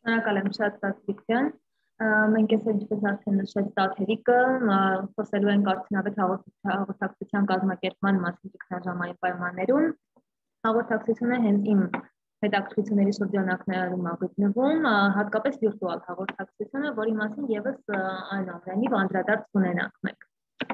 Շնորհակալ եմ շատ Տաթիկյան։ Մենք ես ինչպես արդեն նշեց Տաթերիկը, խոսելու ենք արդյունավետ հաղորդակցության կազմակերպման մասին ճգնաժամային պայմաններում։ Հաղորդակցությունը հենց իմ հետաքրքրությունների շրջանակներում գտնվում, հատկապես վիրտուալ հաղորդակցությունը, որի մասին եւս այնուամենայնիվ անդրադարձ կունենանք մենք։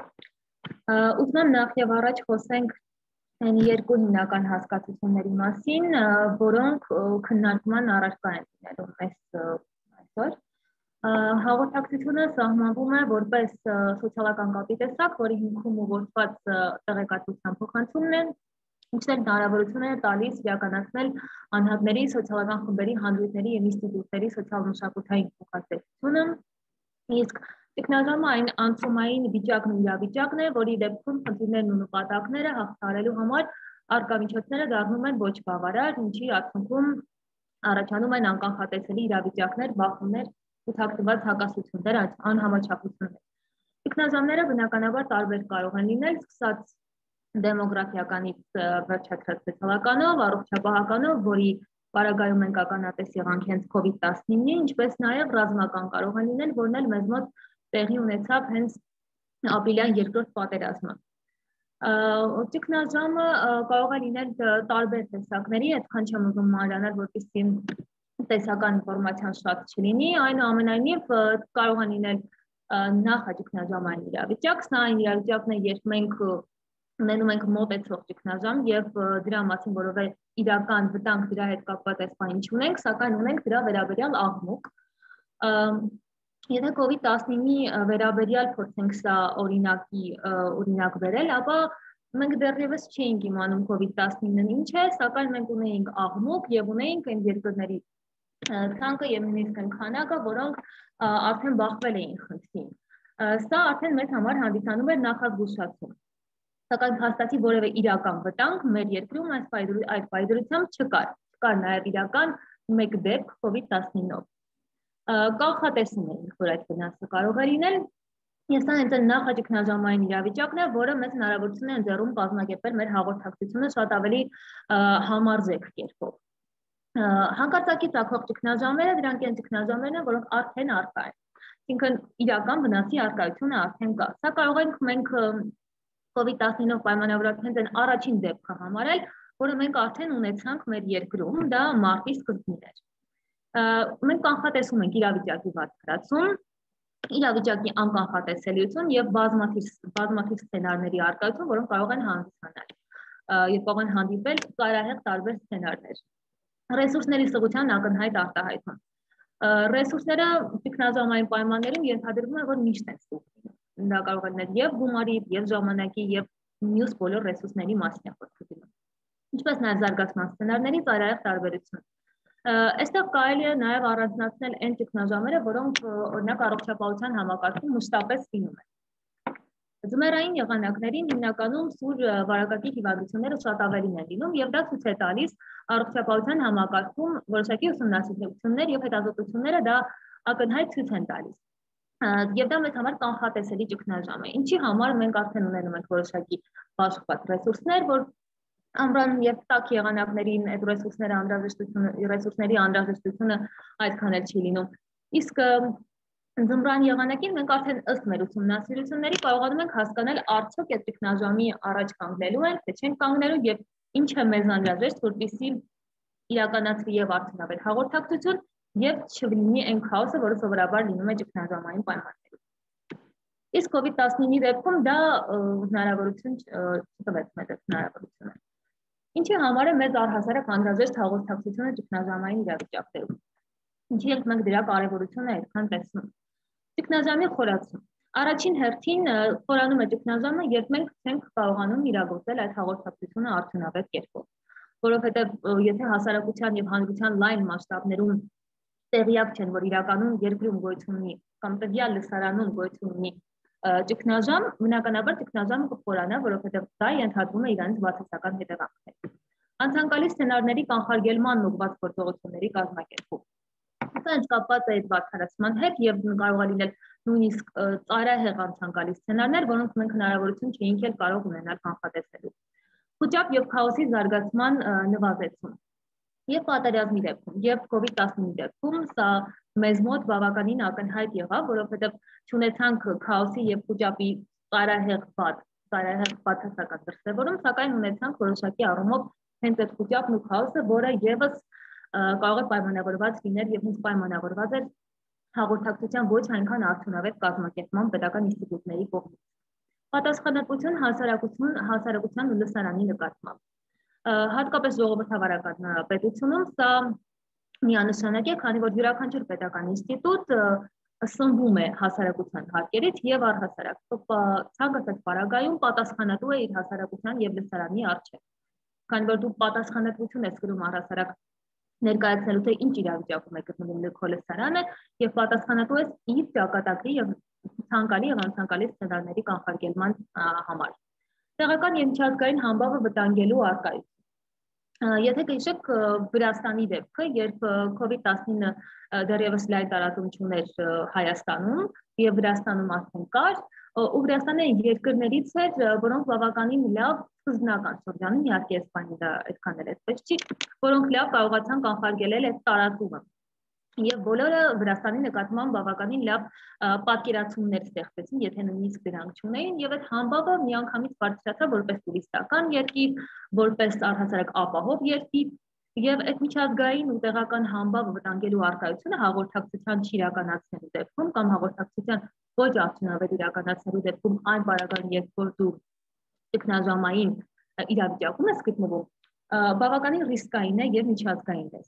Ուզում եմ նախ եւ առաջ խոսենք այն երկու հիմնական հասկացությունների մասին, որոնք քննարկման առարկա են լինելու այսօր։ Հաղորդակցությունը սահմանվում է որպես սոցիալական կապի տեսակ, որի հիմքում ուղղված տեղեկատվության փոխանցումն է, ինչն հնարավորություն է տալիս իրականացնել անհատների, սոցիալական խմբերի, հանրույթների եւ ինստիտուտների սոցիալ-մշակութային փոխազդեցությունը, իսկ ճգնաժամը այն անցումային վիճակն ու իրավիճակն է, որի դեպքում խնդիրներն ու նպատակները հաղթահարելու համար առկա միջոցները դառնում են ոչ բավարար, ինչի արդյունքում առաջանում են անկանխատեսելի իրավիճակներ, բախումներ ու թաքնված հակասություններ, անհամաչափություններ։ Ճգնաժամները բնականաբար տարբեր կարող են լինել, սկսած դեմոգրաֆիականից վերջացրած սոցիալականով, առողջապահականով, որի պարագայում ենք ականատես եղանք հենց COVID-19-ի, ինչպես նաև ռազմական կարող են լինել, որն էլ մեզ մոտ տեղի ունեցավ հենց ապրիլյան երկրորդ պատերազմը։ Ճգնաժամը կարող է լինել տարբեր տեսակների, այդքան չեմ ուզում մանրանալ, որպեսզի տեսական ինֆորմացիան շատ չլինի, այնուամենայնիվ կարող է լինել նախաճգնաժամային իրավիճակ, սա այն իրավիճակն է, երբ մենք ունենում ենք մոտեցող ճգնաժամ եւ դրա մասին որովե իրական վտանգ դրա հետ կապված այս բանը չունենք, սակայն ունենք դրա վերաբերյալ աղմուկ։ Եթե COVID-19-ի վերաբերյալ փորձենք սա օրինակ վերել, ապա մենք դեռևս չէինք իմանում COVID-19-ն ինչ է, սակայն մենք ունեինք աղմուկ եւ ունեինք այն երկրների ցանկը եւ նույնիսկ այն քանակը, որոնք արդեն բախվել էին խնդրին։ Սա արդեն մեզ համար հանդիսանում էր նախազգուշացում։ Սակայն փաստացի որևէ իրական վտանգ մեր երկրում այդ պայծրությամբ չկար նաեւ իրական մեկ դեպք COVID-19-ով։ Կանխատեսում էինք, որ այդ վնասը կարող է լինել, եւ սա հենց նախաճգնաժամային իրավիճակն է, որը մեզ հնարավորություն է ընձեռում կազմակերպել մեր հաղորդակցությունը շատ ավելի համարժեք կերպով։ Հանկարծակի ծագող ճգնաժամերը դրանք են ճգնաժամերն են, որոնք արդեն առկա են։ Այսինքն իրական վնասի առկայությունը արդեն կա։ Սա կարող ենք մենք COVID-19-ով պայմանավորված հենց այն առաջին դեպքը համարել, որը մենք արդեն ունեցանք մեր երկրում, դա մարտի սկզբին էր։ Մենք կանխատեսում ենք իրավիճակի վատթարացում, իրավիճակի անկանխատեսելիություն եւ բազմաթիվ սցենարների առկայություն, որոնք կարող են հանդիսանալ եւ կարող են հանդիպել ծայրահեղ տարբեր սցենարներ։ Ռեսուրսների սղության ակնհայտ արտահայտում։ Ռեսուրսները ճգնաժամային պայմաններում ենթադրվում է, որ միշտ են ստուգվում։ Դա կարող է լինել եւ գումարի, եւ ժամանակի, եւ մյուս բոլոր ռեսուրսների մասին խոսքը։ Ինչպես նաեւ զարգացման սցենարների ծայրահեղ տարբերություն։ Այստեղ կարելի է նաեւ առանձնացնել այն ճգնաժամերը, որոնք օրինակ առողջապահության համակարգում մշտապես լինում են։ Ձմեռային եղանակներին հիմնականում սուր վարակակի հիվանդությունները շատ ավելին են լինում եւ դա ցույց է տալիս առողջապահության համակարգում որոշակի ուսումնասիրություններ եւ հետազոտությունները դա ակնհայտ ցույց են տալիս։ Եվ դա մեզ համար կանխատեսելի ճգնաժամ է, ինչի համար մենք արդեն ունենում ենք որոշակի բաշխված ռեսուրսներ, որ ամռան եւ տաք եղանակներին այդ ռեսուրսների անհրաժեշտությունը այդքան էլ չի լինում։ Իսկ ձմռան եղանակին մենք արդեն ըստ մեր ուսումնասիրությունների կարողանում ենք հասկանալ արդյոք այդ ճգնաժամի առաջ կանգնելու ենք, թե չենք կանգնելու եւ ինչ է մեզ անհրաժեշտ, որպեսզի իրականացվի եւ արդյունավետ հաղորդակցություն եւ չլինի այն քաոսը, որը սովորաբար լինում է ճգնաժամային պայմաններում։ Իսկ COVID-19-ի դեպքում դա հնարավորություն չտվեց մեծ հնարավորությունը։ Ինչի համար է մեզ առհասարակ անհրաժեշտ հաղորդակցությունը ճգնաժամային իրավիճակներում։ Ինչի ենք մենք դրա կարևորությունը այդքան տեսնում։ Ճգնաժամի խորացում։ Առաջին հերթին խորանում է ճգնաժամը, երբ մենք չենք կարողանում իրագործել այդ հաղորդակցությունը արդյունավետ կերպով։ Որովհետև եթե հասարակության եւ հանրության լայն մասշտաբներում տեղյակ չեն, որ իրականում երկրում գոյություն ունի կամ տվյալ լսարանում գոյություն ունի ճգնաժամ, բնականաբար ճգնաժամը կխորանա, որովհետև դա ենթադրում է իրանից բացասական հետևանքներ։ Անցանկալի սցենարների կանխարգելման ուղղված գործողությունների կազմակերպում։ Սա կապված է այդ վատթարացման հետ եւ կարող է լինել նույնիսկ ծայրահեղ անցանկալի սցենարներ, որոնք մենք հնարավորություն չէինք էլ կարող ունենալ կանխատեսելու։ Խոճապ եւ քաոսի զարգացման նվազեցում։ Եվ պատերազմի դեպքում, եւ COVID-19 դեպքում սա մեզ մոտ բավականին ակնհայտ եղավ, որովհետեւ չունեցանք քաոսի եւ խոճապի ծայրահեղ բացասական դրսևորում, սակայն ունեցանք որոշակի առումով հենց այդ խոճապն ու քաոսը, որը եւս կարող է պայմանավորված լինել եւ հենց պայմանավորված է հաղորդակցության ոչ այնքան արդյունավետ կազմակերպման պետական ինստիտուտների կողմից։ Պատասխանատվություն հասարակության ու լսարանի նկատմամբ։ Հատկապես ժողովրդավարական պետությունում սա միանշանակ է, քանի որ յուրաքանչյուր պետական ինստիտուտ սնվում է հասարակության հարկերից եւ առհասարակ ցանկացած պարագայում պատասխանատու է իր հասարակության եւ լսարանի առջեւ։ Քանի որ դու պատասխանատվություն ես կրում առհասարակ ներկայացնելու թե ինչ իրավիճակում է գտնվում քո լսարանը եւ պատասխանատու ես իր ճակատագրի եւ ցանկալի եւ անցանկալի սցենարների կանխարգելման համար։ Տեղական եւ միջազգային համբավը վտանգելու առկայություն։ Եթե գիշեք Վրաստանի դեպքը, երբ COVID-19 դեռևս լայն տարածում չուներ Հայաստանում եւ Վրաստանում արդեն կար, ու Վրաստանը երկրներից էր, որոնք բավականին լավ սկզբնական շրջանում, իհարկե Իսպանիան դա այդքան էլ էսպես չի, որոնք լավ կարողացան կանխարգելել այդ տարածումը։ Եվ բոլորը Վրաստանի նկատմամբ բավականին լավ պատկերացումներ ստեղծեցին, եթե նույնիսկ դրանք չունեին, եւ այդ համբավը միանգամից բարձրացավ որպես տուրիստական երկիր, որպես առհասարակ ապահով երկիր, եւ այդ միջազգային ու տեղական համբավը վտանգելու առկայությունը հաղորդակցության չիրականացնելու դեպքում կամ հաղորդակցության ոչ արդյունավետ իրականացնելու դեպքում այն պարագայում, երբ որ դու տեխնաժամային իրավիճակում ես գտնվում, բավականին ռիսկային է եւ միջազգային է։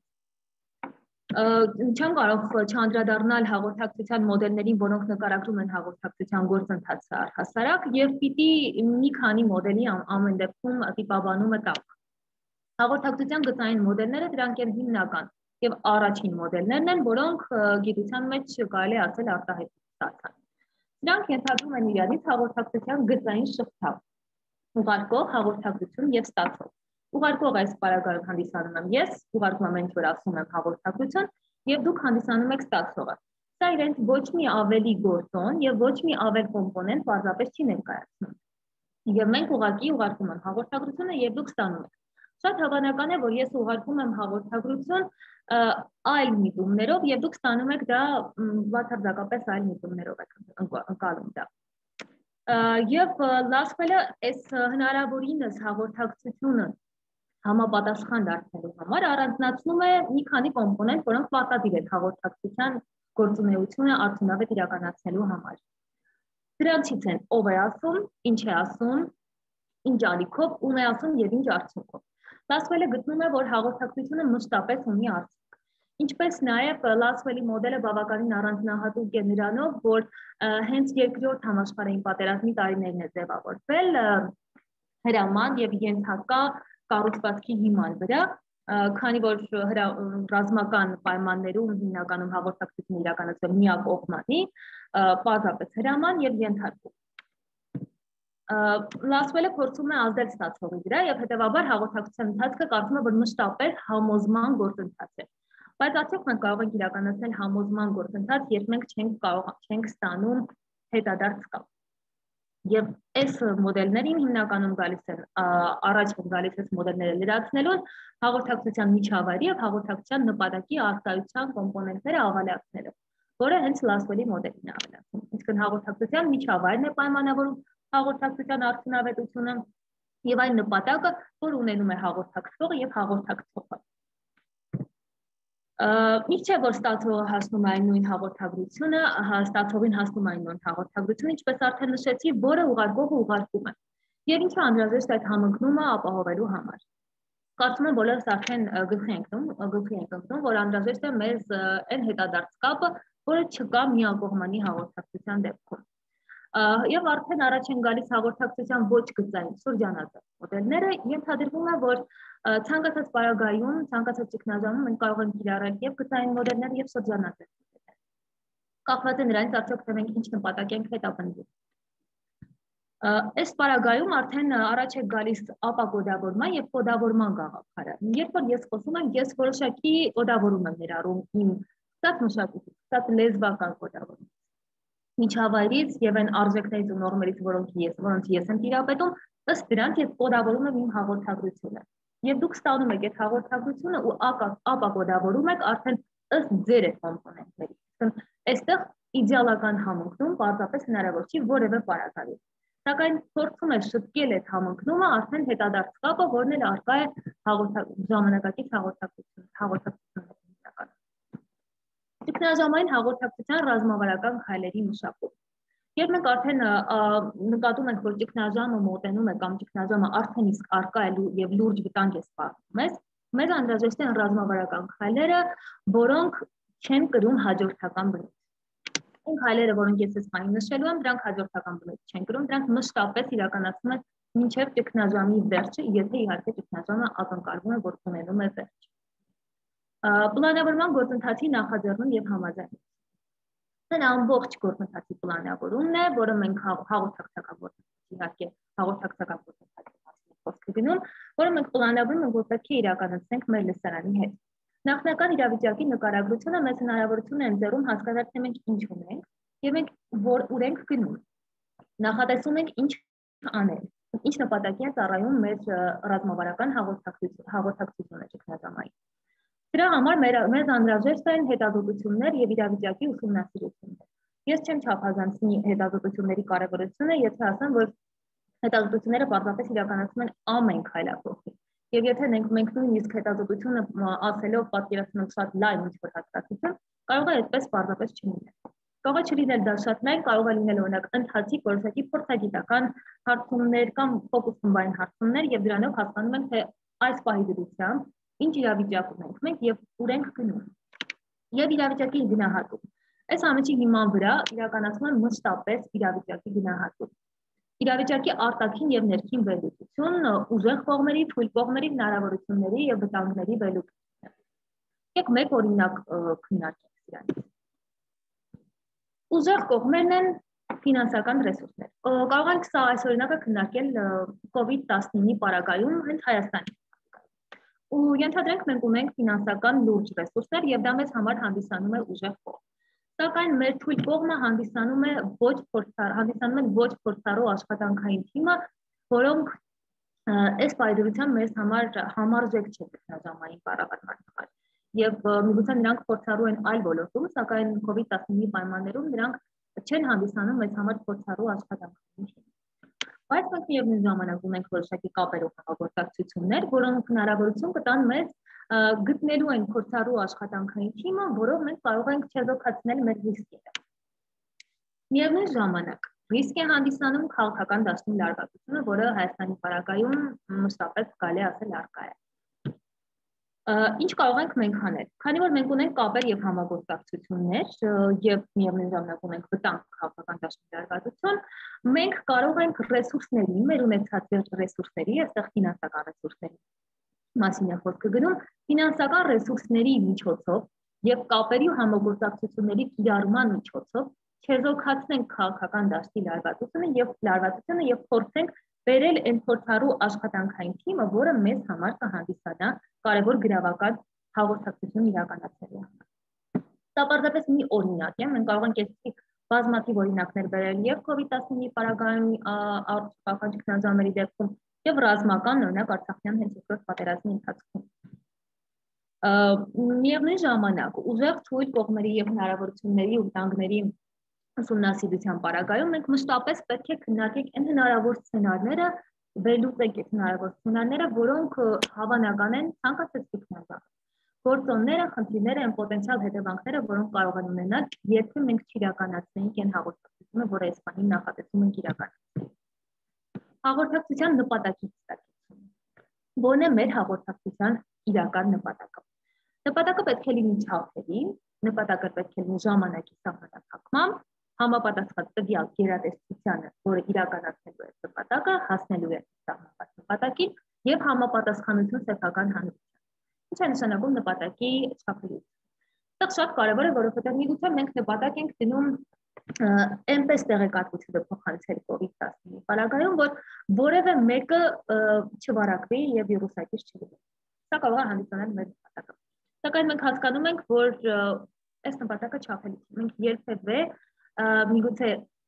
Չեմ կարող չանդրադառնալ հաղորդակցության մոդելներին, որոնք նկարագրում են հաղորդակցության գործընթացը առհասարակ, եւ պիտի մի քանի մոդելի ամեն դեպքում տիպաբանումը տանք։ Հաղորդակցության գծային մոդելները դրանք են հիմնական եւ առաջին մոդելներն են, որոնք գիտության մեջ կարելի է ասել արտահայտված ստացան։ Դրանք ենթադրում են իրարից հաղորդակցության գծային շղթա, ուղարկող, հաղորդակցություն եւ ստացող։ Ուղարկող այս պարագայում հանդիսանում եմ ես, ուղարկում եմ ինչ որ ասում եմ հաղորդակցություն եւ դուք հանդիսանում եք ստացողը։ Սա իրենց ոչ մի ավելի գործոն եւ ոչ մի ավել կոմպոնենտ պարզապես չի ներկայացնում։ Եվ մենք ուղղակի ուղարկում եմ հաղորդակցությունը եւ դուք ստանում եք։ Շատ հավանական է, որ ես ուղարկում եմ հաղորդակցություն այլ միտումներով եւ դուք ստանում եք դա բացարձակապես այլ միտումներով եք ընկալում դա։ Եվ լասպելը այս հնարավորինս հաղորդակցությունը համապատասխան դարձնելու համար առանձնացնում է մի քանի կոմպոնենտ, որոնք պարտադիր են հաղորդակցության գործունեությունը արդյունավետ իրականացնելու համար։ Դրանցից են ով է ասում, ինչ է ասում, ինչ ալիքով, ում է ասում եւ ինչ արդյունքով։ Լասվելը գտնում է, որ հաղորդակցությունը մշտապես ունի արդյունք։ Ինչպես նաեւ Լասվելի մոդելը բավականին առանձնահատուկ է նրանով, որ հենց երկրորդ համաշխարհային պատերազմի տարիներն է ձևավորվել հրաման եւ ենթակա կառուցվածքի հիման վրա, քանի որ ռազմական պայմաններում հիմնականում հաղորդակցությունը իրականացվում միակողմանի, պարզապես հրաման եւ ենթարկում։ Լասվելը փորձում է ազդել ստացողի վրա եւ հետեւաբար հաղորդակցության ընթացքը կարծում է, որ մշտապես համոզման գործընթաց է։ Բայց արդյոք մենք կարող ենք իրականացնել համոզման գործընթաց, երբ մենք չենք ստանում հետադարձ կապ։ Եվ այս մոդելներին հիմնականում գալիս են առաջ գալիս այս մոդելները լրացնելուն հաղորդակցության միջավայրի եւ հաղորդակցության նպատակի արտահայտության կոմպոնենտները ավելացնելը, որը հենց Լասվելի մոդելին է ավելացնում։ Իսկ հաղորդակցության միջավայրն է պայմանավորում հաղորդակցության արդյունավետությունը եւ այն նպատակը, որ ունենում է հաղորդակցողը եւ հաղորդակցողը։ Մի չէ, որ ստացողը հասնում է այն նույն հաղորդագրությունը, ստացողին հասնում է այն նույն հաղորդագրությունը, ինչպես արդեն նշեցի, որը ուղարկողը ուղարկում է։ Եվ ինչու անհրաժեշտ այդ համընկնումը ապահովելու համար։ Կարծում եմ բոլորս արդեն գլխի ենք ընկնում, որ անհրաժեշտ է մեզ այն հետադարձ կապը, որը չկա միակողմանի հաղորդակցության դեպքում։ Եվ արդեն առաջ են գալիս հաղորդակցության ոչ գծային շրջանաձև մոդելները, ենթադրվում է, որ ցանկացած պարագայում, ցանկացած ճգնաժամում մենք կարող ենք կիրառել եւ գծային մոդելներ եւ շրջանաձև մոդելներ։ Կախված է նրանից արդյոք թե մենք ինչ նպատակ ենք հետապնդում։ Այս պարագայում արդեն առաջ է գալիս ապակոդավորման եւ կոդավորման գաղափարը։ Երբ որ ես խոսում եմ, ես որոշակի կոդավորում եմ ներառում իմ ստատ մշակույթի, ստատ լեզվական կոդավորում։ Միջավայրից եւ այն արժեքներից ու նորմերից, որոնց ես եմ տիրապետում, ըստ դրանց ես կոդավորում եմ իմ հաղորդագրությունը։ Եվ դուք ստանում եք այդ հաղորդակցությունը ու ապակոդավորում եք արդեն ըստ ձեր այդ կոմպոնենտների։ Այստեղ իդեալական համընկնում պարզապես հնարավոր չի որևէ պարագայում։ Սակայն փորձում է շտկել այդ համընկնումը արդեն հետադարձ կապը, որն էլ առկա է ժամանակակից հաղորդակցությունների հիմնական։ Ճգնաժամային հաղորդակցության ռազմավարական քայլերի մշակում։ Երբ մենք արդեն նկատում ենք, որ ճգնաժամը մոտենում է կամ ճգնաժամը արդեն իսկ առկա է եւ լուրջ վտանգ է սպառնում մեզ անհրաժեշտ են ռազմավարական քայլերը, որոնք չեն կրում հաջորդական բնույթ։ Այն քայլերը, որոնք ես այս բանի նշելու եմ, դրանք հաջորդական բնույթ չեն կրում, դրանք մշտապես իրականացվում են մինչև ճգնաժամի վերջը, եթե իհարկե ճգնաժամը ակնկալվում է, որ ունենում է վերջ։ Պլանավորման գործընթացի նախաձեռնում եւ համաձայնում։ Դա ամբողջ գործընթացի պլանավորումն է, որը մենք հաղորդակցական գործընթացի իհարկե հաղորդակցական գործընթացի մասին խոսքը գնում, որը մենք պլանավորում ենք, որ պետք է իրականացնենք մեր լսարանի հետ։ Նախնական իրավիճակի նկարագրությունը մեզ հնարավորություն է ընձեռում հասկանալ, թե մենք ինչ ունենք եւ մենք ուր ենք գնում։ Նախատեսում ենք ինչ անել, ինչ նպատակի է ծառայում մեր ռազմավարական հաղորդակցությունը ճգնաժամային։ Դրա համար մեզ անհրաժեշտ են հետազոտություններ եւ իրավիճակի ուսումնասիրություններ։ Ես չեմ չափազանցնի հետազոտությունների կարևորությունը, եթե ասեմ, որ հետազոտությունները պարզապես իրականացվում են ամեն քայլափոխի։ Եվ եթե մենք նույնիսկ հետազոտությունը ասելով պատկերացնենք շատ լայն ինչ-որ հատկացություն, կարող է այդպես պարզապես չլինել։ Կարող է չլինել դա շատ լայն, կարող է լինել օրինակ ընթացիկ որոշակի փորձագիտական հարցումներ կամ ֆոկուսումային հարցումներ եւ դրանով հասկանում ենք, թե այս պահի դրությամբ ինչ իրավիճակում ենք մենք եւ ուր ենք գնում։ Եվ իրավիճակի գնահատում։ Այս ամենի հիման վրա իրականացվում է մշտապես իրավիճակի գնահատում։ Իրավիճակի արտաքին եւ ներքին վերլուծություն, ուժեղ կողմերի, թույլ կողմերի հնարավորությունների եւ վտանգների վերլուծություն։ Եկեք մեկ օրինակ քննարկենք սրանից։ Ուժեղ կողմերն են ֆինանսական ռեսուրսներ։ Կարող ենք սա այս օրինակը քննարկել COVID-19-ի պարագայում հենց Հայաստանի։ Ու ենթադրենք մենք ունենք ֆինանսական լուրջ ռեսուրսներ եւ դա մեզ համար հանդիսանում է ուժեղ կողմ։ Սակայն մեր թույլ կողմը հանդիսանում են ոչ փորձառու աշխատանքային թիմը, որոնք այս պայմանությամբ մեզ համար համարժեք չեն ճգնաժամային կառավարման համար։ Եվ միգուցե նրանք փորձառու են այլ ոլորտում, սակայն COVID-19-ի պայմաններում նրանք չեն հանդիսանում մեզ համար փորձառու աշխատանքային թիմ։ Բայց մենք միևնույն ժամանակ ունենք որոշակի կապերով հաղորդակցություններ, որոնք հնարավորություն կտան մեզ գտնելու են փորձառու աշխատանքային թիմը, որով մենք կարող ենք չեզոքացնել մեր ռիսկերը։ Միևնույն ժամանակ ռիսկ է հանդիսանում քաղաքական դաշտում լարվածությունը, որը Հայաստանի պարագայում մշտապես կարելի է ասել առկա է։ Ինչ կարող ենք մենք անել։ Քանի որ մենք ունենք կապեր եւ համագործակցություններ եւ միևնույն ժամանակ ունենք վտանգ քաղաքական դաշտի լարվածություն, մենք կարող ենք ռեսուրսների, մեր ունեցած ռեսուրսների, այստեղ ֆինանսական ռեսուրսների մասին է խոսքը գնում, ֆինանսական ռեսուրսների միջոցով եւ կապերի ու համագործակցությունների կիրառման միջոցով չեզոքացնենք քաղաքական դաշտի լարվածությունը եւ փորձենք բերել այն փորձառու աշխատանքային թիմը, որը մեզ համար կհանդիսանա կարևոր գրավական հաղորդակցություն իրականացնելու համար։ Դա պարզապես մի օրինակ է, մենք կարող ենք այսպիսի բազմաթիվ օրինակներ բերել եւ COVID-19-ի պարագայում առողջապահական ճգնաժամերի դեպքում եւ ռազմական օրինակ Արցախյան հենց երկրորդ պատերազմի ընթացքում։ Միևնույն ժամանակ ուժեղ թույլ կողմերի եւ հնարավորությունների ու վտանգների ուսումնասիրության պարագայում մենք մշտապես պետք է քննարկենք այն հնարավոր սցենարները, վերլուծենք այդ հնարավոր սցենարները, որոնք հավանական են ցանկացած ճգնաժամ։ Գործոնները, խնդիրները, այն պոտենցիալ հետևանքները, որոնք կարող են ունենալ, եթե մենք չիրականացնենք այն հաղորդակցությունը, որը այս բանի նախատեսում ենք իրականացնել։ Հաղորդակցության նպատակի ստացությունը։ Որն է մեր հաղորդակցության իրական նպատակը։ Նպատակը պետք է լինի չափերի, նպատակը պետք է լինի ժամանակի սահմանափակմամբ, համապատասխան տվյալ գերատեսչությանը, որը իրականացնելու է նպատակը, հասնելու է սահմանված նպատակին եւ համապատասխանություն սեփական հանրության։ Ինչ է նշանակում նպատակի չափերից։ Դա շատ կարևոր է, որովհետեւ միգուցե մենք նպատակ ենք դնում այնպես տեղեկատվությունը փոխանցել COVID-19-ի պարագայում, որ որևէ մեկը չվարակվի եւ վիրուսակից չլինի։ Սա կարող է հանդիսանալ մեր նպատակը։ Սակայն մենք հասկանում ենք, որ այս նպատակը չափելի չի։ Մենք երբևէ միգուցե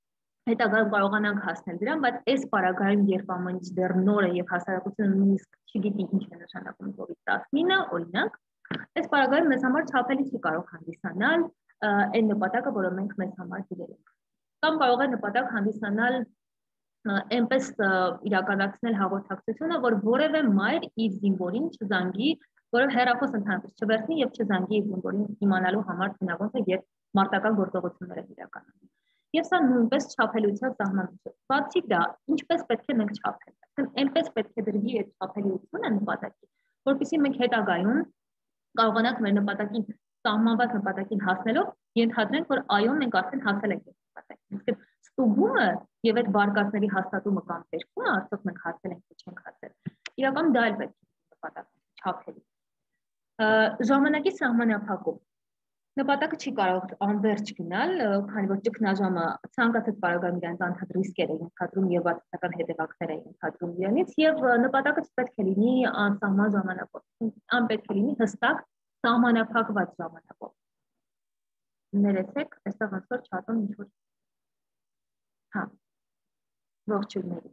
հետագայում կարողանանք հասնել դրան, բայց այս պարագայում, երբ ամեն ինչ դեռ նոր է եւ հասարակությունը նույնիսկ չգիտի ինչ է նշանակում COVID-19, օրինակ, այս պարագայում մեզ համար չափելի չի կարող հանդիսանալ այն նպատակը, որը մենք մեզ համար դրել ենք։ Կամ կարող է նպատակ հանդիսանալ այնպես իրականացնել հաղորդակցությունը, որ որևէ մայր իր զինվորին չզանգի, որը հեռախոս ընդհանրապես չվերցնի եւ չզանգի իր զինվորին իմանալու համար ոնց է երբ մարտական գործողություններ են իրականանում։ Եվ սա նույնպես չափելիության սահմանում է։ Բացի դա, ինչպես պետք է մենք չափենք։ Այնպես պետք է դրվի այդ չափելիությունը նպատակի, որպեսզի մենք հետագայում կարողանանք մեր նպատակին սահմանված նպատակին հասնելով ենթադրենք, որ այո, մենք արդեն հասել ենք այդ նպատակին։ Ստուգումը եւ այդ բարգացների հաստատումը կամ վերքումը, արդյոք մենք հասել ենք թե չենք հասել։ Իրականում դա էլ պետք է նպատակ չափելի։ Ժամանակի սահմանափակում։ Նպատակը չի կարող անվերջ գնալ, քանի որ ճգնաժամը ցանկացած պարագայում իրենց անհատ ռիսկեր է ենթադրում եւ վատական հետևանքներ է ենթադրում իրենից եւ նպատակը չպետք է լինի անսահման ժամանակով։ Ան պետք է լինի հստակ սահմանափակված ժամանակով։ Ներեցեք, այստեղ ոնց որ չաթում ինչ որ հա ողջույնների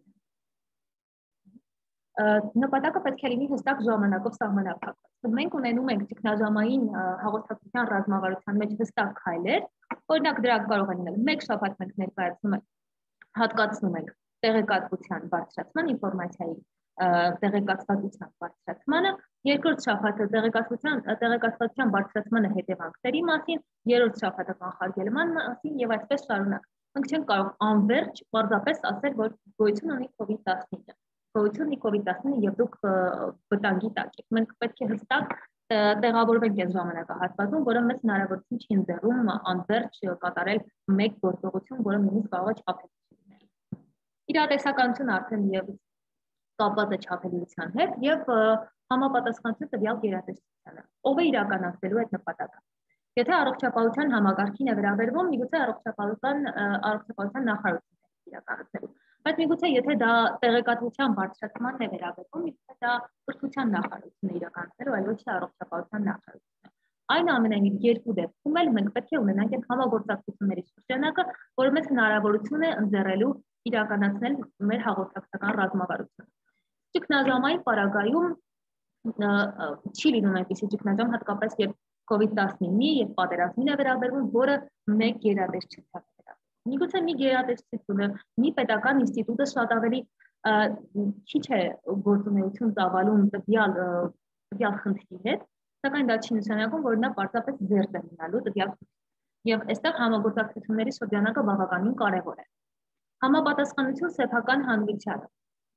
նպատակը պետք է լինի հստակ ժամանակով սահմանափակված։ Մենք ունենում ենք ճգնաժամային հաղորդակցության ռազմավարության մեջ հստակ քայլեր, օրինակ դրանք կարող են լինել 1 շաբաթ մենք ներկայացնում ենք հատկացնում ենք տեղեկատվության բարձրացման, ինֆորմացիայի տեղեկացվածության բարձրացմանը, երկրորդ շաբաթը տեղեկացվածության բարձրացմանը հետևանքների մասին, երրորդ շաբաթը կանխարգելման մասին եւ այսպես շարունակ։ Մենք չենք կարող անվերջ պարզապես ասել, որ գոյություն ունի COVID-19 գոյություն ունի COVID-19 եւ դուք վտանգի տակ եք։ Մենք պետք է հստակ տեղավորվենք այս ժամանակահատվածում, որը մեզ հնարավորություն չի ընձեռում անվերջ կատարել մեկ գործողություն, որը նույնիսկ կարող է չափելի լինել։ Իրատեսականությունը արդեն եւս կապված է չափելիության հետ եւ համապատասխանություն տվյալ գերատեսչությանը։ Ով է իրականացնելու այդ նպատակը։ Եթե առողջապահության համակարգին է վերաբերվում, միգուցե առողջապահության նախարարությունն է իրականացնելու։ Բայց միգուցե եթե դա տեղեկատվության բարձրացմանն է վերաբերվում, միգուցե դա կրթության նախարարությունն է իրականացնելու, այլ ոչ թե առողջապահության նախարարությունը։ Այնուամենայնիվ երկու դեպքում էլ մենք պետք է ունենանք այդ համագործակցությունների շրջանակը, որը մեզ հնարավորություն է ընձեռելու իրականացնել մեր հաղորդակցական ռազմավարությունը։ Ճգնաժամային պարագայում չի լինում այնպիսի ճգնաժամ, հատկապես երբ COVID-19-ի եւ պատերազմին է վերաբերվում, որը մեկ գերատեսչության է վերաբերվում։ Միգուցե մի գերատեսչությունը, մի պետական ինստիտուտը շատ ավելի քիչ է գործունեություն ծավալում տվյալ խնդրի հետ, սակայն դա չի նշանակում, որ նա պարզապես ձեռք է մնալու տվյալ խնդրին։ Եվ այստեղ համագործակցությունների շրջանակը բավականին կարևոր է։ Համապատասխանություն սեփական հանրությանը։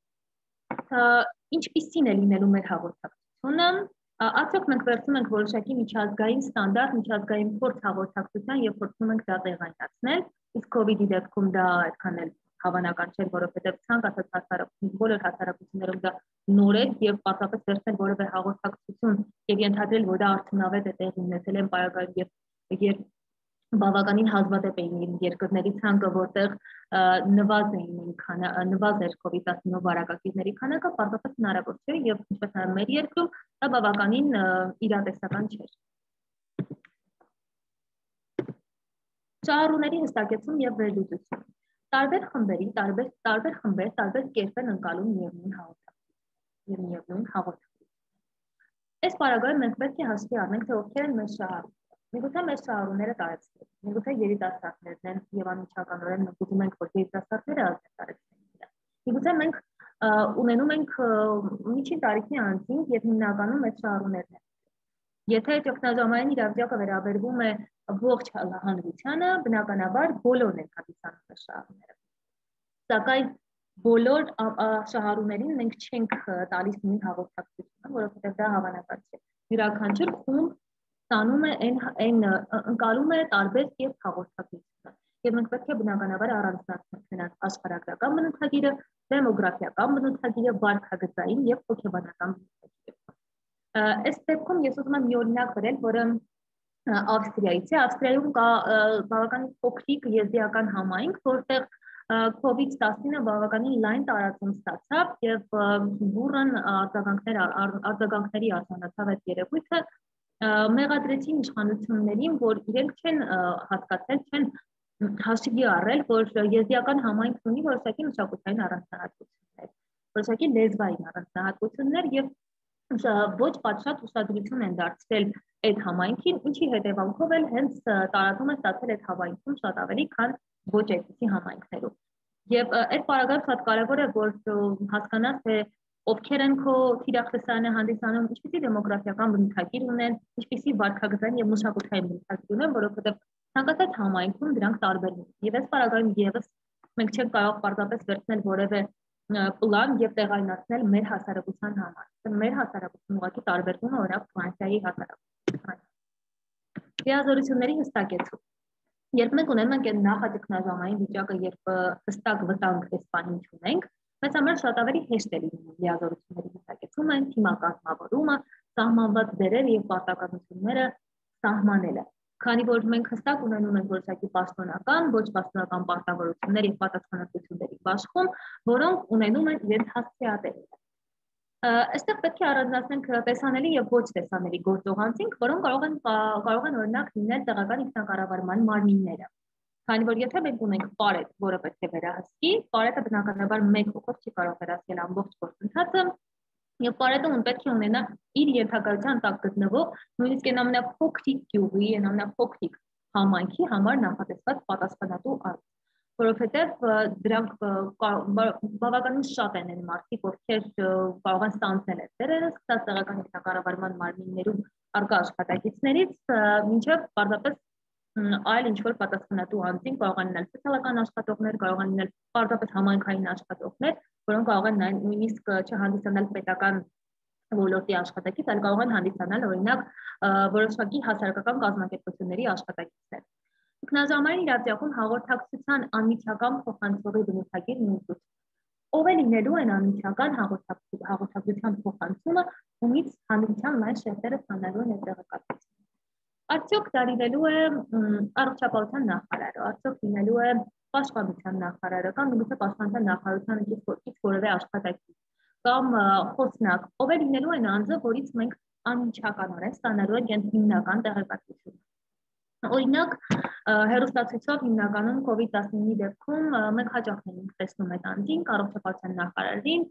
Ինչպիսին է լինելու մեր հաղորդակցությունը, արդյոք մենք վերցնում ենք որոշակի միջազգային ստանդարտ, միջազգային փորձ հաղորդակցության եւ փորձում ենք դա տեղայնացնել, իսկ COVID-ի դեպքում դա այդքան էլ հավանական չէ, որովհետեւ ցանկացած բոլոր հասարակություններում դա նոր է եւ պարզապես վերցնել որևէ հաղորդակցություն եւ ենթադրել, որ դա արդյունավետ է տեղի ունեցել են պարագայում եւ բավականին հազվադեպ էին երկրների ցանկը, որտեղ նվազ էր COVID-19 վարակակիրների քանակը, պարզապես հնարավոր չէ եւ ինչպես նաեւ մեր երկրում դա բավականին իրատեսական չէր։ Շահառուների հստակեցում եւ վերլուծություն։ Տարբեր խմբեր, տարբեր կերպ են ընկալում միևնույն հաղորդակցություն։ Այս պարագայում մենք պետք է հաշվի առնենք, թե ովքեր են մեր շահառուները։ Միգուցե մեր շահառուները տարածքներ, միգուցե երիտասարդներն են եւ անմիջականորեն մենք ուզում ենք, որ երիտասարդները տարածքներ լինեն։ Միգուցե մենք ունենում ենք միջին տարիքի անձինք եւ հիմնականում մեր շահառուներն են։ Եթե ճգնաժամային իրավիճակը վերաբերվում է ողջ հանրությանը, բնականաբար բոլորն են հանդիսանում մեր շահառուները։ Սակայն բոլոր շահառուներին մենք չենք տալիս նույն հաղորդակցությունը, որովհետեւ դա հավանական չէ։ Յուրաքանչյուր խումբ ստանում է ընկալում է տարբեր կերպ հաղորդակցությունը եւ մենք պետք է բնականաբար առանձնացնենք նրանց աշխարհագրական բնութագիրը, դեմոգրաֆիական բնութագիրը, վարքագծային եւ հոգեբանական բնութագիրը։ Այս դեպքում ես ուզում եմ մի օրինակ բերել, որը Ավստրիայից է։ Ավստրիայում կա բավականին փոքրիկ եզդիական համայնք, որտեղ COVID-19 բավականին լայն տարածում ստացավ եւ բուրըն արձագանքների արժանացավ այդ երևույթը, մեղադրեցին իշխանություններին, որ իրենք չեն հասկացել, չեն հաշվի առել, որ եզդիական համայնքն ունի որոշակի մշակութային առանձնահատկություններ, որոշակի լեզվային առանձնահատկություններ եւ ոչ պատշաճ ուշադրություն են դարձրել այդ համայնքին, ինչի հետևանքով էլ հենց տարածում է ստացել այդ համայնքում շատ ավելի, քան ոչ այդպիսի համայնքներում։ Եվ այդ պարագայում շատ կարևոր է, որ հասկանաս, թե ովքեր են քո թիրախտեսանը հանդիսանում, ինչպիսի դեմոգրաֆիական բնութագիր ունեն, ինչպիսի վարքագծային եւ մշակութային բնութագիր ունեն, որովհետեւ ցանկացած համայնքում դրանք տարբերվում են։ Եվ այս պարագայում եւս մենք չենք կարող պարզապես վերցնել որևէ պլան եւ տեղայնացնել մեր հասարակության համար։ Մեր հասարակությունը ուղղակի տարբերվում է օրինակ Ֆրանսիայի հասարակությունից։ Լիազորությունների հստակեցում։ Երբ մենք ունենում ենք այդ նախաճգնաժամային վիճակը, երբ հստակ վտանգ տեսփանին չունենք, մեզ համար շատ ավելի հեշտ է լինում լիազորությունների հստակեցումը, թիմակազմավորումը, սահմանված դերերը եւ պարտականությունները սահմանելը։ Քանի որ մենք հստակ ունենում ենք որոշակի պաշտոնական, ոչ պաշտոնական պարտավորություններ եւ պատասխանատվությունների բաշխում, որոնք ունենում են իրենց հասցեատերը։ Այստեղ պետք է առանձնացնենք տեսանելի եւ ոչ տեսանելի գործողանցինք, որոնք կարող են օրինակ լինել տեղական ինքնակառավարման մարմինները։ Քանի որ եթե մենք ունենք պարետ, որը պետք է վերահսկի, պարետը բնականաբար մեկ հոգով չի կարող վերահսկել ամբողջ գործընթացը, եւ պարետը պետք է ունենա իր ենթակայության տակ գտնվող, նույնիսկ այն ամենափոքրիկ գյուղի, այն ամենափոքրիկ համայնքի համար նախատեսված պատասխանատու արժեք, որովհետև դրանք բավականին շատ են այն մարդիկ, ովքեր կարող են ստանձնել այդ դերերը, սկսած տեղական ինքնակառավարման մարմիններում առկա աշխատակիցներից, մինչև պարզապես այլ ինչ-որ պատասխանատու անձինք կարող են լինել սոցիալական աշխատողներ, կարող են լինել պարզապես համայնքային աշխատողներ, որոնք կարող են նույնիսկ չհանդիսանալ պետական ոլորտի աշխատակից, այլ կարող են հանդիսանալ օրինակ որոշակի հասարակական կազմակերպությունների աշխատակիցներ։ Ինքնաժամային իրավիճակում հաղորդակցության անմիջական փոխանցողի բնութագիրն ընդգծում։ Ով է լինելու այն անմիջական հաղորդակցության փոխանցումը, ումից հանրության լայն շերտերը ստանալու են այդ տեղեկատվությունը։ Արդյոք դա լինելու է առողջապահության նախարարը, արդյոք լինելու է պաշտպանության նախարարը, կամ միգուցե պաշտպանության նախարարության ինչ որևէ աշխատակից, կամ խոսնակ, ով է լինելու այն անձը, որից մենք անմիջականորեն ստանալու ենք այդ հիմնական տեղեկատվությունը։ Օրինակ, հեռուստացույցով հիմնականում COVID-19-ի դեպքում մենք հաճախ ենք տեսնում այդ անձին, առողջապահության նախարարին,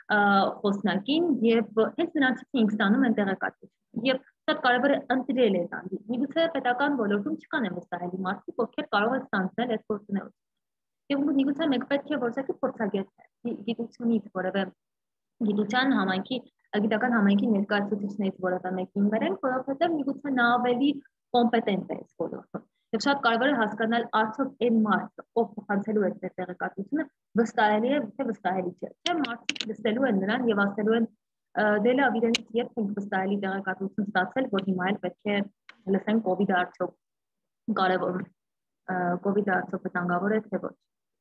խոսնակին եւ հենց նրանցից ենք ստանում այն տեղեկատվությունը։ Եվ շատ կարևոր է ընտրել այդ անձին։ Միգուցե պետական ոլորտում չկան այն վստահելի մարդիկ, ովքեր կարող են ստանձնել այդ գործունեությունը։ Եվ միգուցե մենք պետք է որոշակի փորձագետներ, գիտությունից որևէ գիտության համայնքի, գիտական համայնքի ներկայացուցիչներից որևէ մեկին բերենք, որովհետեւ միգուցե նա ավելի կոմպետենտ է այս ոլորտում։ Եվ շատ կարևոր է հասկանալ արդյոք այն մարդը, ով փոխանցելու է այդ տեղեկատվությունը, վստահելի է, թե վստահելի չէ։ Թե մարդիկ լսելու են նրան եւ ասելու են դե լավ, իրենից երբ ենք վստահելի տեղեկատվություն ստացել, որ հիմա էլ պետք է լսենք COVID-ը արդյոք կարևոր, COVID-ը արդյոք վտանգավոր է թե ոչ։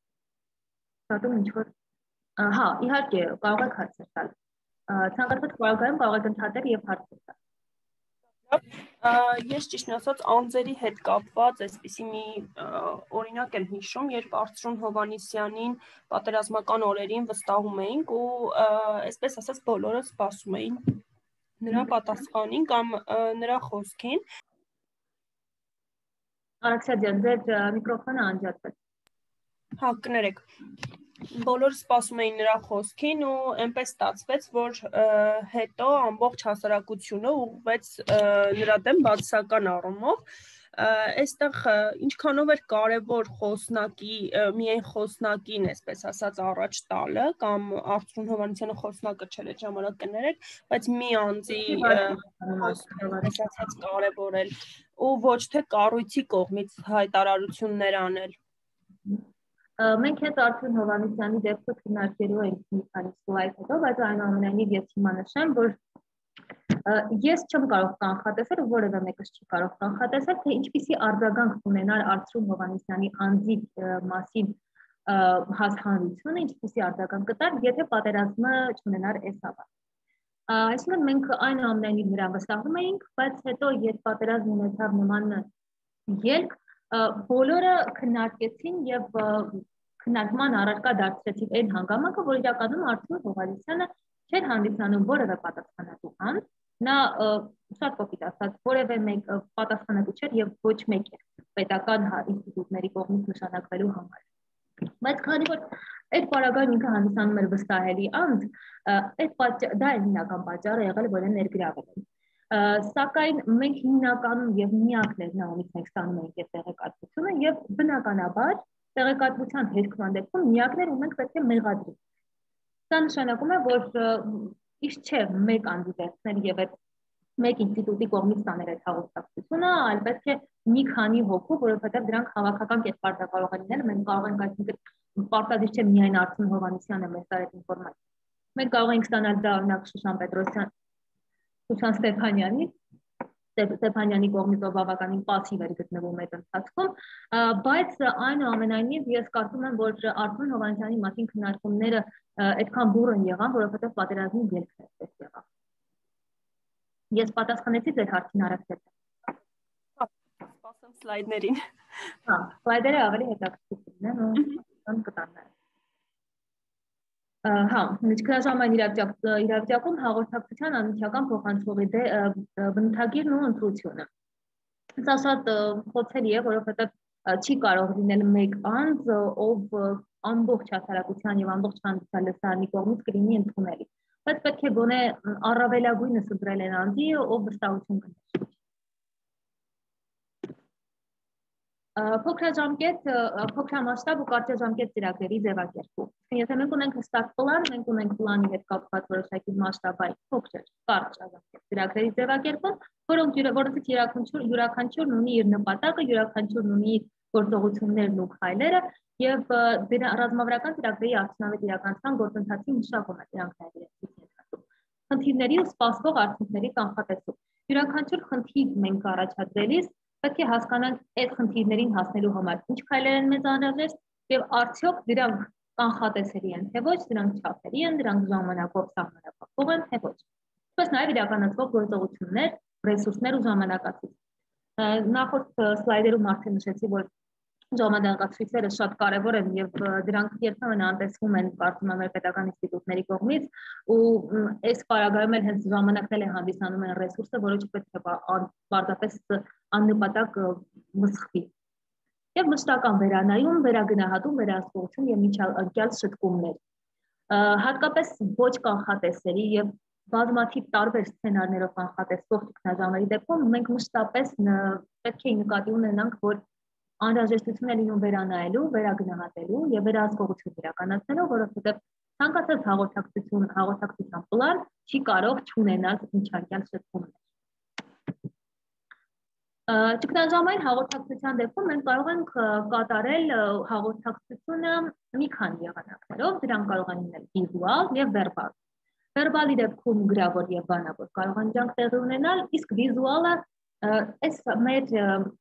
Շատում ինչ որ հա, իհարկե, կարող եք հարցեր տալ։ Ցանկացած պարագայում կարող եք ընդհատել եւ հարցեր տալ։ Ես ճիշտն ասած անձերի հետ կապված այսպիսի մի օրինակ եմ հիշում, երբ Արծրուն Հովհաննիսյանին պատերազմական օրերին վստահում էինք ու այսպես ասած բոլորը սպասում էին նրա պատասխանին կամ նրա խոսքին։ Արաքսիա ջան, ձեր միկրոֆոնը անջատվեց։ Հա, կներեք։ Բոլորը սպասում էին նրա խոսքին ու այնպես ստացվեց, որ հետո ամբողջ հասարակությունը ուղղվեց նրա դեմ բացասական առումով։ Այստեղ ինչքանով էր կարևոր խոսնակի, միայն խոսնակին, այսպես ասած, առաջ տալը, կամ Արծրուն Հովհաննիսյանը խոսնակը չէր այդ ժամանակ կներեք, բայց մի անձի ասած կարևորել ու ոչ թե կառույցի կողմից հայտարարություններ անել։ Մենք հետ Արծրուն Հովհաննիսյանի դեպքը քննարկելու ենք մի քանի սլայդ հետո, բայց այնուամենայնիվ ես հիմա նշեմ, որ ես չեմ կարող կանխատեսել, որևէ մեկս չի կարող կանխատեսել, թե ինչպիսի արձագանք ունենար Արծրուն Հովհաննիսյանի անձի մասին հանրությունը, ինչպիսի արձագանք կտար, եթե պատերազմը չունենար այս ավար։ Այսինքն մենք այնուամենայնիվ նրան վստահում էինք, բայց հետո երբ պատերազմը ունեցավ նման ելք, բոլորը քննարկեցին եւ քննարկման առարկա դարձրեցին այն հանգամանքը, որ իրականում Արծրուն Հովհաննիսյանը չէր հանդիսանում որևէ պատասխանատու անձ, նա շատ կոպիտ ասած որևէ մեկ պատասխանատու չէր եւ ոչ մեկ է։ պետական ինստիտուտների կողմից նշանակվելու համար։ Բայց քանի որ այդ պարագայում ինքը հանդիսանում էր վստահելի անձ, դա է հիմնական պատճառը եղել, որ են ներգրավել են։ Սակայն մենք հիմնականում եւ միակներն ումից մենք ստանում ենք այդ տեղեկատվությունը եւ բնականաբար տեղեկատվության հերքման դեպքում միակներ ունենք պետք է մեղադրի։ Դա նշանակում է, որ իսկ չէ մեկ անձի վերցնել եւ այդ մեկ ինստիտուտի կողմից ստանել այդ հաղորդակցությունը, այլ պետք է մի քանի հոգու, որովհետեւ դրանք հավաքական կերպար կարող են լինել, մենք կարող ենք այսինքն պարտադիր չէ միայն Արթուր Հովհաննիսյանը մեզ տար այդ ինֆորմացիան։ Մենք կարող ենք ստանալ դա օրինակ Շուշան Պետրոսյան, Շուշան Ստեփանյանի կողմից բավականին пассив էր գտնվում այդ ընթացքում, բայց այնուամենայնիվ ես կարծում եմ, որ Արթուր Հովհաննիսյանի մասին քննարկումները այդքան բուռն եղան, որովհետեւ պատերազմի ելքն էպես եղավ։ Ես պատասխանեցի ձեր հարցին Արաքսետ։ Սպասեմ սլայդներին։ Հա, սլայդերը ավելի հետաքրքիր են ու կտաններ։ Հա, միջքնաժամային իրավիճակում հաղորդակցության անմիջական փոխանցողի բնութագիրն ու ընտրությունը։ Սա շատ խոցելի է, որովհետև չի կարող լինել մեկ անձ, ով ամբողջ հասարակության եւ ամբողջ հանդիսային լսարանի կողմից կլինի ընդունելի։ Բայց պետք է գոնե առավելագույնս ընտրել են անձի, ով վստահություն կներ։ Փոքրաժամկետ, փոքրամասշտաբ ու կարճաժամկետ ծրագրերի ձևակերպում։ Եթե մենք ունենք հստակ պլան, մենք ունենք պլանի հետ կապված որոշակի մասշտաբային փոքր, կարճ ծրագրերի ձևակերպում, որոնցից յուրաքանչյուրն ունի իր նպատակը, յուրաքանչյուրն ունի գործողություններն ու քայլերը եւ ռազմավարական ծրագրերի արդյունավետ իրականացման գործընթացի մշակումը դրանք նաև իրենից ենթադրում։ Խնդիրների ու սպասվող արդյունքների կանխատեսում։ Յուրաքանչյուր խնդիր մենք առաջադրելիս պետք է հասկանանք այդ խնդիրներին հասնելու համար ինչ քայլեր են մեզ անհրաժեշտ եւ արդյոք դրանք կանխատեսելի են թե ոչ, դրանք չափելի են, դրանք ժամանակով սահմանափակվող են թե ոչ։ Ինչպես նաեւ իրականացվող գործողություններ, ռեսուրսներ ու ժամանակացույց։ Նախորդ սլայդերում արդեն նշեցի, որ ժամանակացույցերը շատ կարևոր են եւ դրանք երբեմն անտեսվում են կարծում եմ պետական ինստիտուտների կողմից ու այս պարագայում էլ հենց ժամանակն է հանդիսանում են ռեսուրսը, որը չպետք է պարզապես աննպատակ մսխվի։ Եվ մշտական վերանայում, վերագնահատում, վերահսկողություն եւ միջանկյալ շտկումներ։ Հատկապես ոչ կանխատեսելի եւ բազմաթիվ տարբեր սցենարներով կանխատեսվող ճգնաժամերի դեպքում մենք մշտապես պետք է նկատի ունենանք, որ անհրաժեշտություն է լինում վերանայելու, վերագնահատելու եւ վերահսկողություն իրականացնելու, որովհետեւ ցանկացած հաղորդակցության պլան չի կարող չունենալ միջանկյալ շտկումներ։ Ճգնաժամային հաղորդակցության դեպքում մենք կարող ենք կատարել հաղորդակցությունը մի քանի եղանակներով, դրանք կարող են լինել վիզուալ եւ վերբալ։ Վերբալի դեպքում գրավոր եւ բանավոր կարող են դրանք տեղի ունենալ, իսկ վիզուալը այս մեր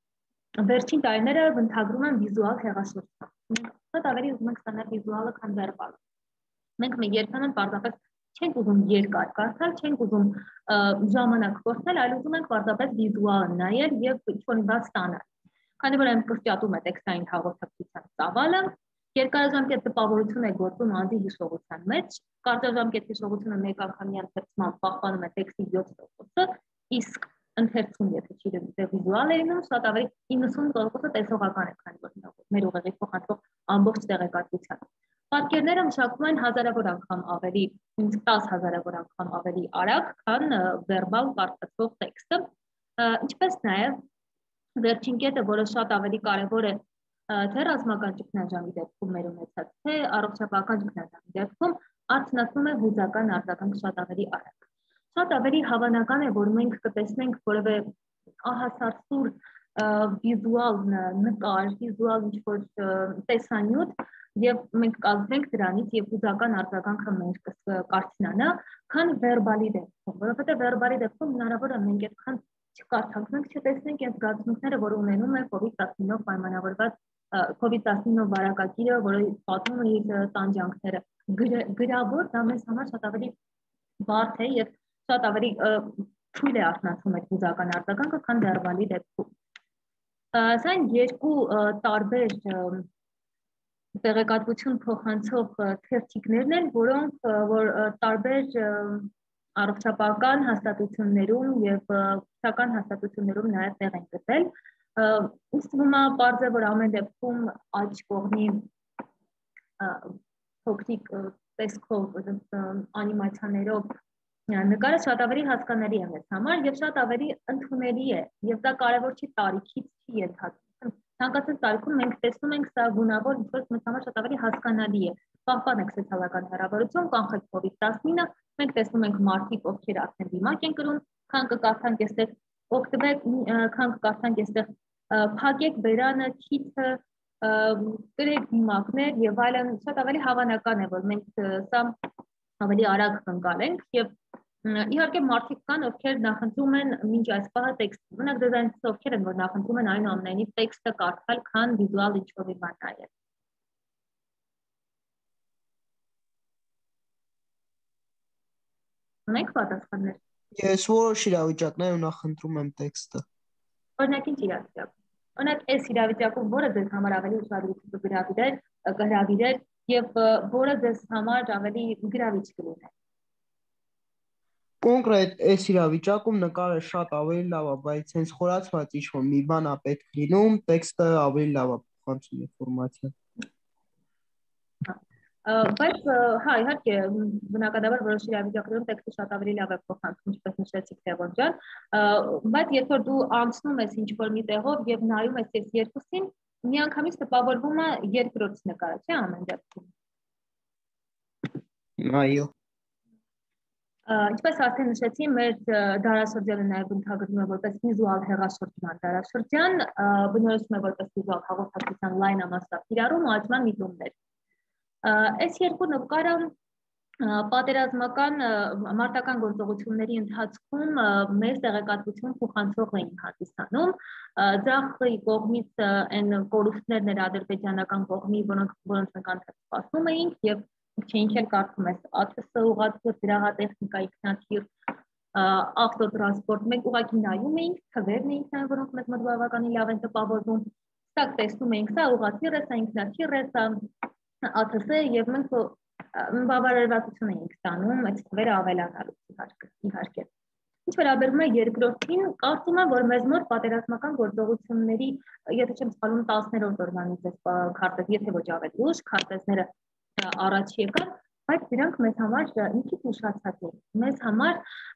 վերջին տարիները ընդհանրում են վիզուալ հեղաշրջում։ Շատ ավելի ուզում ենք ստանալ վիզուալը, քան վերբալը։ Մենք երբեմն պարզապես չենք ուզում երկար կարդալ, չենք ուզում ժամանակ կորցնել, այլ ուզում ենք պարզապես վիզուալ նայել եւ ինչ-որ բան ստանալ։ Քանի որ այն կրճատում է տեքստային հաղորդակցության ծավալը, երկարաժամկետ տպավորություն է գործում անձի հիշողության մեջ, կարճաժամկետ հիշողությունը մեկ անգամյա ընթերցման պահպանում է տեքստի 7%, իսկ ընթերցում եթե չի վիզուալ է լինում, շատ ավելի 90% տեսողական է, քանի որ մեր ուղեղի փոխանցող ամբողջ տեղեկատվության։ Պատկերները մշակվում են հազարավոր անգամ ավելի, 10,000-ավոր անգամ ավելի արագ, քան վերբալ կարդացվող տեքստը, ինչպես նաև վերջին կետը, որը շատ ավելի կարևոր է թե ռազմական ճգնաժամի դեպքում մեր ունեցած, թե առողջապահական ճգնաժամի դեպքում արդյունացնում է հուզական արձագանք շատ ավելի արագ։ Շատ ավելի հավանական է, որ մենք կտեսնենք որևէ ահասարսուր վիզուալ նկար, վիզուալ ինչ-որ տեսանյութ եւ մենք կազմենք դրանից եւ հուզական արձագանքը մեր կկարծնանա, քան վերբալի դեպքում, որովհետեւ վերբալի դեպքում հնարավոր է մենք այդքան չկարդանք, մենք չտեսնենք այդ զգացմունքները, որ ունենում է COVID-19-ով պայմանավորված COVID-19 վարակագիրը, որը պատմում է իր տանջանքները։ Գրավոր դա մեզ համար շատ ավելի բարդ է եւ շատ ավելի թույլ է արտնացում այդ հուզական արձագանքը, քան վերբալի դեպքում։ Սա երկու տարբեր տեղեկատվություն փոխանցող թերթիկներն են, որոնք որ տարբեր առողջապահական հաստատություններում եւ քրթական հաստատություններում նաեւ տեղ են գտել։ ինձ թվում է բարձր որ ամեն դեպքում աջ կողմի փոքրիկ տեսքով անիմացիաներով նկարը շատ ավելի հասկանալի է մեզ համար եւ շատ ավելի ընդունելի է եւ դա կարեւոր չի տարիքից չի ենթադրվում ցանկացած տարիքում մենք տեսնում ենք սա գունավոր ինչ-որ մեզ համար շատ ավելի հասկանալի է պահպանենք սոցիալական հեռավորություն կանխենք COVID-19 մենք տեսնում ենք մարդիկ ովքեր արդեն դիմակ են կրում քան կկարդանք այստեղ օգտվեք քան կկարդանք այստեղ փակեք բերանը քիթը գրեք դիմակներ եւ այլն շատ ավելի հավանական է որ մենք սա ավելի արագ կընկալենք եւ իհարկե մարդիկ կան ովքեր նախընտրում են մինչ այս պահը տեքստ ունակ դեզայներները ովքեր են որ նախընտրում են այնուամենայնիվ տեքստը կարդալ քան վիզուալ ինչ-որ մի բան նայել ունեք պատասխաններ Ես որոշ իրավիճակներում նախընտրում եմ տեքստը օրինակ ինչ իրավիճակ Օրինակ այս իրավիճակում որը ձեզ համար ավելի ուշադրություն կհրավիրեր եւ որը ձեզ համար ավելի գրավիչ կլիներ Կոնկրետ այս իրավիճակում նկարը շատ ավելի լավ է, բայց հենց խորացված ինչ-որ մի բան է պետք լինում, տեքստը ավելի լավ է փոխանցում ինֆորմացիան։ Բայց հա իհարկե բնականաբար որոշ իրավիճակներում տեքստը շատ ավելի լավ է փոխանցում, ինչպես նշեցիք Տեվոն ջան, բայց երբ որ դու անցնում ես ինչ-որ մի տեղով եւ նայում ես այս երկուսին, միանգամից տպավորվում է երկրորդ նկարը, չէ՞ ամեն դեպքում։ Այո։ Ինչպես արդեն նշեցի, մեր դարաշրջանը նաև ընդհանրում է որպես վիզուալ հեղաշրջման դարաշրջան, բնորոշվում է որպես վիզուալ հաղորդակցության լայնամասշտաբ կիրառում ու աճման միտումներ։ Այս երկու նկարը պատերազմական մարտական գործողությունների ընթացքում մեծ տեղեկատվություն փոխանցող էին հանդիսանում, ձախի կողմից այն կորուստներն էր ադրբեջանական կողմի, որոնց մենք անցած սպասում էինք եւ Չէինք էլ կարդում ես ԱԹՍ ուղղաթիռ, դրահատեխնիկա, ինքնաթիռ, ավտոտրանսպորտ, մենք ուղղակի նայում էինք, թվերն էինք նայում, որոնք մեզ մոտ բավականին լավ են տպավորվում, սա տեսնում էինք, սա ուղղաթիռ է, սա ինքնաթիռ է, սա ԱԹՍ է եւ մենք բավարարվածություն էինք ստանում այդ թվերը ավելանալուց իհարկե։ Ինչ վերաբերում է երկրորդին, կարծում եմ, որ մեզ մոտ պատերազմական գործողությունների, եթե չեմ սխալվում, 10-րդ օրվանից է քարտեզ, եթե ոչ ավելի ուշ, քարտեզները առաջ եկան, բայց դրանք մեզ համար մի քիչ ուշացած են։ Մեզ համար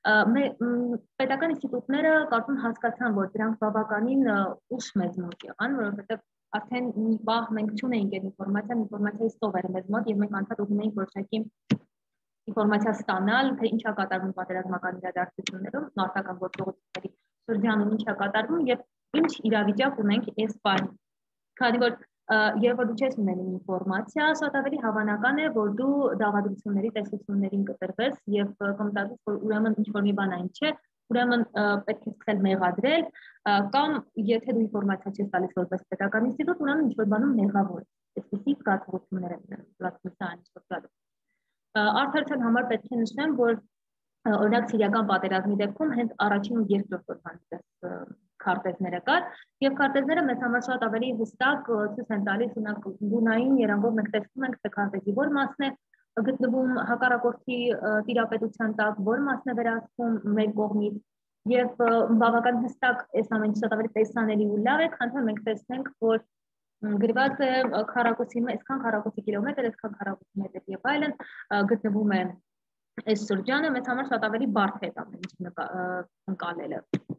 պետական ինստիտուտները կարծում հասկացան, որ դրանք բավականին ուշ մեզ մոտ եղան, որովհետև արդեն մի պահ մենք չունեինք այդ ինֆորմացիայի ստով էր մեզ մոտ եւ մենք անդադ ուզում էինք որոշակի ինֆորմացիա ստանալ, թե ինչ է կատարվում պատերազմական իրադարձություններում, մարտական գործողությունների շրջանում ինչ է կատարվում եւ ինչ իրավիճակ ունենք այս պահին։ Քանի որ Երբ որ դու չես ունենում ինֆորմացիա, շատ ավելի հավանական է, որ դու դավադրությունների տեսություններին կտրվես եւ կմտածես, որ ուրեմն ինչ-որ մի բան այն չէ, ուրեմն պետք է սկսել մեղադրել, կամ եթե դու ինֆորմացիա չես տալիս որպես պետական ինստիտուտ, ուրեմն ինչ-որ բանում մեղավոր ես։ Այսպիսի զգացողություններ են լրացուցան ինչ-որ գալու։ Արդարության համար պետք է նշեմ, որ օրինակ սիրիական պատերազմի դեպքում հենց առաջին ու երկրորդ օրվանից քարտեզները կար եւ քարտեզները մեզ համար շատ ավելի հստակ ցույց են տալիս գունային երանգով մենք տեսնում ենք թե քարտեզի որ մասն է գտնվում հակառակորդի տիրապետության տակ, որ մասն է վերահսկվում մեր կողմից եւ բավական հստակ այս ամենը շատ ավելի տեսանելի ու լավ է, քան թե մենք տեսնենք, որ գրված է քառակուսի, այսքան քառակուսի կիլոմետր, այսքան քառակուսի մետր եւ այլն գտնվում է այս շրջանը մեզ համար շատ ավելի բարդ է ամեն ինչ ընկալելը։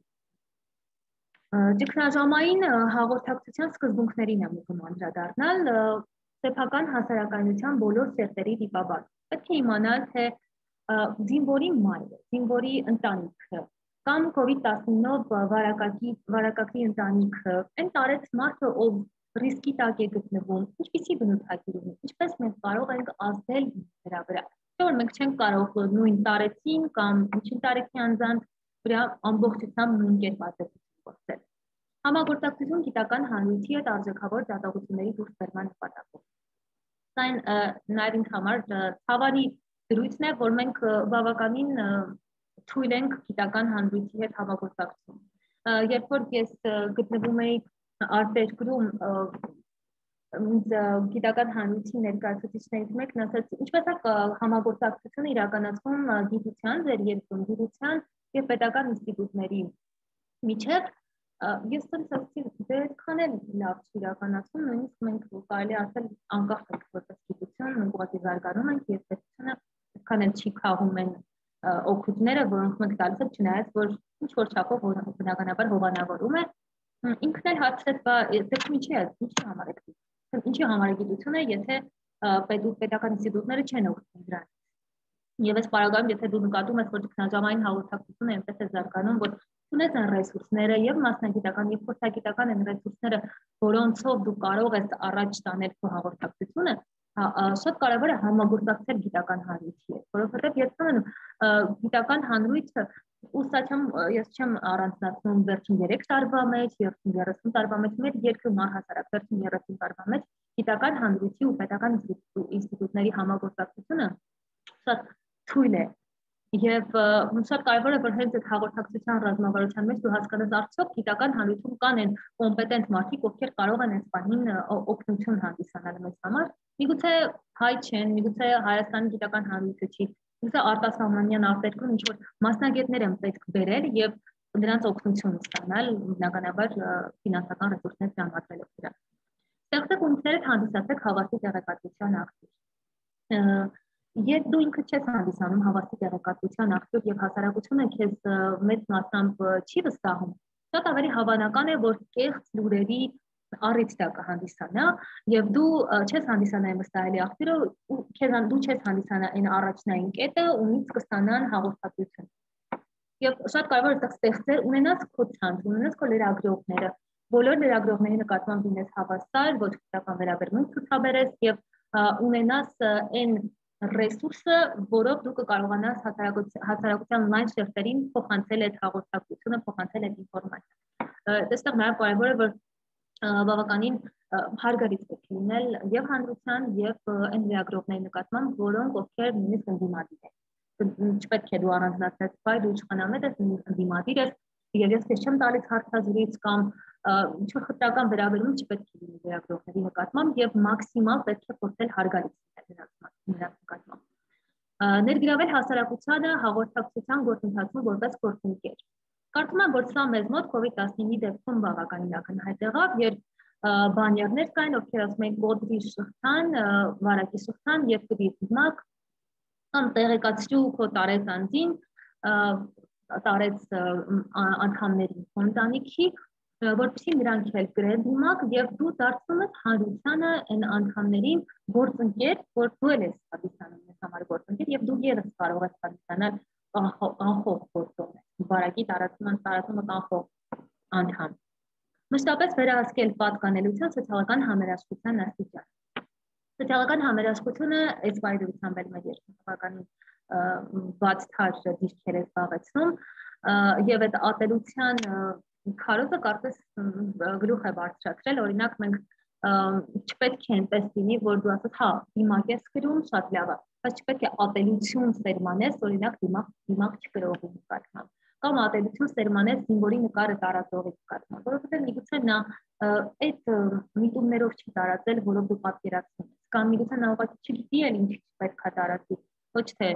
Ճգնաժամային հաղորդակցության սկզբունքներին եմ ուզում անդրադառնալ սեփական հասարակայնության բոլոր սերտերի դիպաբան։ Պետք է իմանալ, թե զինվորի մայրը, զինվորի ընտանիքը կամ COVID-19 վարակակի ընտանիքը, այն տարեց մարդը, ով ռիսկի տակ է գտնվում, ինչպիսի բնութագիր ունի, ինչպես մենք կարող ենք ազդել դրա վրա։ Չէ՞ որ մենք չենք կարող նույն տարեցին կամ ինչին տարեքի անձանց վրա ամբողջությամբ նույն կերպ ազդեցություն գործել։ Համագործակցություն գիտական հանրույթի հետ արժեքավոր դատողությունների դուրս բերման նպատակով։ Սա նաև ինձ համար ցավալի դրույթն է, որ մենք բավականին թույլ ենք գիտական հանրույթի հետ համագործակցում։ Երբ որ ես գտնվում էի արտերկրում գիտական հանրույթի ներկայացուցիչներից մեկն ասաց, ինչպես է համագործակցությունը իրականացվում գիտության, ձեր երկրում գիտության եւ պետական ինստիտուտների միջև, ես ցույցի դերքան էլ լավ իրականացում նույնիսկ մենք կարելի ասել անկախ ենք որպես գիտություն մենք ուղղակի զարգանում ենք եւ պետությունը այդքան էլ չի քաղում են օգուտները որոնք մենք տալիս ենք չնայած որ ինչ որ չափով բնականաբար հովանավորում է ինքն էլ հացրեց բա դեպքում ինչի համար է գիտությունը եթե պետական ինստիտուտները չեն օգտվում դրանից եւ այս պարագայում եթե դու նկատում ես որ ճգնաժամային հաղորդակցությունը այնպես է զարգանում որ ունես այն ռեսուրսները եւ մասնագիտական եւ փորձագիտական են ռեսուրսները որոնցով դու կարող ես առաջ տանել քո հաղորդակցությունը շատ կարեւոր է համագործակցել գիտական հանրույթի հետ որովհետեւ երբեմն գիտական հանրույթը ես չեմ առանձնացնում վերջին 3 տարվա մեջ, 30 տարվա մեջ, մեր երկրում առհասարակ վերջին 30 տարվա մեջ գիտական հանրույթի ու պետական ինստիտուտների համագործակցությունը շատ թույլ է եւ շատ կարեւոր է որ հենց այդ հաղորդակցության ռազմավարության մեջ դու հասկանաս արդյոք գիտական հանրույթում կան այն կոմպետենտ մարդիկ ովքեր կարող են այս բանին օգնություն հանդիսանալ մեզ համար միգուցե հայ չեն միգուցե Հայաստանի գիտական հանրույթը չի Իսկ արտասահմանյան արտերկրում ինչ որ մասնագետներ են պետք բերել եւ նրանց օգնություն ստանալ բնականաբար ֆինանսական ռեսուրսներ տրամադրելով դրան։ Ստեղծեք ունեցեք հանդիսացեք հավաստի տեղեկատվության ակտիվ։ Երբ դու ինքդ չես հանդիսանում հավաստի տեղեկատվության ակտիվ եւ հասարակությունը քեզ մեծ մասամբ չի վստահում, շատ ավելի հավանական է որ կեղծ լուրերի առիթ դա կհանդիսանա եւ դու չես հանդիսանա այն վստահելի աղբյուրը քեզան դու չես հանդիսանա այն առաջնային կետը ունից կստանան հաղորդակցություն եւ շատ կարեւոր է դա ստեղծել ունենաս քո ցանց ունենաս քո լրագրողները բոլոր լրագրողների նկատմամբ լինես հավասար ոչ քրական վերաբերմունք ցուցաբերես եւ ունենաս այն ռեսուրսը որով դու կկարողանաս հասարակության լայն շերտերին փոխանցել այդ հաղորդակցությունը փոխանցել այդ ինֆորմացիան այստեղ նաեւ կարեւոր է որ բավականին հարգալից պետք է լինել եւ հանրության եւ այն լրագրողների նկատմամբ որոնք ովքեր նույնիսկ ընդդիմադիր են չպետք է դու առանձնացնես բայ դու իշխանամետ ես ընդդիմադիր ես եւ ես չեմ տալիս հարցազրույց կամ ինչ որ խտրական վերաբերում չպետք է լինի լրագրողների նկատմամբ եւ մաքսիմալ պետք է փորձել հարգալից լինել նրանց նկատմամբ ներգրավել հասարակությանը հաղորդակցության գործընթացում որպես գործընկեր Կարծում եմ, որ սա մեզ մոտ COVID-19-ի դեպքում բավականին ակնհայտ եղավ, երբ բանյարներ կային, ովքեր ասում էին կոդրի շղթան, վարակի շղթան եւ կրի դիմակ, կամ տեղեկացրու քո տարեց անձին, տարեց անդամներին ընտանիքի, որպեսզի նրանք էլ գրեն դիմակ եւ դու դարձնում ես հանրությանը այն անդամներին գործընկեր, որ դու ես հանդիսանում ես համար գործընկեր եւ դու եւս կարող ես հանդիսանալ անխող գործում է բարակի տարածումը կանխող անդամ մշտապես վերահսկել պատկանելիության սոցիալական համերաշխության աստիճան սոցիալական համերաշխությունը այս վայրությամբ էլ մեր երկրի բաց թար դիրքեր է զբաղեցնում եւ այդ ատելության քարոզը կարծես գլուխ է բարձրացրել օրինակ մենք չպետք է այնպես լինի որ դու ասես հա դիմակ ես գրում շատ լավ է բայց չպետք է ատելություն սերմանես օրինակ դիմակ չկրողի նկատմամբ կամ ատելություն սերմանես զինվորի նկարը տարածողի նկատմամբ որովհետեւ միգուցե նա այդ միտումներով չի տարածել որով դու պատկերացնում ես կամ միգուցե նա ուղղակի չգիտի էլ ինչ պետք է տարածի ոչ թե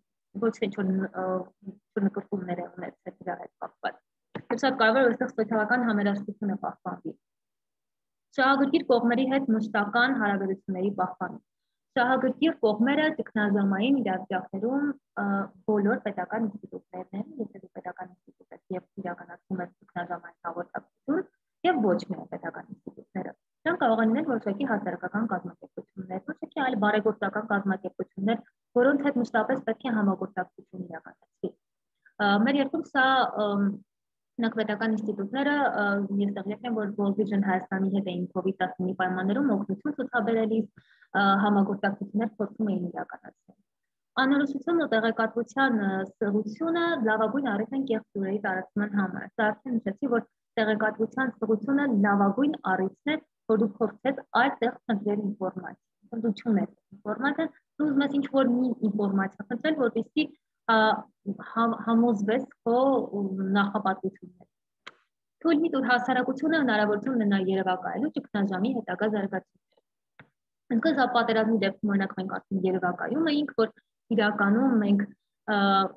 ինչ նկատումներ է ունեցել դրա հետ կապված Շատ կարևոր է այստեղ սոցիալական համերաշխությունը պահպանվի Շահագրգիռ կողմերի հետ մշտական հարաբերությունների պահպանում Շահագրգիռ կողմերը ճգնաժամային իրավիճակներում բոլոր պետական ինստիտուտներն են, եթե դու պետական ինստիտուտ ես եւ իրականացնում ես ճգնաժամային հաղորդակցություն եւ ոչ միայն պետական ինստիտուտները։ Դրանք կարող են լինել որոշակի հասարակական կազմակերպություններ, որոշակի այլ բարեգործական կազմակերպություններ, որոնց հետ մշտապես պետք է համագործակցություն իրականացվի։ Մեր երկրում սա Նախպետական ինստիտուտները ես տեղյակ եմ, որ World Vision Հայաստանի հետ էին COVID-19 պայմաններում օգնություն ցուցաբերելիս համագործակցություններ փորձում էին իրականացնել։ Անորոշությունն ու տեղեկատվության սղությունը լավագույն առիթ են կեղծ լուրերի տարածման համար։ Սա արդեն նշեցի, որ տեղեկատվության սղությունը լավագույն առիթն է, որ դու փորձես այդտեղ խնդրել ինֆորմացիա։ Դու չունես ինֆորմացիա, դու ուզում ես ինչ-որ մի ինֆորմացիա խնդրել, որպեսզի համոզվես քո նախապատվությունները։ Թույլ մի տուր հասարակությունը հնարավորություն ունենա երևակայելու ճգնաժամի հետագա զարգացումները։ Ընդգծա պատերազմի դեպքում օրինակ մենք ասում երևակայում էինք, որ իրականում մենք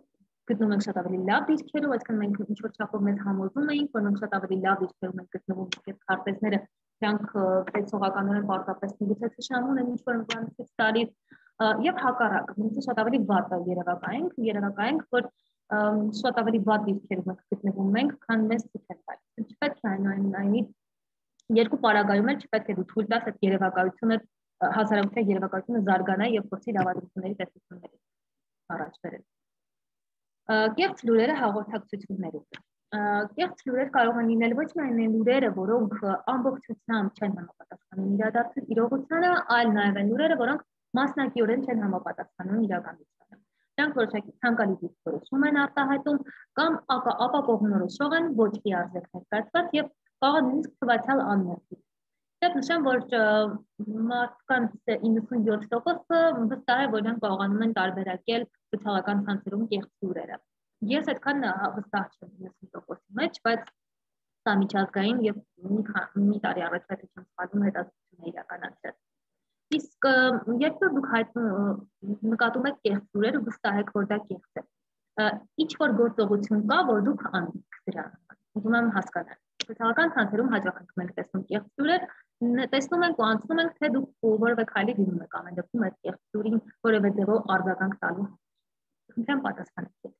գտնում ենք շատ ավելի լավ դիրքերով, այսինքն մենք ինչ որ չափով մեզ համոզում էինք, որ մենք շատ ավելի լավ դիրքերում ենք գտնվում, եւ քարտեզները դրանք տեսողականորեն պարտապես միգուցե ցշանում են ինչ որ բանից տարի եւ հակառակ, մենք շատ ավելի վատ երևակայենք, որ շատ ավելի վատ դիրքերում ենք գտնվում ենք, քան մեզ ցույց են տալիս։ Չպետք է այնուամենայնիվ երկու պարագայում էլ չպետք է դու թույլ տաս այդ երևակայությունը հասարակության երևակայությունը զարգանա եւ փորձի լավատեսությունների տեսությունների առաջ բերել։ Կեղծ լուրերը հաղորդակցություններով։ Կեղծ լուրեր կարող են լինել ոչ միայն այն լուրերը, որոնք ամբողջությամբ չեն համապատասխանում իրողությանը, այլ նաեւ այն լուրերը, որոնք մասնակիորեն չեն համապատասխանում իրականությանը։ Դրանք որոշակի ցանկալի դիրքորոշում են արտահայտում կամ ապակողմնորոշող են ոչ լիարժեք ներկայացված եւ կարող են նույնիսկ թվացial անմեղքի։ Դեռ նշեմ, որ մարդկանց 97%-ը վստահ է, որ նրանք կարողանում են տարբերակել սոցիալական ցանցերում կեղծ լուրերը։ Ես այդքան վստահ չեմ 90%-ի մեջ, բայց սա միջազգային եւ մի տարի առաջ եթե չեմ սխալվում հետազոտություն է իրականացրել։ Իսկ երբ դուք նկատում եք կեղծ լուրեր ու վստահ եք, որ դա կեղծ է, ինչ որ գործողություն կա, որ դուք անեք դրան։ Ուզում եմ հասկանալ։ Սոցիալական ցանցերում հաճախ մենք տեսնում կեղծ լուրեր, տեսնում ենք ու անցնում ենք, թե դուք որևէ քայլի դիմում եք ամեն դեպքում այդ կեղծ լուրին որևէ ձևով արձագանք տալու։ Խնդրեմ պատասխանեք։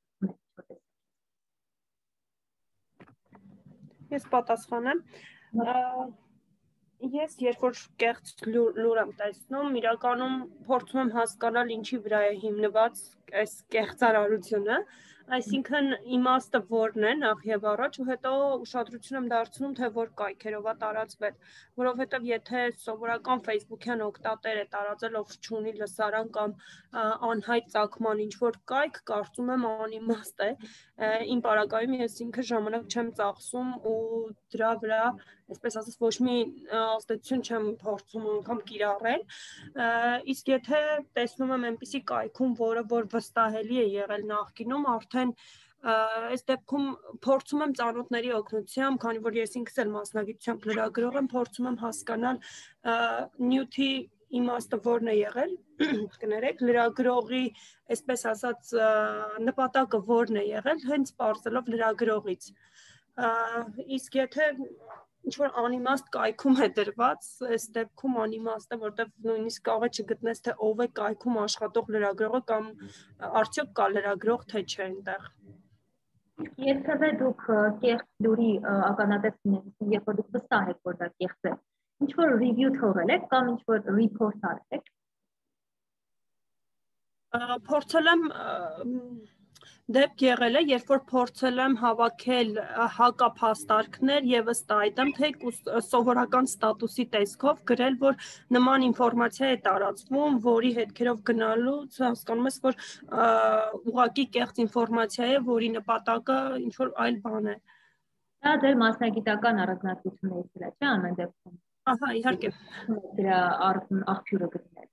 Ես պատասխանեմ։ Ես երբ որ կեղծ լուր եմ տեսնում, իրականում փորձում եմ հասկանալ ինչի վրա է հիմնված այս կեղծարարությունը, այսինքն իմաստը որն է նախ եւ առաջ ու հետո ուշադրություն եմ դարձնում թե որ կայքերով է տարածվել, որովհետեւ եթե սովորական Facebook-յան օգտատեր է տարածել ով չունի լսարան կամ անհայտ ծագման ինչ որ կայք, կարծում եմ անիմաստ է, իմ պարագայում ես ինքը ժամանակ չեմ ծախսում ու դրա վրա այսպես ասած ոչ մի ազդեցություն չեմ փորձում անգամ կիրառել, իսկ եթե տեսնում եմ այնպիսի կայքում, որը որ վստահելի է եղել նախկինում, արդեն այս դեպքում փորձում եմ ծանոթների օգնությամբ, քանի որ ես ինքս էլ մասնագիտությամբ լրագրող եմ, փորձում եմ հասկանալ նյութի իմաստը որն է եղել, կներեք, լրագրողի, այսպես ասած, նպատակը որն է եղել, հենց պարզելով լրագրողից։ Իսկ եթե ինչ-որ անիմաստ կայքում է դրված, այս դեպքում անիմաստ է, որտեղ նույնիսկ կարող է չգտնես, թե ով է կայքում աշխատող լրագրողը կամ արդյոք կա լրագրող, թե չէ այնտեղ։ Երբևէ դուք կեղծ լուրի ականատես ունեք, երբ որ դուք վստահ եք, որ դա կեղծ է, ինչ-որ review թողել եք կամ ինչ-որ report արել եք։ Փորձել եմ դեպք եղել է, երբ որ փորձել եմ հավաքել հակափաստարկներ եւ ըստ այդմ թե սովորական ստատուսի տեսքով գրել, որ նման ինֆորմացիա է տարածվում, որի հետքերով գնալուց հասկանում ես, որ ուղղակի կեղծ ինֆորմացիա է, որի նպատակը ինչ որ այլ բան է։ Դա ձեր մասնագիտական առանձնահատկություններից է, չէ՞, ամեն դեպքում։ Ահա, իհարկե։ Դրա աղբյուրը գտնել։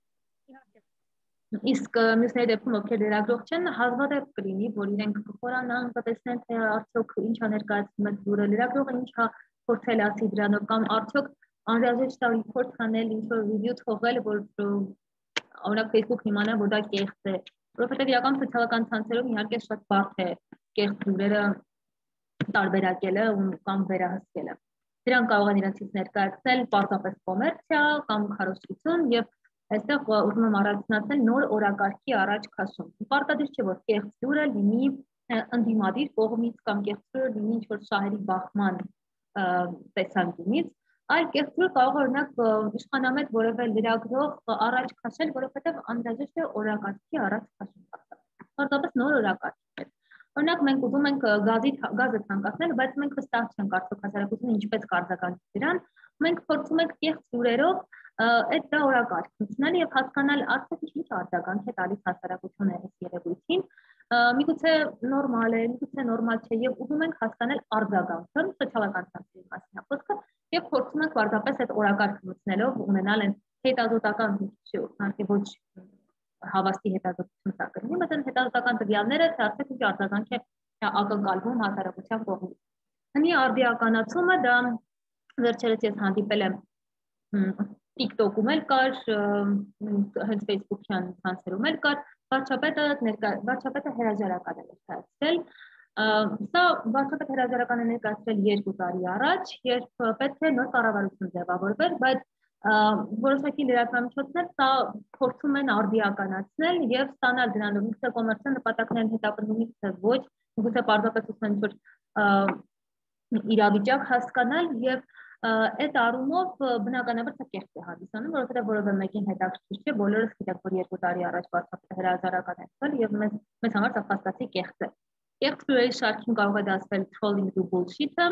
Իսկ մյուսների դեպքում ովքեր լրագրող չեն, հազվադեպ կլինի, որ իրենք կխորանան, կտեսնեն, թե արդյոք ինչ է ներկայացնում այդ լուրը, լրագրողը ինչ է փորձել ասի դրանով կամ արդյոք անհրաժեշտ է report անել, ինչ որ review թողել, որ օրինակ Facebook-ն իմանա, որ դա կեղծ է, որովհետև իրական սոցիալական ցանցերում իհարկե շատ բարդ է կեղծ լուրերը տարբերակելը կամ վերահսկելը։ Դրանք կարող են իրենցից ներկայացնել պարզապես կոմերցիա կամ քարոզչություն եւ այստեղ ուզում եմ առաջնացնել նոր օրակարգի առաջ քաշում։ Պարտադիր չէ, որ կեղծ լուրը լինի ընդդիմադիր կողմից կամ կեղծ լուրը լինի ինչ-որ շահերի բախման տեսանկյունից, այլ կեղծ լուրը կարող է օրինակ իշխանամետ որևէ լրագրող առաջ քաշել, որովհետև անհրաժեշտ է օրակարգի առաջ քաշում։ Պարտադիր նոր օրակարգ է։ Օրինակ մենք ուզում ենք գազը ցանկացնել, բայց մենք վստահ չենք արդյոք հասարակությունը ինչպես կարձագանքի դրան, մենք փորձում ենք կեղծ լուրերով այդ դա օրակարգ ընդունել եւ հասկանալ արդյոք ինչ արձագանք է տալիս հասարակությունը այս երևույթին, միգուցե նորմալ է, միգուցե նորմալ չէ եւ ուզում ենք հասկանալ արձագանքը սոցիալական ցանցերի մասին է խոսքը եւ փորձում ենք պարզապես այդ օրակարգը մտցնելով ունենալ այն հետազոտական հնարքի ոչ հավաստի հետազոտություն սա կլինի, մտան հետազոտական տվյալները, թե արդյոք ինչ արձագանք է ակնկալվում հասարակության կողմից։ Հնի արդիականացումը դա վերջերս ես հանդիպել եմ TikTok-ում էլ կար, հենց Facebook-յան ցանցերում էլ կար, վարչապետը հրաժարական է ներկայացրել։ Սա վարչապետը հրաժարական է ներկայացրել 2 տարի առաջ, երբ պետք է նոր կառավարություն ձևավորվեր, բայց որոշակի լրատվամիջոցներ սա փորձում են արդիականացնել եւ ստանալ դրանով միգուցե կոմերցիոն նպատակներն հետապնդում, միգուցե ոչ, միգուցե պարզապես ուզում են իրավիճակ հասկանալ եւ այդ առումով բնականաբար սա կեղծ է հանդիսանում, որովհետեւ որևէ մեկին հետաքրքիր չէ, բոլորս գիտենք, որ 2 տարի առաջ վարչապետը հրաժարական է եղել եւ մեզ համար սա փաստացի կեղծ է։ Կեղծ լուրերի շարքին կարող է դասվել trolling ու bullshit-ը,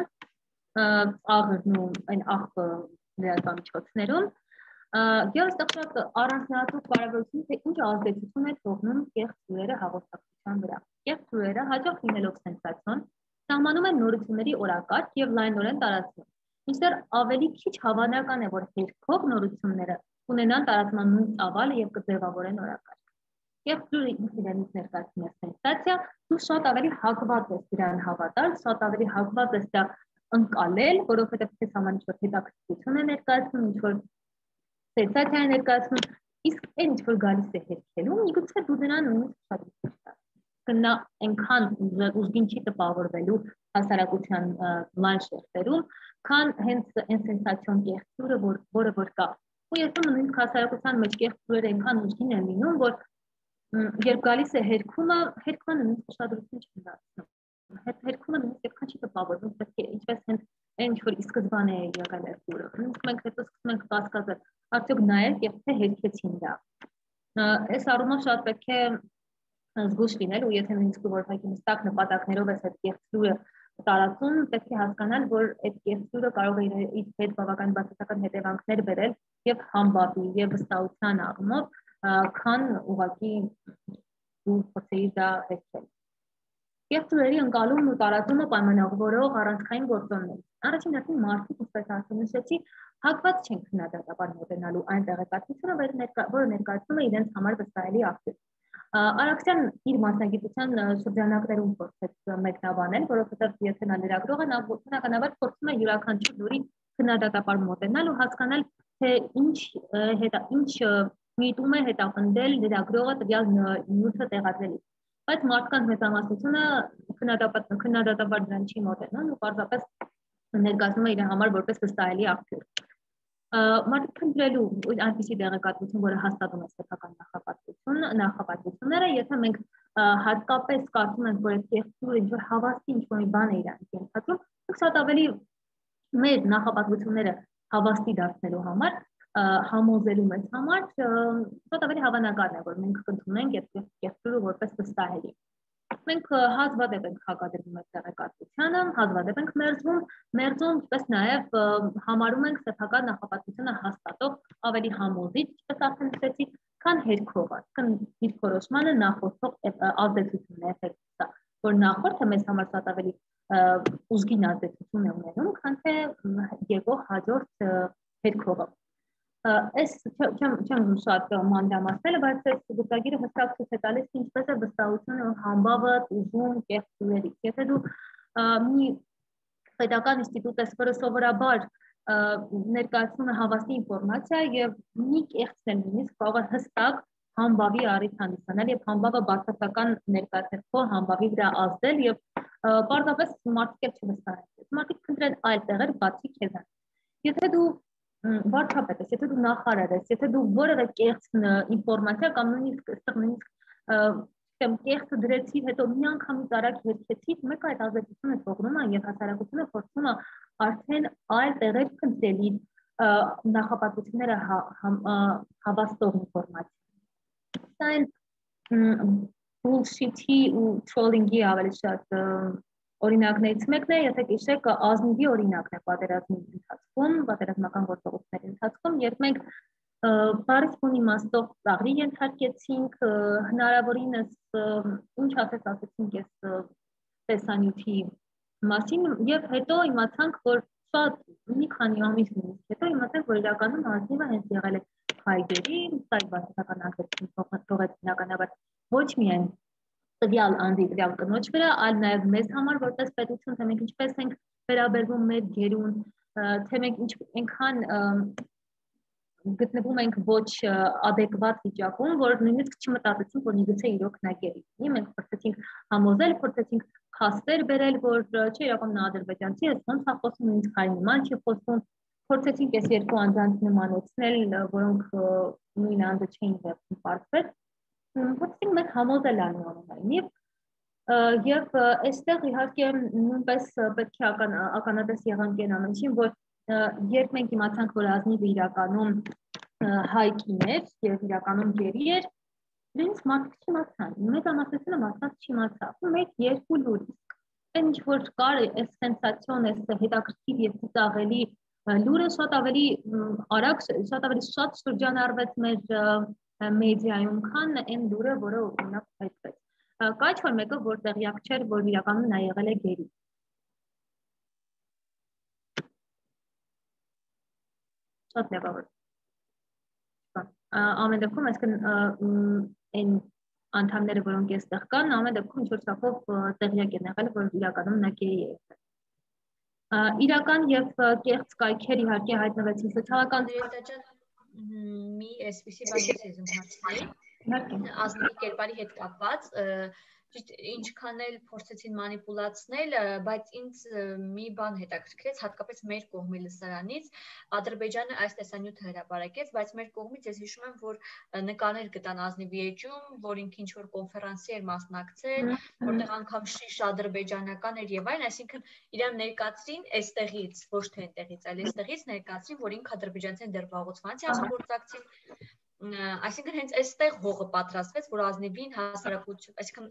աղրն ու այն աղբը լրատվամիջոցներում եւ այստեղ շատ առանձնահատուկ կարևորություն թե ինչ ազդեցություն է թողնում կեղծ լուրերը հաղորդակցության վրա։ Կեղծ լուրերը հաճախ լինելով սենսացիոն սահմանում են նորությունների օրակարգ եւ լայնորեն տարածվում։ Մինչդեռ ավելի քիչ հավանական է, որ հերքող նորությունները ունենան տարածման նույն ծավալը եւ կձևավորեն օրակարգ։ Կեղծ լուրը ինքնին ներկայացնում է սենսացիա, դու շատ ավելի հակված ես դրան հավատալ, շատ ավելի հակված ես դա ընկալել, որովհետեւ քեզ համար ինչ-որ հետաքրքրություն է ներկայացնում, ինչ-որ սենսացիա է ներկայացնում, իսկ այն ինչ-որ գալիս է հերքելուն, միգուցե դու դրան նույնիսկ շատ ուշ տաս։ Կնա այնքան ուժգին չի տպավորվելու հասարակության լայն շերտերում, քան հենց այն սենսացիոն կեղծ լուրը, որը որ կա։ Ու երբ նույնիսկ հասարակության մեջ կեղծ լուրերը այնքան ուժգին են լինում, որ երբ գալիս է հերքումը նույնիսկ ուշադրություն չի դարձնում։ Հերքումը նույնիսկ այդքան չի տպավորվում, պետք է ինչպես հենց այն ինչ-որ ի սկզբանե է եղել այդ լուրը։ Նույնիսկ մենք հետո սկսում ենք կասկածել, արդյոք նայել եւ թե հերքեցին դա։ Այս առումով շատ պետք է զգուշ լինել, ու եթե նույնիսկ որոշակի մստակ նպատակներով էս այդ կեղծ լուրը տարածում, պետք է հասկանալ, որ այդ կեղծ լուրը կարող է իր հետ բավական բացասական հետևանքներ բերել եւ համբավի եւ վստահության առումով, քան ուղղակի ու փոխեի դա հերքել։ Կեղծ լուրերի ընկալումն ու տարածումը պայմանավորող առանցքային գործոններ։ Առաջին հերթին մարդիկ, ինչպես ասում նշեցի, հակված չեն քննադատաբար մոտենալու այն տեղեկատվությունը, որը ներկայացնում է իրենց համար վստահելի աղբյուր։ Արաքսյան իր մասնագիտության շրջանակներում փորձեց մեկնաբանել, որովհետև եթե նա լրագրող է, նա բնականաբար փորձում է յուրաքանչյուր լուրի քննադատաբար մոտենալ ու հասկանալ, թե ինչ միտում է հետապնդել լրագրողը տվյալ նյութը տեղադրելիս։ Բայց մարդկանց մեծամասնությունը քննադատաբար դրան չի մոտենում ու պարզապես ներկայացնում է իր համար որպես վստահելի աղբյուր։ Մարդիկ փնտրելու այնպիսի տեղեկատվություն, որը հաստատում է սեփական նախապատվությունները, եթե մենք հատկապես կարծում ենք, որ այդ կեղծ լուրը ինչ-որ հավաստի ինչ-որ մի բան է իրան ենթադրում, շատ ավելի մեր նախապատվությունները հավաստի դարձնելու համար, համոզելու մեզ համար, շատ ավելի հավանական է, որ մենք կընդունենք այդ կեղծ լուրը որպես վստահելի։ Մենք հազվադեպ ենք հակադրվում այդ տեղեկատվությանը, հազվադեպ ենք մերձում, ինչպես նաև համարում ենք սեփական նախապատվությունը հաստատող ավելի համոզիչ, ինչպես արդեն նշեցի, քան հերքողը, քան իր որոշմանը նախորդող ազդեցությունն է էֆեկտը, որ նախորդը մեզ համար շատ ավելի ուժգին ազդեցություն է ունենում, քան թե եկող հաջորդ հերքողը։ Այս չեմ շատ մանրամասնել, բայց այս գծագիրը հստակ ցույց է տալիս, թե ինչպես է վստահությունը համբավը ուժում կեղծ լուրերից։ Եթե դու մի պետական ինստիտուտ ես, որը սովորաբար ներկայացնում է հավաստի ինֆորմացիա եւ մի կեղծն է նույնիսկ կարող է հստակ համբավի առիթ հանդիսանալ եւ համբավը բացասական ներկայացնել, քո համբավի վրա ազդել եւ պարզապես մարդիկ չվստահեն։ Մարդիկ փնտրեն այլ տեղեր բացի քեզանից։ Եթե դու վարչապետ ես, եթե դու նախարար ես, եթե դու որևէ կեղծ ինֆորմացիա կամ նույնիսկ կեղծը դրեցի, հետո մի անգամից արագ հերքեցի, մեկ այդ ազդեցությունը թողնում է եւ հասարակությունը փորձում է արդեն այլ տեղեր փնտրել նախապատվությունները հավաստող ինֆորմացիա։ Սա այն bullshit-ի ու trolling-ի ավելի շատ օրինակներից մեկն է, եթե հիշեք, ազնիվի օրինակն է պատերազմի ընթացքում, պատերազմական գործողությունների ընթացքում, երբ մենք բարից բուն իմաստով ծաղրի ենթարկեցինք, հնարավորինս ինչ ասեցինք այս տեսանյութի մասին եւ հետո իմացանք, որ շատ մի քանի ամիս հետո իմացանք, որ իրականում ազնիվը հենց եղել է հայդերի, սա բացասական ազդեցություն թողեց բնականաբար ոչ միայն տվյալ անձի տվյալ կնոջ վրա, այլ նաև մեզ համար որպես պետություն, թե մենք ինչպես ենք վերաբերվում մեր գերուն, թե մենք այնքան գտնվում ենք ոչ adekvat վիճակում, որ նույնիսկ չմտածեցինք, որ միգուցե իրոք նա գերի։ Մենք փորձեցինք համոզել, փորձեցինք փաստեր բերել, որ չէ, իրականում նա ադրբեջանցի է, ոնց է խոսում, նույնիսկ հայ նման չի խոսում։ Փորձեցինք այս երկու անձանց նմանեցնել, որոնք նույն անձը չէին դեպքում պարզվել։ Փորձեցինք մենք համոզել այնուամենայնիվ եւ այստեղ իհարկե նույնպես պետք է ականատես եղանք այն ամենին, որ երբ մենք իմացանք, որ ազնիվը իրականում հայ կին էր եւ իրականում գերի էր, նույնիսկ մարդիկ չիմացան, մեծամասնությունը մարդկանց չիմացավ։ Մեկ երկու լուր։ Այն ինչ որ կար այս սենսացիոն, այս հետաքրքիր եւ ծիծաղելի լուրը շատ ավելի արագ, շատ ավելի շատ շրջանառվեց մեր մեդիայում, քան այն լուրը, որը օրինակ հայտնվեց։ Կա ինչ-որ մեկը, որ տեղյակ չէր, որ իրականում նա եղել է գերի։ Շատ լավավոր։ Ամեն դեպքում, այսինքն այն անդամները, որոնք այստեղ կան, ամեն դեպքում ինչ-որ չափով տեղյակ են եղել, որ իրականում նա գերի է եղել։ Իրական եւ կեղծ կայքեր իհարկե հայտնվեցին սոցիալական մի այսպիսի բան ես ընդհանրացնել ազնիվի կերպարի հետ կապված ինչքան էլ փորձեցին մանիպուլացնել, բայց ինձ մի բան հետաքրքրեց, հատկապես մեր կողմի լսարանից, Ադրբեջանը այս տեսանյութը հրապարակեց, բայց մեր կողմից ես հիշում եմ, որ նկարներ գտան ազնիվի էջում, որ ինքը ինչ-որ կոնֆերանսի էր մասնակցել, որտեղ անգամ շիշ ադրբեջանական էր եւ այլն, այսինքն իրան ներկացրին այստեղից, ոչ թե այնտեղից, այլ այստեղից ներկացրին, որ ինքը ադրբեջանցին դեռ վաղուց համագործակցին Այսինքն հենց այստեղ հողը պատրաստվեց, որ ազնիվին հասարակություն, այսինքն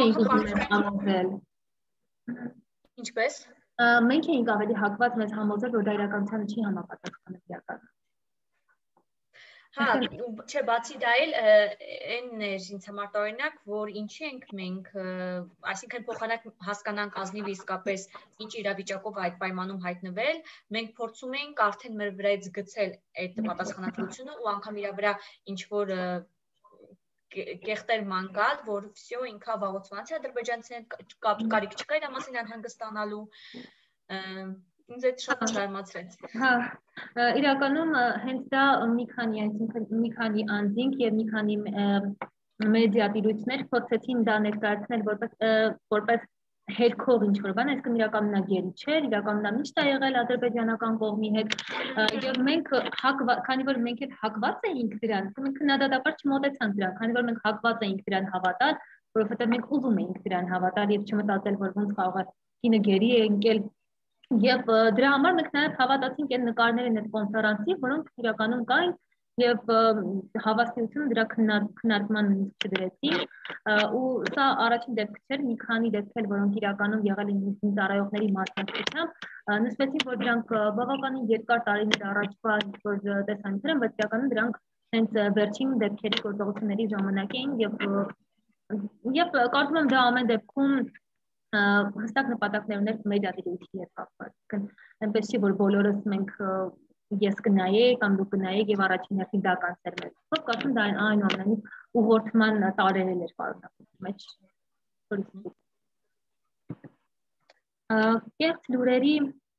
ինչպես մենք էինք ավելի հակված մեզ համոզել, որ դա իրականությանը չի համապատասխանում իրականում։ Հա, չէ, բացի դա էլ այն էր ինձ համար տարօրինակ, որ ինչի ենք մենք, այսինքն փոխանակ հասկանանք ազնիվը իսկապես ինչ իրավիճակով այդ պայմանում հայտնվել, մենք փորձում ենք արդեն մեր վրայից գցել այդ պատասխանատվությունը ու անգամ իր վրա ինչ որ կեղտել մանկալ, որ վсё ինքա վաղուց ադրբեջանցին կարիք չկա իր մասին անհանգստանալու ինձ այդ շատ զարմացրեց։ Հա, իրականում հենց դա մի քանի անձինք եւ մի քանի մեդիա տիրույթներ փորձեցին դա ներկայացնել որպես հերքող ինչ-որ բան, այսինքն իրականում նա գերի չէր, իրականում նա միշտ է եղել ադրբեջանական կողմի հետ եւ մենք քանի որ մենք էլ հակված էինք դրան, մենք քննադատաբար չմոտեցանք դրան, քանի որ մենք հակված էինք դրան հավատալ, որովհետեւ մենք ուզում էինք դրան հավատալ եւ չմտածել, որ ոնց կարող է կինը գերի է ընկել Եվ դրա համար մենք նաև հավատացինք այն նկարներին այդ կոնֆերանսի, որոնք իրականում կային եւ հավաստիությունը դրա քննարկման չդրեցին ու սա առաջին դեպքը չէր, մի քանի դեպքեր, որոնք իրականում եղել են ծառայողների մասնակցությամբ, նշվեցին, որ դրանք բավականին երկար տարիներ առաջվա որ տեսանյութեր են, բայց իրականում դրանք հենց վերջին դեպքերի գործողությունների ժամանակ էին եւ կարծում եմ դա ամեն դեպքում հստակ նպատակներ ուներ մեդիա տիրույթի հետ կապված։ Այնպես չի, որ բոլորս մենք ես կնայեի կամ դու կնայեի եւ առաջին հերթին դա կանցեր մեզ։ Ով կարծում դա այնուամենայնիվ ուղղորդման տարերել էր պարունակում մեջ։ Կեղծ լուրերի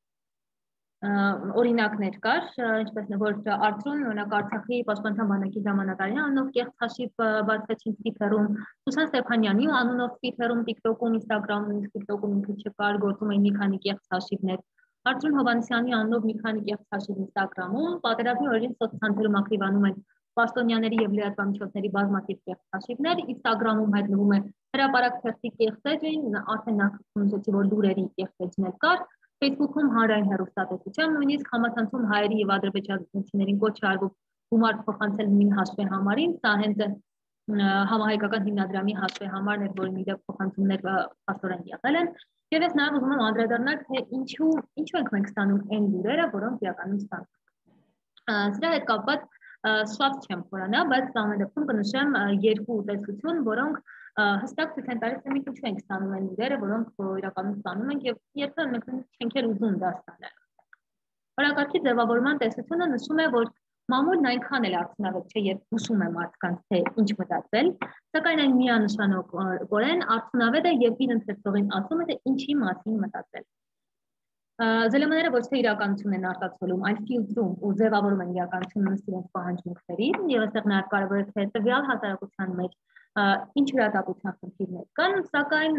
օրինակներ կար, ինչպես որ Արցրուն օրինակ Արցախի պաշտպանության բանակի ժամանակային անունով կեղծ հաշիվ բացվեցին Twitter-ում, Սուսան Ստեփանյանի անունով Twitter-ում, TikTok-ում, Instagram-ում, TikTok-ում ինքը չկար, գործում էին մի քանի կեղծ հաշիվներ։ Արցրուն Հովհաննիսյանի անունով մի քանի կեղծ հաշիվ Instagram-ում, պատերազմի օրերին սոցցանցերում ակտիվանում են պաշտոնյաների եւ լրատվամիջոցների բազմաթիվ կեղծ հաշիվներ, Instagram-ում հայտնվում է հրապարակ թերթի կեղծ էջին, արդեն նախնջեցի որ լուրերի կեղծ էջն էլ կար։ Facebook-ում հանրային հեռուստատեսության նույնիսկ համացանցում հայերի եւ ադրբեջանցիներին կոչ է արվում գումար փոխանցել նույն հաշվի համարին, սա հենց համահայկական հիմնադրամի հաշվի համարն էր, որի միջև փոխանցումներ փաստորեն եղել են, եւ ես նաեւ ուզում եմ անդրադառնալ, թե ինչու ենք մենք ստանում այն լուրերը, որոնք իրականում ստանում ենք։ Սրա հետ կապված շատ չեմ խորանա, բայց ամեն դեպքում կնշեմ երկու տեսություն, որոնք հստակ ցույց են տալիս, թե մենք ինչու ենք ստանում այն լուրերը, որոնք իրականում ստանում ենք եւ երբեմն մենք չենք էլ ուզում դա ստանալ։ Օրակարգի ձևավորման տեսությունը նշում է, որ մամուլն այնքան էլ արդյունավետ չէ, երբ հուշում է մարդկանց, թե ինչ մտածել, սակայն այն միանշանորեն արդյունավետ է, երբ իր ընթերցողին ասում է, թե ինչի մասին մտածել։ Զելեմաները ոչ թե իրականություն են արտացոլում, այլ ֆիլտրում ու ձևավորում են իրականությունը իրենց պահանջմունքներին, եւ այստեղ նաև կարևոր է թե տվյալ հասարակության մեջ ինչ հրատապության խնդիրներ կան, սակայն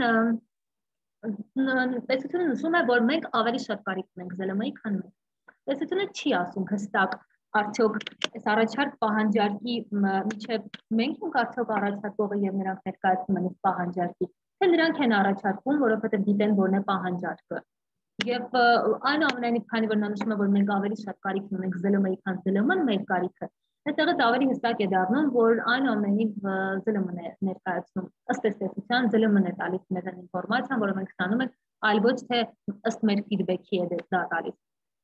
տեսությունը նշում է, որ մենք ավելի շատ կարիք ունենք զելեմայի, քան մենք։ Տեսությունը չի ասում հստակ արդյոք այս առաջարկ պահանջարկի միջև մենք ենք արդյոք առաջարկողը եւ նրանք ներկայացնում են այս պահանջարկի, թե նրանք են առաջարկում, որովհետեւ գիտեն որն է պահանջարկը։ Եվ այնուամենայնիվ, քանի որ նա նշում է, որ մենք ավելի շատ կարիք ունենք ԶԼՄ-ի, քան ԶԼՄ-ն մեր կարիքը, այստեղից ավելի հստակ է դառնում, որ այնուամենայնիվ ԶԼՄ-ն է ներկայացնում ըստ տեսության, ԶԼՄ-ն է տալիս մեզ այն ինֆորմացիան, որը մենք ստանում ենք, այլ ոչ թե ըստ մեր ֆիդբեքի է դա տալիս։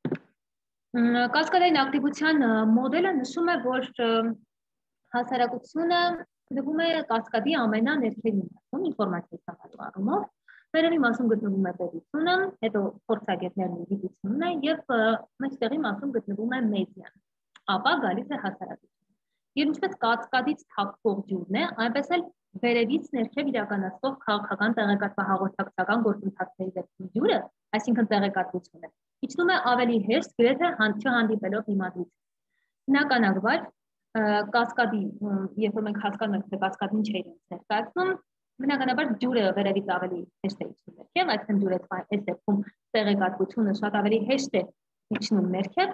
Կասկադային ակտիվության մոդելը նշում է, որ հասարակությունը գտնվում է կասկադի ամենաներքերին մասում ինֆորմացիայի ստանալու առումով։ Վերևի մասում գտնվում է պետությունը, հետո փորձագետներն ու գիտությունը եւ մեջտեղի մասում գտնվում է մեդիան, ապա գալիս է հասարակությունը։ Եվ ինչպես կասկադից թափվող ջուրն է, այնպես էլ վերևից ներքև իրականացվող քաղաքական տեղեկատվահաղորդակցական գործընթացների դեպքում ջուրը, այսինքն տեղեկատվությունը, իջնում է ավելի հեշտ, գրեթե չհանդիպելով դիմադրություն։ Բնականաբար, կասկադի, երբ որ մենք հասկանում ենք, թե կասկադն ինչ է իրենց ներկայացնում, բնականաբար ջուրը վերևից ավելի հեշտ է իջնում ներքև, այսինքն ջուրը այս դեպքում տեղեկատվությունը շատ ավելի հեշտ է իջնում ներքև,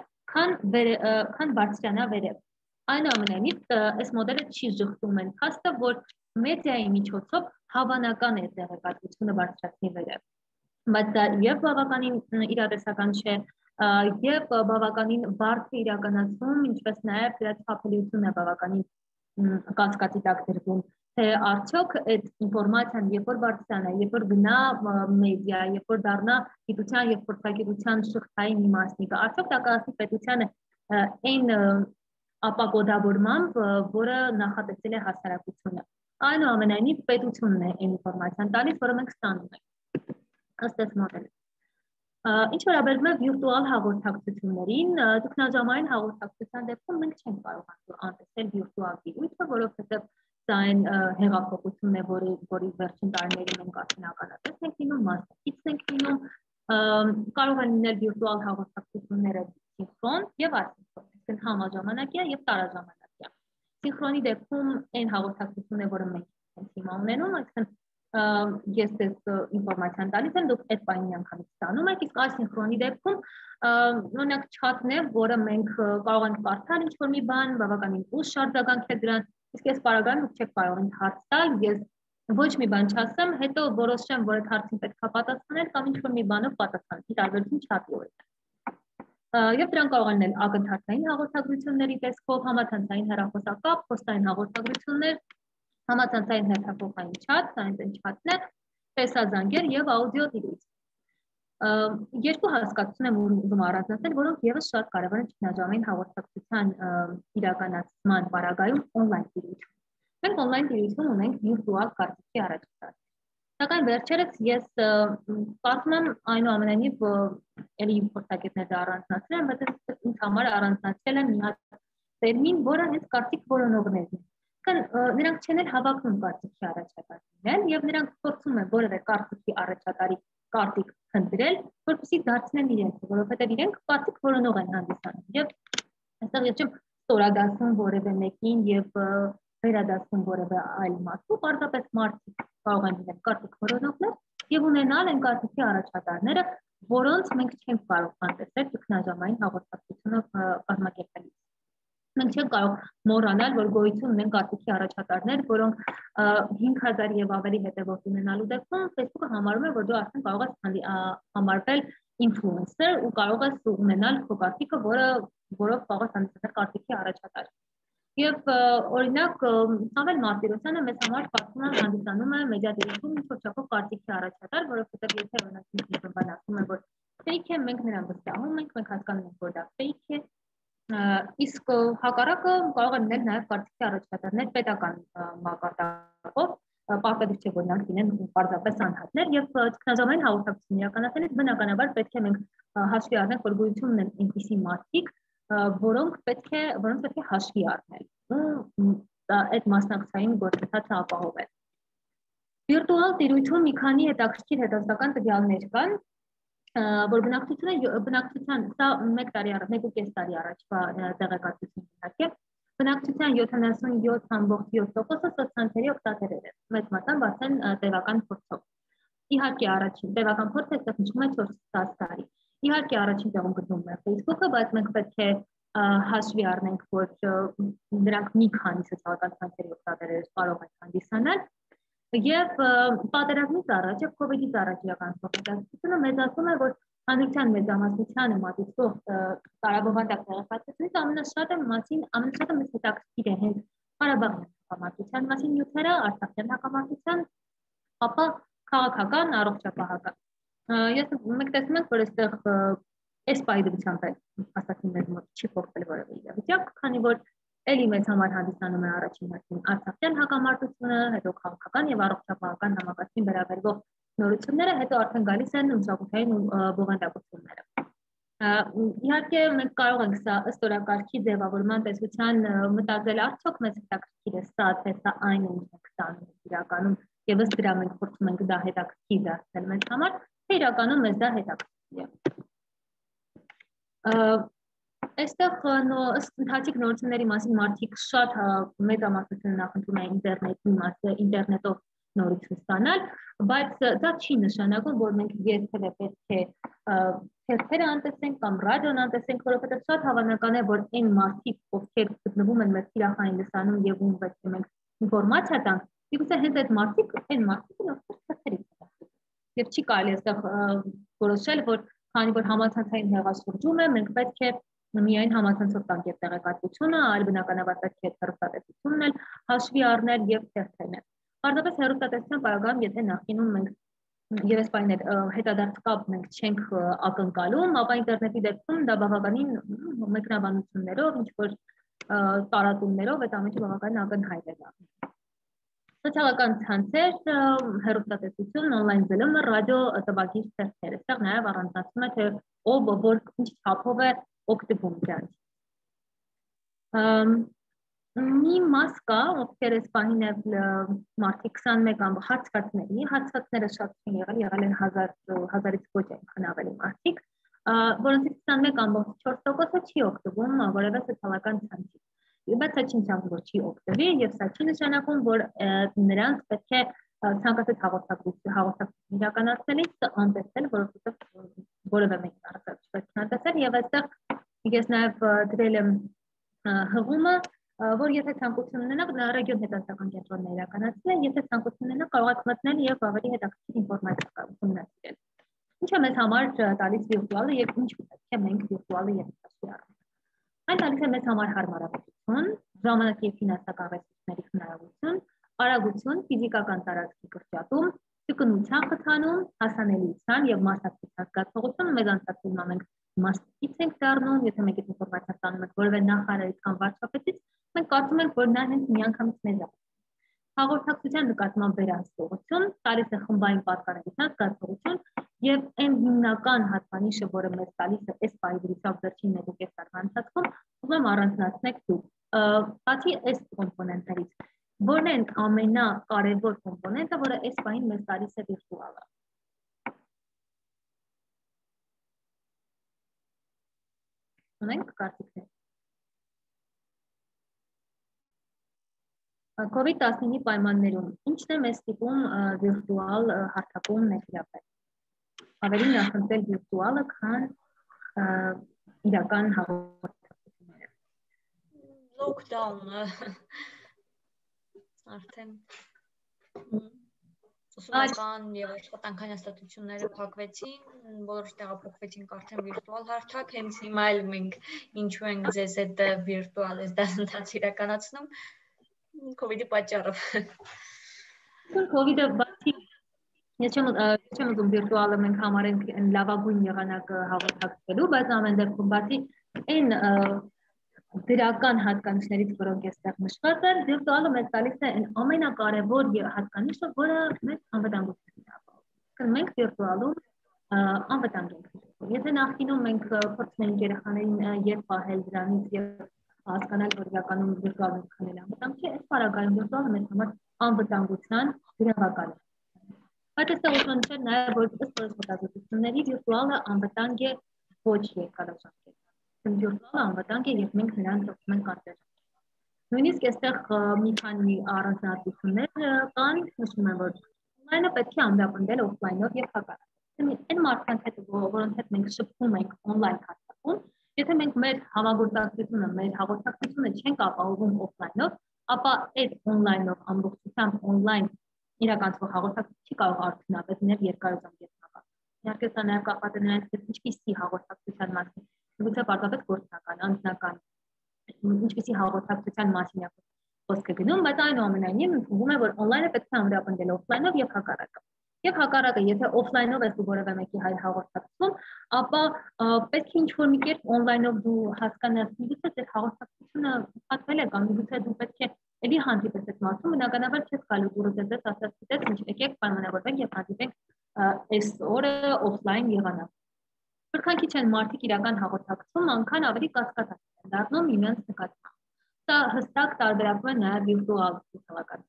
քան բարձրանա վերև։ Այնուամենայնիվ, այս մոդելը չի շղթում այն փաստը, որ մեդիայի միջոցով հավանական է տեղեկատվությունը բարձրացնի վերև։ Բայց դա եւ բավականին իրատեսական չէ, եւ բավականին բարդ է իրականացում, ինչպես նաեւ դրա չափելիությունն է բավականին կասկածի տակ դրվում, թե արդյոք այդ ինֆորմացիան երբ որ բարձրանա, երբ որ գնա մեդիա, երբ որ դառնա գիտության եւ փորձագիտության շղթայի մի մասնիկը, արդյոք դա կասի պետությանը այն ապակոդավորմամբ, որը նախատեսել է հասարակությունը։ Այնուամենայնիվ պետությունն է այն ինֆորմացիան տալիս, որը մենք ստանում ենք ըստ այս մոդելի։ Ինչ վերաբերում է վիրտուալ հաղորդակցություններին, տեխնոժամային հաղորդակցության դեպքում մենք չենք կարող անտեսել վիրտուալ տիրույթը, որովհետև դա այն հեղափոխությունն է, որի վերջին տարիներին մենք արդեն ականատես ենք լինում, մասնակից ենք լինում, կարող են լինել վիրտուալ հաղորդակցությունները սինխրոն եւ ասինխրոն, այսինքն համաժամանակյա եւ տարաժամանակյա։ Սինխրոնի դեպքում այն հաղորդակցությունն է, որը մենք ենք հիմա ունենում, այսինքն ես այս ինֆորմացիան տալիս եմ, դուք այդ պահին միանգամից ստանում եք, իսկ ասինխրոնի դեպքում օրինակ չաթն է, որը մենք կարող ենք կարդալ ինչ-որ մի բան, բավականին ուշ արձագանք է դրան, իսկ այս պարագայում դուք չեք կարող ինձ հարց տալ, ես ոչ մի բան չասեմ, հետո որոշեմ, որ այդ հարցին պետք է պատասխանել կամ ինչ-որ մի բանով պատասխանել, ի տարբերություն չաթի օրինակ։ Եվ դրանք կարող են լինել ակնթարթային հաղորդագրությունների տեսքով, համացանցային հեռախոսակապ, փոստային հաղորդագրություններ, համացանցային հերթափոխային չաթ, այնտեղ չաթն է, տեսազանգեր եւ աուդիո տիրույթ։ Երկու հասկացություն եմ ուզում առանձնացնել, որոնք եւս շատ կարեւոր են ճգնաժամային հաղորդակցության իրականացման պարագայում օնլայն տիրույթում։ Մենք օնլայն տիրույթում ունենք վիրտուալ կարծիքի առաջատարներ։ Սակայն վերջերս ես կարծում եմ այնուամենայնիվ էլի փորձագետներ դա առանձնացրել են, բայց ինձ համար առանձնացրել են մի հատ տերմին, որը հենց կարծիք որոնողներն է։ Նրանք չեն էլ հավակնում կարծիքի առաջատարներն եւ նրանք փորձում են որևէ կարծիքի առաջատարի կարտիկ խնդրել, որպեսզի դարձնեն իրենց, որովհետեւ իրենք կարծիք որոնող են հանդիսանում եւ այստեղ ես չեմ ստորադասում որևէ մեկին եւ վերադասում որևէ այլ մարդու, պարզապես մարդիկ կարող են լինել կարծիք որոնողներ եւ ունենալ այն կարծիքի առաջատարները, որոնց մենք չենք կարող անտեսել ճգնաժամային հաղորդակցությունը կազմակերպելիս։ Մենք չենք կարող մոռանալ, որ գոյություն ունեն կարծիքի առաջատարներ, որոնք 5000 եւ ավելի հետևորդ ունենալու դեպքում Facebook-ը համարում է, որ դու արդեն կարող ես համարվել influencer ու կարող ես ունենալ քո կարծիքը, որով կարող ես հանդիսել կարծիքի առաջատար։ Եվ օրինակ Սամվել Մարտիրոսյանը մեզ համար կարծում եմ հանդիսանում է մեդիատերում ինչ-որ չափով կարծիքի առաջատար, որովհետեւ եթե օրինակ ինչ-որ բան ասում են, որ fake է, մենք նրան վստահում ենք, մենք հասկանում ենք, որ դա fake է, իսկ հակառակը կարող է լինել նաև կարծիքի առաջատարներ պետական մակարդակով, պարզապես չէ, որ նրանք լինեն պարզապես անհատներ եւ ճգնաժամային հաղորդակցություն իրականացնելիս բնականաբար պետք է մենք հաշվի առնենք, որ գոյություն ունեն այնպիսի մարդիկ, որոնք պետք է հաշվի առնել ու այդ մասնակցային գործընթացը ապահովել։ Վիրտուալ տիրույթում մի քանի հետաքրքիր հետազոտական տվյալներ կան, որ բնակչության սա 1 տարի առաջ, 1.5 տարի առաջվա տեղեկատվություն իհարկե, բնակչության 77.7%-ը սոցցանցերի օգտատերեր են, մեծ մասամբ արդեն տևական փորձով։ Իհարկե առաջին տևական փորձը այստեղ նշվում է 4-10 տարի։ Իհարկե առաջին տեղում գտնվում է Facebook-ը, բայց մենք պետք է հաշվի առնենք, որ նրանք մի քանի սոցիալական ցանցերի օգտատերեր կարող են հանդիսանալ, եւ պատերազմից առաջ եւ COVID-ից առաջ իրականացվող հետազոտությունը մեծացնում է, որ հանրության մեծամասնությանը մատուցվող տարաբովանդակ տեղեկատվությունից ամենաշատը մեզ հետաքրքիր է հենց Ղարաբաղյան հակամարտության մասին նյութերը, Արցախյան հակամարտության, ապա քաղաքական, առողջապահական։ Ես մենք տեսնում ենք, որ այստեղ այս պայմանությամբ ասացին մեզ մոտ չի փոխվել որևէ իրավիճակ, քանի որ Էլի մեծ համար հանդիսանում է առաջին հերթին Արցախյան հակամարտությունը, հետո քաղաքական եւ առողջապահական համակարգին վերաբերող նորությունները, հետո արդեն գալիս են մշակութային ու բովանդակությունները։ Իհարկե մենք կարող ենք սա ըստ օրակարգի ձևավորման տեսության մտածել արդյոք մեզ հետաքրքիր է սա, թե սա այն է, ինչ ենք ստանում իրականում, եւ ըստ դրա մենք փորձում ենք դա հետաքրքիր դարձնել մեզ համար, թե իրականում մեզ դա հետաքրքիր է։ Այստեղ ընթացիկ նորությունների մասին մարդիկ շատ մեծամասնությունը նախընտրում են ինտերնետով նորություն ստանալ, բայց դա չի նշանակում, որ մենք երբևէ պետք է թերթերը անտեսենք կամ ռադիոն անտեսենք, որովհետև շատ հավանական է, որ այն մարդիկ, ովքեր գտնվում են մեր թիրախային լսանում եւ ում պետք է մենք ինֆորմացիա տանք, իգուցե հենց այդ մարդիկն ովքեր թերթերից են։ Եվ չի կարելի այստեղ որոշել, որ քանի որ համացանցային հեղաշրջում է, մենք պետք է միայն համացանցով տանք եւ տեղեկատվությունը, այլ բնականաբար պետք է հեռուստատեսությունն էլ հաշվի առնել եւ թերթերն։ Պարզապես հեռուստատեսության պարագայում, եթե նախկինում մենք եւ այս բաներ հետադարձ կապ մենք չենք ակնկալում, ապա ինտերնետի դեպքում դա բավականին մեկնաբանություններով, ինչ որ տարածումներով այդ ամենը բավականին ակնհայտ է դառնում։ Սոցիալական ցանցեր, հեռուստատեսություն, on-line զելումը, ռադիո տվագիր թերթեր։ Այստեղ նաեւ առանձնացնում է, թե ով որ ինչ չափով է օգտվում դրանից։ Մի մաս կա, ովքեր այս պահին մարդիկ 21 ամբողջ հացվածները շատ են եղել են 1000-ից ոչ այնքան ավելի մարդիկ, որոնցից 21.4%-ը չի օգտվում որևէ սոցիալական ցանցի։ Բայց սա չի նշանակում, որ չի օգտվի, եւ սա չի նշանակում, որ նրանց պետք է ցանկացած հաղորդակցություն իրականացնելիս անտեսել, որովհետեւ որևէ մեկ առարկա չպետք է անտեսել, եւ այստեղ ես նաեւ դրել եմ հղումը, որ եթե ցանկություն ունենաք, ռեգիոն հետազոտական կենտրոնն իրականացնել, եթե ցանկություն ունենաք, կարող եք մտնել եւ ավելի հետաքրքիր ինֆորմացիա ունենալ։ Ինչ է մեզ համար տալիս վիրտուալը եւ ինչ պետք է մենք վիրտուալը երթասի առնենք։ Այն տալիս է մեզ համար հարմարավետություն, ժամանակի եւ ֆինանսական ռեսուրսների հնարավորություն, արագություն, ֆիզիկական տարածքի կրճատում, ճկունության խթանում, հասանելիության եւ մասնակցության զգացողություն, մեզ անցածում մենք մասնակից ենք դառնում, եթե մենք այդ ինֆորմացիա ստանում ենք որևէ նախարարից կամ վարչապետից, մենք կարծում ենք, որ նա հենց միանգամից մեզ է։ Հաղորդակցության նկատմամբ վերահսկողություն, տալիս է խմբային պատկանելիության զգացողություն եւ այն հիմնական հատկանիշը, որը մեզ տալիս է այս պայմաններով վերջին 1.5 տարվա ընթացքում, ուզում եմ առանձնացնել դուք։ Բացի այս կոմպոնենտներից, որն է ամենակարևոր կոմպոնենտը, որը այս պահին մեզ տալիս է վիրտուալը։ Ունենք կարծիքներ։ COVID-19-ի պայմաններում ինչն է մեզ ստիպում վիրտուալ հարթակում ներգրավել։ Ավելի նախընտրել վիրտուալը, քան իրական հաղորդակցությունները։ Lockdown-ը արդեն ուսումնական եւ աշխատանքային հաստատությունները փակվեցին, բոլորը տեղափոխվեցինք արդեն վիրտուալ հարթակ, հենց հիմա էլ մենք ինչու ենք ձեզ այդ վիրտուալ դասընթաց իրականացնում COVID-ի պատճառով։ COVID-ը բացի ես չեմ ուզում վիրտուալը մենք համարենք լավագույն եղանակը հաղորդակցվելու, բայց ամեն դեպքում բացի այն դրական հատկանիշներից, որոնք այստեղ նշված են, վիրտուալը մեզ տալիս է այն ամենակարևոր հատկանիշը, որը մեզ անվտանգություն է ապահովում։ Մենք վիրտուալում անվտանգ ենք։ Եթե նախկինում մենք փորձում ենք երեխաներին երբ պահել դրանից եւ հասկանալ, որ իրականում վիրտուալը քանել անվտանգ չէ, այս պարագայում վիրտուալը մեզ համար անվտանգության գրավական է։ Բայց այստեղ ուզում եմ նշել նաև որ ըստ հետազոտությունների վիրտուալը անվտանգ է ոչ երկարաժամկետ։ Վիրտուալը անվտանգ է, երբ մենք նրան ծախսում ենք կարճաժամկետ։ Նույնիսկ այստեղ մի քանի առանձնահատկություններ կան, նշում եմ որ օնլայնը պետք է ամրապնդել օֆլայնով եւ հակառակը։ Այն մարդկանց հետ, որոնց հետ մենք շփվում ենք օնլայն հարթակում, եթե մենք մեր համագործակցությունը, մեր հաղորդակցությունը չենք ապահովում օֆլայնով, ապա այդ օնլայնով ամբողջությամբ օնլայն իրականացվող հաղորդակցությունը չի կարող արդյունավետ լինել երկարաժամկետ։ Իհարկե սա նաև կապված է նրանց հետ ինչպիսի հաղորդակցության մասին, գուցե պարզապես գործնական, անձնական, ինչպիսի հաղորդակցության մասին է խոսքը գնում, բայց այնուամենայնիվ ընդունվում է, որ օնլայնը պետք է ամրապնդել օֆլայնով եւ հակառակը։ Եվ հակառակը, եթե օֆլայնով ես դու որևէ մեկի հայ հաղորդակցում, ապա պետք է ինչ-որ մի կերպ օնլայնով դու հասկանաս, միգուցե այդ հաղորդակցությունը փակվել է կամ միգուցե դու պետք է էլի հանդիպես այդ մարդուն, բնականաբար չես գալու դուրս դες ասած դες ինչ եկեք պայմանավորվենք եւ հանդիպենք այս օրը օֆլայն եղանակ։ Որքան քիչ են մարդիկ իրական հաղորդակցում, այնքան ավելի կասկածած են դառնում միմյանց նկատմամբ։ Սա հստակ տարբերակում է նաև վիրտուալ ցուցակագրությունից։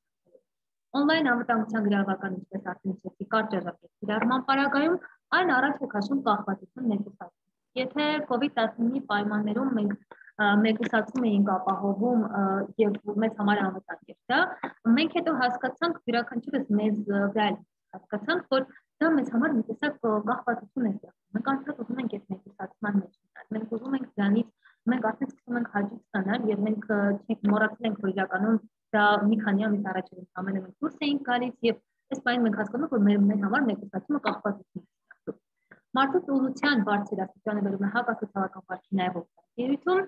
Օնլայն անվտանգության գրավական ինչպես արդեն ասացի, կարճաժամկետ կիրառման պարագայում այն առաջ է քաշում կախվածություն մեկուսացում։ Եթե COVID-19-ի պայմաններում մենք մեկուսացում էինք ապահովում եւ մեզ համար անվտանգ էր դա, մենք հետո հասկացանք յուրաքանչյուրս մեզ վրա հասկացանք, որ դա մեզ համար մի տեսակ կախվածություն է ստեղծում։ Մենք արդեն ուզում ենք այդ մեկուսացման մեջ մնալ։ Մենք ուզում ենք դրանից մենք արդեն սկսում ենք հաճույք ստանալ եւ մենք մոռացել ենք որ իրականում դա մի քանի ամիս առաջ էր ամենը մենք դուրս էինք գալիս եւ այս բանը մենք հասկանում ենք որ մեր համար մեկուսացումը կախվածություն է ստեղծում։ Մարդու ուղղության բարձրացումը վերում է հակասոցիալական վարքի նաեւ օգտագործում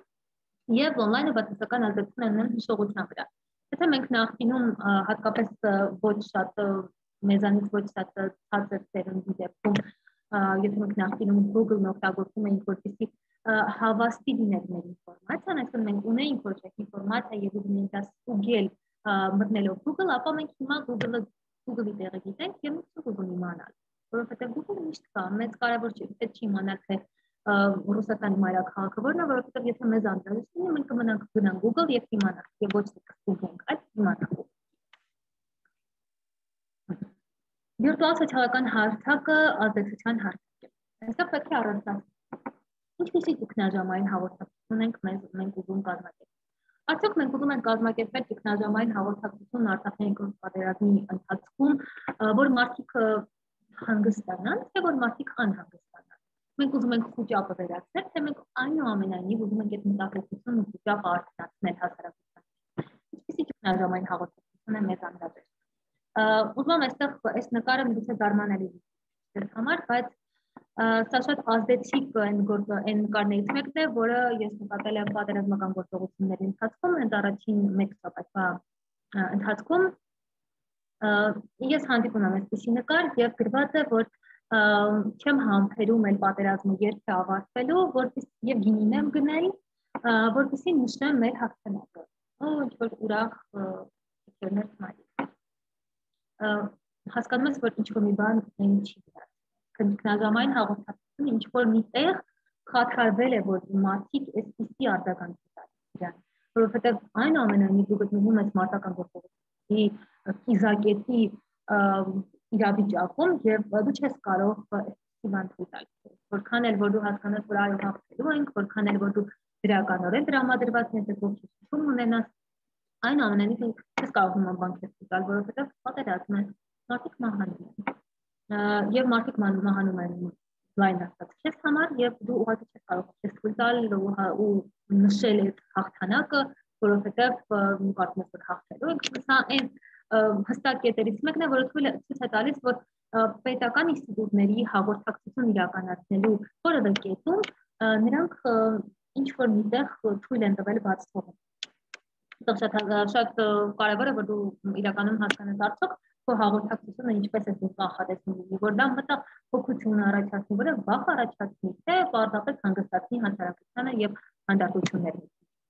եւ օնլայնը բացասական ազդեցություն ունեն հիշողության վրա։ Եթե մենք նախկինում հատկապես ոչ շատ մեզանից ոչ շատ ցածր ծերունի դեպքում եթե մենք նախկինում Google-ն օգտագործում էինք որպեսզի հավաստի լիներ մեր ինֆորմացիան, այսինքն մենք ունեինք ոչ ինֆորմացիա եւ ուզում էինք դա ստուգել մտնելով Google, ապա մենք հիմա Google-ի տեղը գիտենք եւ մենք ուզում իմանալ, որովհետեւ Google-ը միշտ կա, մեծ կարևոր չէ, պետք չի իմանալ թե ռուսաստանի մայրաքաղաքը որն է, որովհետեւ եթե մեզ անձնարարություն ունի, մենք կմնանք գնանք Google եւ իմանանք եւ ոչ թե կստուգենք, այլ իմանանք։ Վիրտուալ սոցիալական հարթակը ազդեցության հարթակ է։ Այստեղ պետք է առանձնացնել ինչպիսի ճգնաժամային հաղորդակցություն մենք ուզում կազմակերպել։ Արդյոք մենք ուզում ենք կազմակերպել ճգնաժամային հաղորդակցություն Արցախյան պատերազմի ընթացքում, որ մարդիկ հանգստանան, թե որ մարդիկ անհանգստանան։ Մենք ուզում ենք խոճապը վերացնել, թե մենք այնուամենայնիվ ուզում ենք այդ մտահոգությունն ու խոճապը արդյունացնել հասարակության։ Ինչպիսի ճգնաժամային հաղորդակցություն է մեզ անհրաժեշտ։ Ուզում եմ այստեղ այս նկարը միգուցե զարմանալի լինի համար, բայց սա շատ ազդեցիկ այն նկարներից մեկն է, որը ես նկատել եմ պատերազմական գործողությունների ընթացքում, հենց առաջին 1 շաբաթվա ընթացքում ես հանդիպում եմ այսպիսի նկար եւ գրված է, որ չեմ համբերում էլ պատերազմը երբ է ավարտվելու, որպեսզի եւ գինին եմ գնել, որպեսզի նշեմ մեր հաղթանակը։ Ինչ որ ուրախ ֆիքրներ մայր։ Հասկանում ես, որ ինչ-որ մի բան այն չի դարձել։ Քննադամային հաղորդակցությունը ինչ-որ միտեղ խաթարվել է, որ մարդիկ այսպիսի արձագանք տան, որովհետև այնուամենայնիվ դու գտնվում ես մարտական գործողությունների կիզակետի իրավիճակում եւ դու չես կարող այսպիսի բան տալ։ Որքան էլ որ դու հասկանաս, որ այո հաղթելու ենք, որքան էլ որ դու դրականորեն դրամադրված ես այդ ողջություն ունենաս, այնուամենայնիվ չես կարող նման բան տալ, որովհետև պատերազմ է, մարդիկ մահանում են։ Եվ մարդիկ մահանում են լայն ասած քեզ համար եւ դու ուղղակի չես կարող քեզ թույլ տալ ու նշել այդ հաղթանակը, որովհետեւ կարծում ես որ հաղթելու ենք։ Սա այն հստակ կետերից մեկն է, որը ցույց է տալիս, որ պետական ինստիտուտների հաղորդակցություն իրականացնելու որևէ կետում նրանք ինչ որ միտեղ թույլ են տվել բաց թողել։ Շատ կարևոր է որ դու իրականում հասկանաս արդյոք հաղորդակցությունը ինչպես է դու կանխատեսում, որ դա մտահոգություն առաջացնի, որը վախ առաջացնի, թե պարզապես հանգստացնի հասարակությանը եւ հանդարտություններին։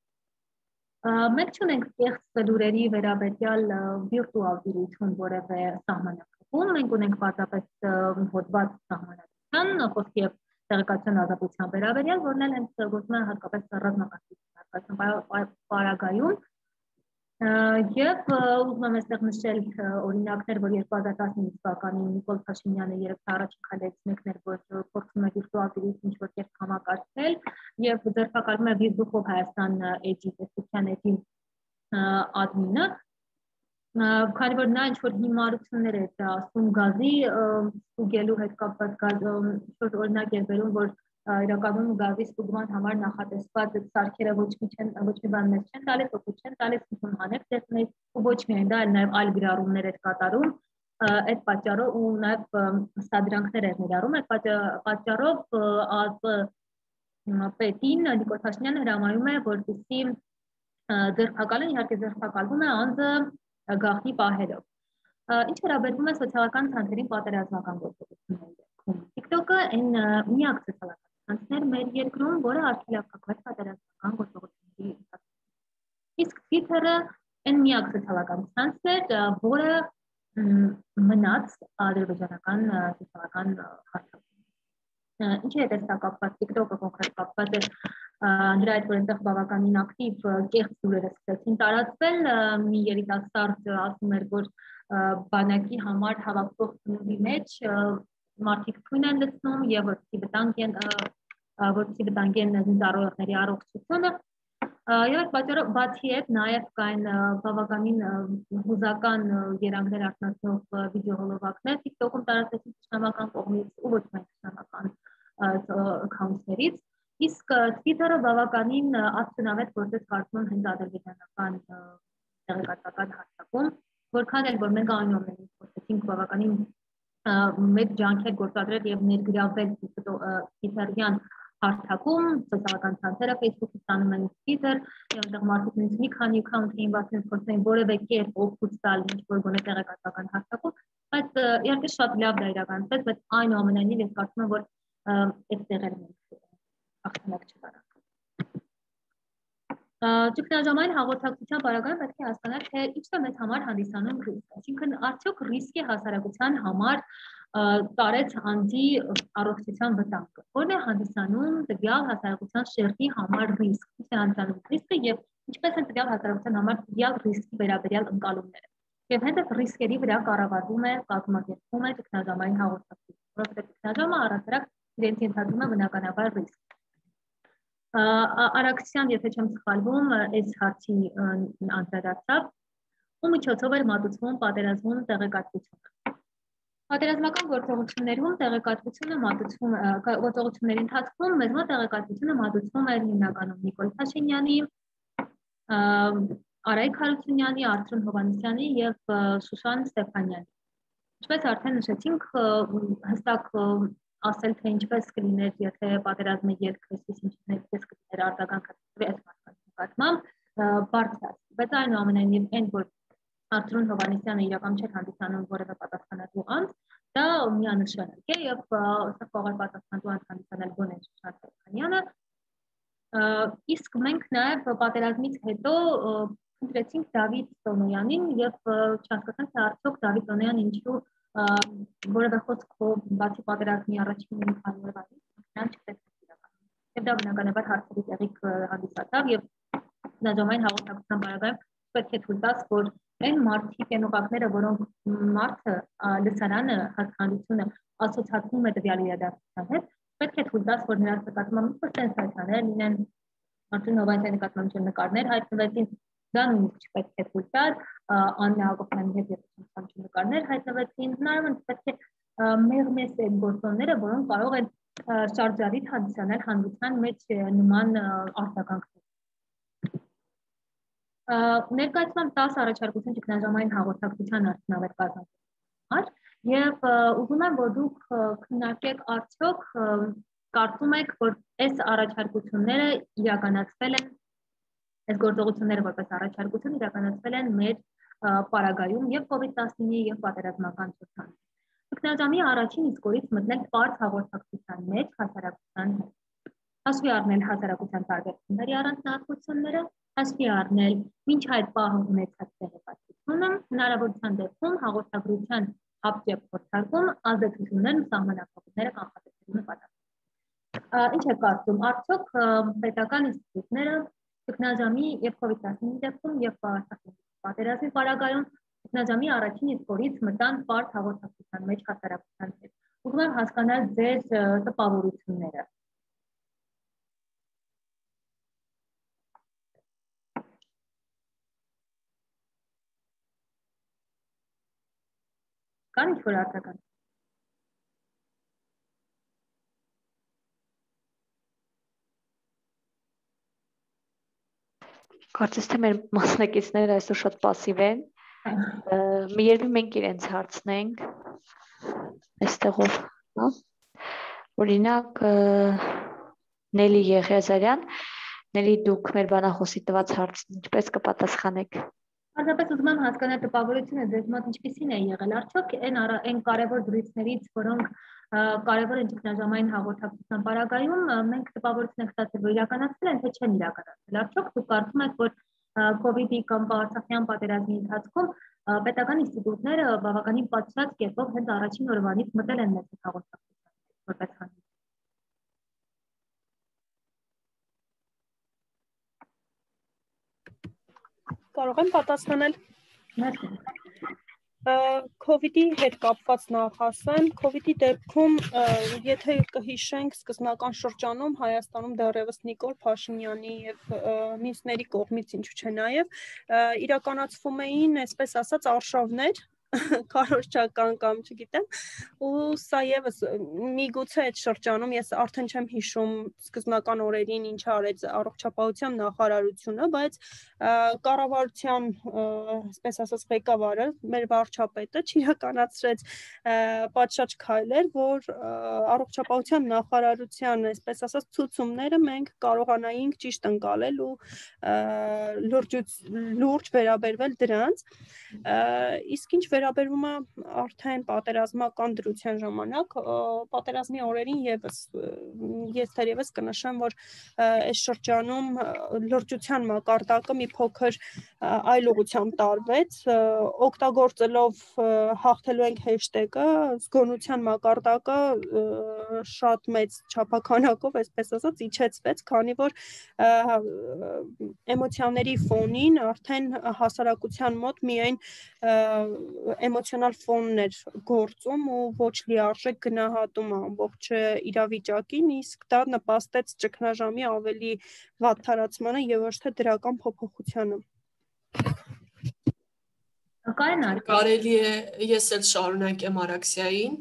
Մենք չունենք կեղծ լուրերի վերաբերյալ վիրտուալ դիրություն որևէ սահմանակում, մենք ունենք պարզապես հոդված սահմանադրության, խոսքի եւ տեղեկատվության ազատության վերաբերյալ, որն էլ հենց գործում է հատկապես ռազմական պարագայում, Եվ ուզում եմ այստեղ նշել օրինակներ, որ 2015 թվականին Նիկոլ Փաշինյանը երբ առաջին քայլերից մեկն էր, որ փորձում է վիրտուալ դիրույթ ինչ-որ կերպ համակարգել եւ ձեռնարկում է Վիզդուխով Հայաստան էջի տեսության էջի admin-ը, քանի որ նա ինչ-որ հիմարություններ է ասում գազի ստուգելու հետ կապված ինչ-որ օրինակ էր բերում, որ իրականում գազի ստուգման համար նախատեսված սարքերը ոչ մի բան մեզ չեն տալիս, օգուտ չեն տալիս, ուսում հանեք դեպքներ, ու ոչ միայն դա, այլ նաև այլ գրառումներ էր կատարում, այդ պատճառով ու նաև սադրանքներ էր ներառում, այդ պատճառով պետին Նիկոլ Փաշինյանը հրամայում է, որպեսզի ձերբակալեն, իհարկե ձերբակալվում է անձը գաղտնի պահերով։ Ինչ վերաբերում է սոցիալական ցանցերին պատերազմական գործողությունների դեպքում, TikTok-ը այն միակ սոցիալական ցանցներ մեր երկրում, որը արգելափակվեց պատերազմական գործողությունների ընթացքում։ Իսկ Twitter-ը այն միակ սոցիալական ցանցն էր, որը մնաց ադրբեջանական սոցիալական հարթակում։ Ինչի հետ է սա կապված, TikTok-ը կոնկրետ կապված է նրա այդ, որ այնտեղ բավականին ակտիվ կեղծ լուրերը սկսեցին տարածվել, մի երիտասարդ ասում էր, որ բանակի համար հավաքվող ծնունդի մեջ մարդիկ թույն են լցնում եւ որպեսզի վտանգեն զինծառայողների առողջությունը եւ այդ պատճառով բացի այդ նաեւ կային բավականին հուզական երանգներ արտնասնող վիդեոհոլովակներ TikTok-ում տարածեցին իշխանական կողմից ու ոչ միայն իշխանական account-ներից, իսկ Twitter-ը բավականին արդյունավետ գործեց կարծում եմ հենց ադրբեջանական տեղեկատվական հարթակում, որքան էլ որ մենք այնուամենայնիվ փորձեցինք բավականին մեծ ջանքեր գործադրել եւ ներգրավել Twitter-յան հարթակում, սոցիալական ցանցերը Facebook-ից ստանում են Twitter, եւ այնտեղ մարդիկ նույնիսկ մի քանի account էին բացել, փորձեն որևէ կերպ օգուտ տալ ինչ-որ գոնե տեղեկատվական հարթակում, բայց իհարկե շատ լավ դա իրականացվեց, բայց այնուամենայնիվ ես կարծում եմ, որ այդ տեղերն են ախտանակ չկարան։ Ճգնաժամային հաղորդակցության պարագայում պետք է հասկանալ, թե ինչ է մեզ համար հանդիսանում ռիսկ, այսինքն արդյոք ռիսկ է հասարակության համար տարեց անձի առողջության վտանգը, որն է հանդիսանում տվյալ հասարակության շերտի համար ռիսկ, ինչ է հանդիսանում ռիսկը եւ ինչպես են տվյալ հասարակության համար տվյալ ռիսկի վերաբերյալ ընկալումները։ Եվ հենց այդ ռիսկերի վրա կառավարվում է, կազմակերպվում է ճգնաժամային հաղորդակցություն, որովհետեւ ճգնաժամը առհասարակ իրենց ենթադրում է բնականաբար ռիսկ։ Արաքսյան, եթե չեմ սխալվում, այս հարցի անդրադարձավ, ու միջոցով էր մատուցվում պատերազմում տեղեկատվությունը։ Պատերազմական գործողություններում տեղեկատվությունը մատուցվում, գործողությունների ընթացքում մեզ մոտ տեղեկատվությունը մատուցվում էր հիմնականում Նիկոլ Փաշինյանի, Արայք Հարությունյանի, Արծրուն Հովհաննիսյանի եւ Շուշան Ստեփանյանի։ Ինչպես արդեն նշեցինք, հստակ ասել թե ինչպես կլիներ, եթե պատերազմը երկրից ինչպես կլիներ արձագանքը այս մարդկանց նկատմամբ, բարձր է, բայց այնուամենայնիվ այն, որ Արծրուն Հովհաննիսյանը իրական չէր հանդիսանում որևէ պատասխանատու անձ, դա միանշանակ է եւ սա կարող է պատասխանատու անձ հանդիսանալ գոնե Շուշան Ստեփանյանը, իսկ մենք նաեւ պատերազմից հետո ընտրեցինք Դավիթ Տոնոյանին եւ չհասկացանք թե արդյոք Դավիթ Տոնոյանն ինչու որևէ խոսքով բացի պատերազմի առաջին մի քանի օրվա նրան չտեսնեց իրականում։ Եվ դա բնականաբար հարցերի տեղիք հանդիսացավ եւ ճգնաժամային հաղորդակցության բարակայում պետք է թույլ տաս, որ այն մարդիկ են ուղակները, որոնք մարդը լսարանը հաստատությունը ասոցացնում է տվյալ իրադարձության հետ, պետք է թույլ տաս, որ նրանց նկատմամբ մի սենսացիաներ լինեն, Արծրուն Հովհաննիսյանի նկատմամբ նկարներ հայտնվեցին, դա նույնիսկ չպետք է թույլ տալ, Աննա Հակոբյանի հետ եթե նկարներ հայտնվեցին, հնարավոր պետք է մեղմես այդ գործոնները, որոնք կարող են շարժարիտ հանդիսանալ հանրության մեջ նման արձագանքներ։ Ներկայացնում 10 առաջարկություն ճգնաժամային հաղորդակցության արդյունավետ կազմակերպման եւ ուզում եմ, որ դուք քննարկեք արդյոք կարծում եք, որ այս առաջարկությունները իրականացվել են, այս գործողությունները որպես առաջարկություն իրականացվել են մեր պարագայում եւ COVID-19-ի եւ պատերազմական ցուցակում։ Ճգնաժամի առաջին իսկ օրից մտնել պարզ հաղորդակցության մեջ հասարակության հետ։ Հաշվի առնել հասարակության տարբերությունների առանձնահատկությունները, հաշվի առնել մինչ այդ պահը ունեցած տեղեկատվությունը, հնարավորության դեպքում հաղորդագրության հապճեպ փորձարկում, ազդեցություններն ու սահմանափակումները կանխատեսելու նպատակով։ Ինչ է կարծում, արդյոք պետական ինստիտուտները ճգնաժամի եւ COVID-19 դեպքում եւ Պատերազմի պարագայում ինքնաժամի առաջին իսկ օրից մտան բարդ հաղորդակցության մեջ հասարակության հետ։ Ուզում եմ հասկանալ ձեր տպավորությունները։ Կան ինչ-որ արտական։ Կարծես թե մեր մասնակիցները այսօր շատ пассив են։ Երբ մենք իրենց հարցնենք այստեղով, հա։ Օրինակ Նելի Եղիազարյան, Նելի դուք մեր բանախոսի տված հարցին ինչպես կպատասխանեք։ Հատկապես ուզում եմ հասկանալ տպավորությունը ձեզ մոտ ինչպիսին է եղել, արդյոք այն կարևոր դրույթներից, որոնք կարևոր են ճգնաժամային հաղորդակցության պարագայում, մենք տպավորություն ենք ստացել, որ իրականացել են, թե չեն իրականացել։ Արդյոք դուք կարծում եք, որ COVID-ի կամ Արցախյան պատերազմի ընթացքում պետական ինստիտուտները բավականին պատշաճ կերպով հենց առաջին օրվանից մտել են մեծ հաղորդակցության որպես խնդիր։ Կարող եմ պատասխանել։ COVID-ի հետ կապված նախ ասեմ, COVID-ի դեպքում, եթե կհիշենք, սկզբնական շրջանում Հայաստանում դեռևս Նիկոլ Փաշինյանի եւ մյուսների կողմից ինչու՞ չէ նաեւ իրականացվում էին, այսպես ասած, արշավներ քարոզչական կամ չգիտեմ, ու սա եւս միգուցե այդ շրջանում ես արդեն չեմ հիշում սկզբնական օրերին ինչ արեց առողջապահության նախարարությունը, բայց կառավարության, այսպես ասած, ղեկավարը, մեր վարչապետը չիրականացրեց պատշաճ քայլեր, որ առողջապահության նախարարության, այսպես ասած, ցուցումները մենք կարողանայինք ճիշտ ընկալել ու լուրջ վերաբերվել դրանց, իսկ ինչ վերաբերում է արդեն պատերազմական դրության ժամանակ, պատերազմի օրերին ես թերևս կնշեմ, որ այս շրջանում լրջության մակարդակը մի փոքր այլ ուղղությամբ տարվեց, օգտագործելով հաղթելու ենք հեշթեգը, զգոնության մակարդակը շատ մեծ չափականակով, այսպես ասած, իջեցվեց, քանի որ էմոցիաների ֆոնին արդեն հասարակության մոտ միայն էմոցիոնալ ֆոնն էր գործում ու ոչ լիարժեք գնահատում ամբողջ իրավիճակին, իսկ դա նպաստեց ճգնաժամի ավելի վատ թարացմանը եւ ոչ թե դրական փոփոխությանը։ Կարելի է ես էլ շարունակեմ Արաքսիային,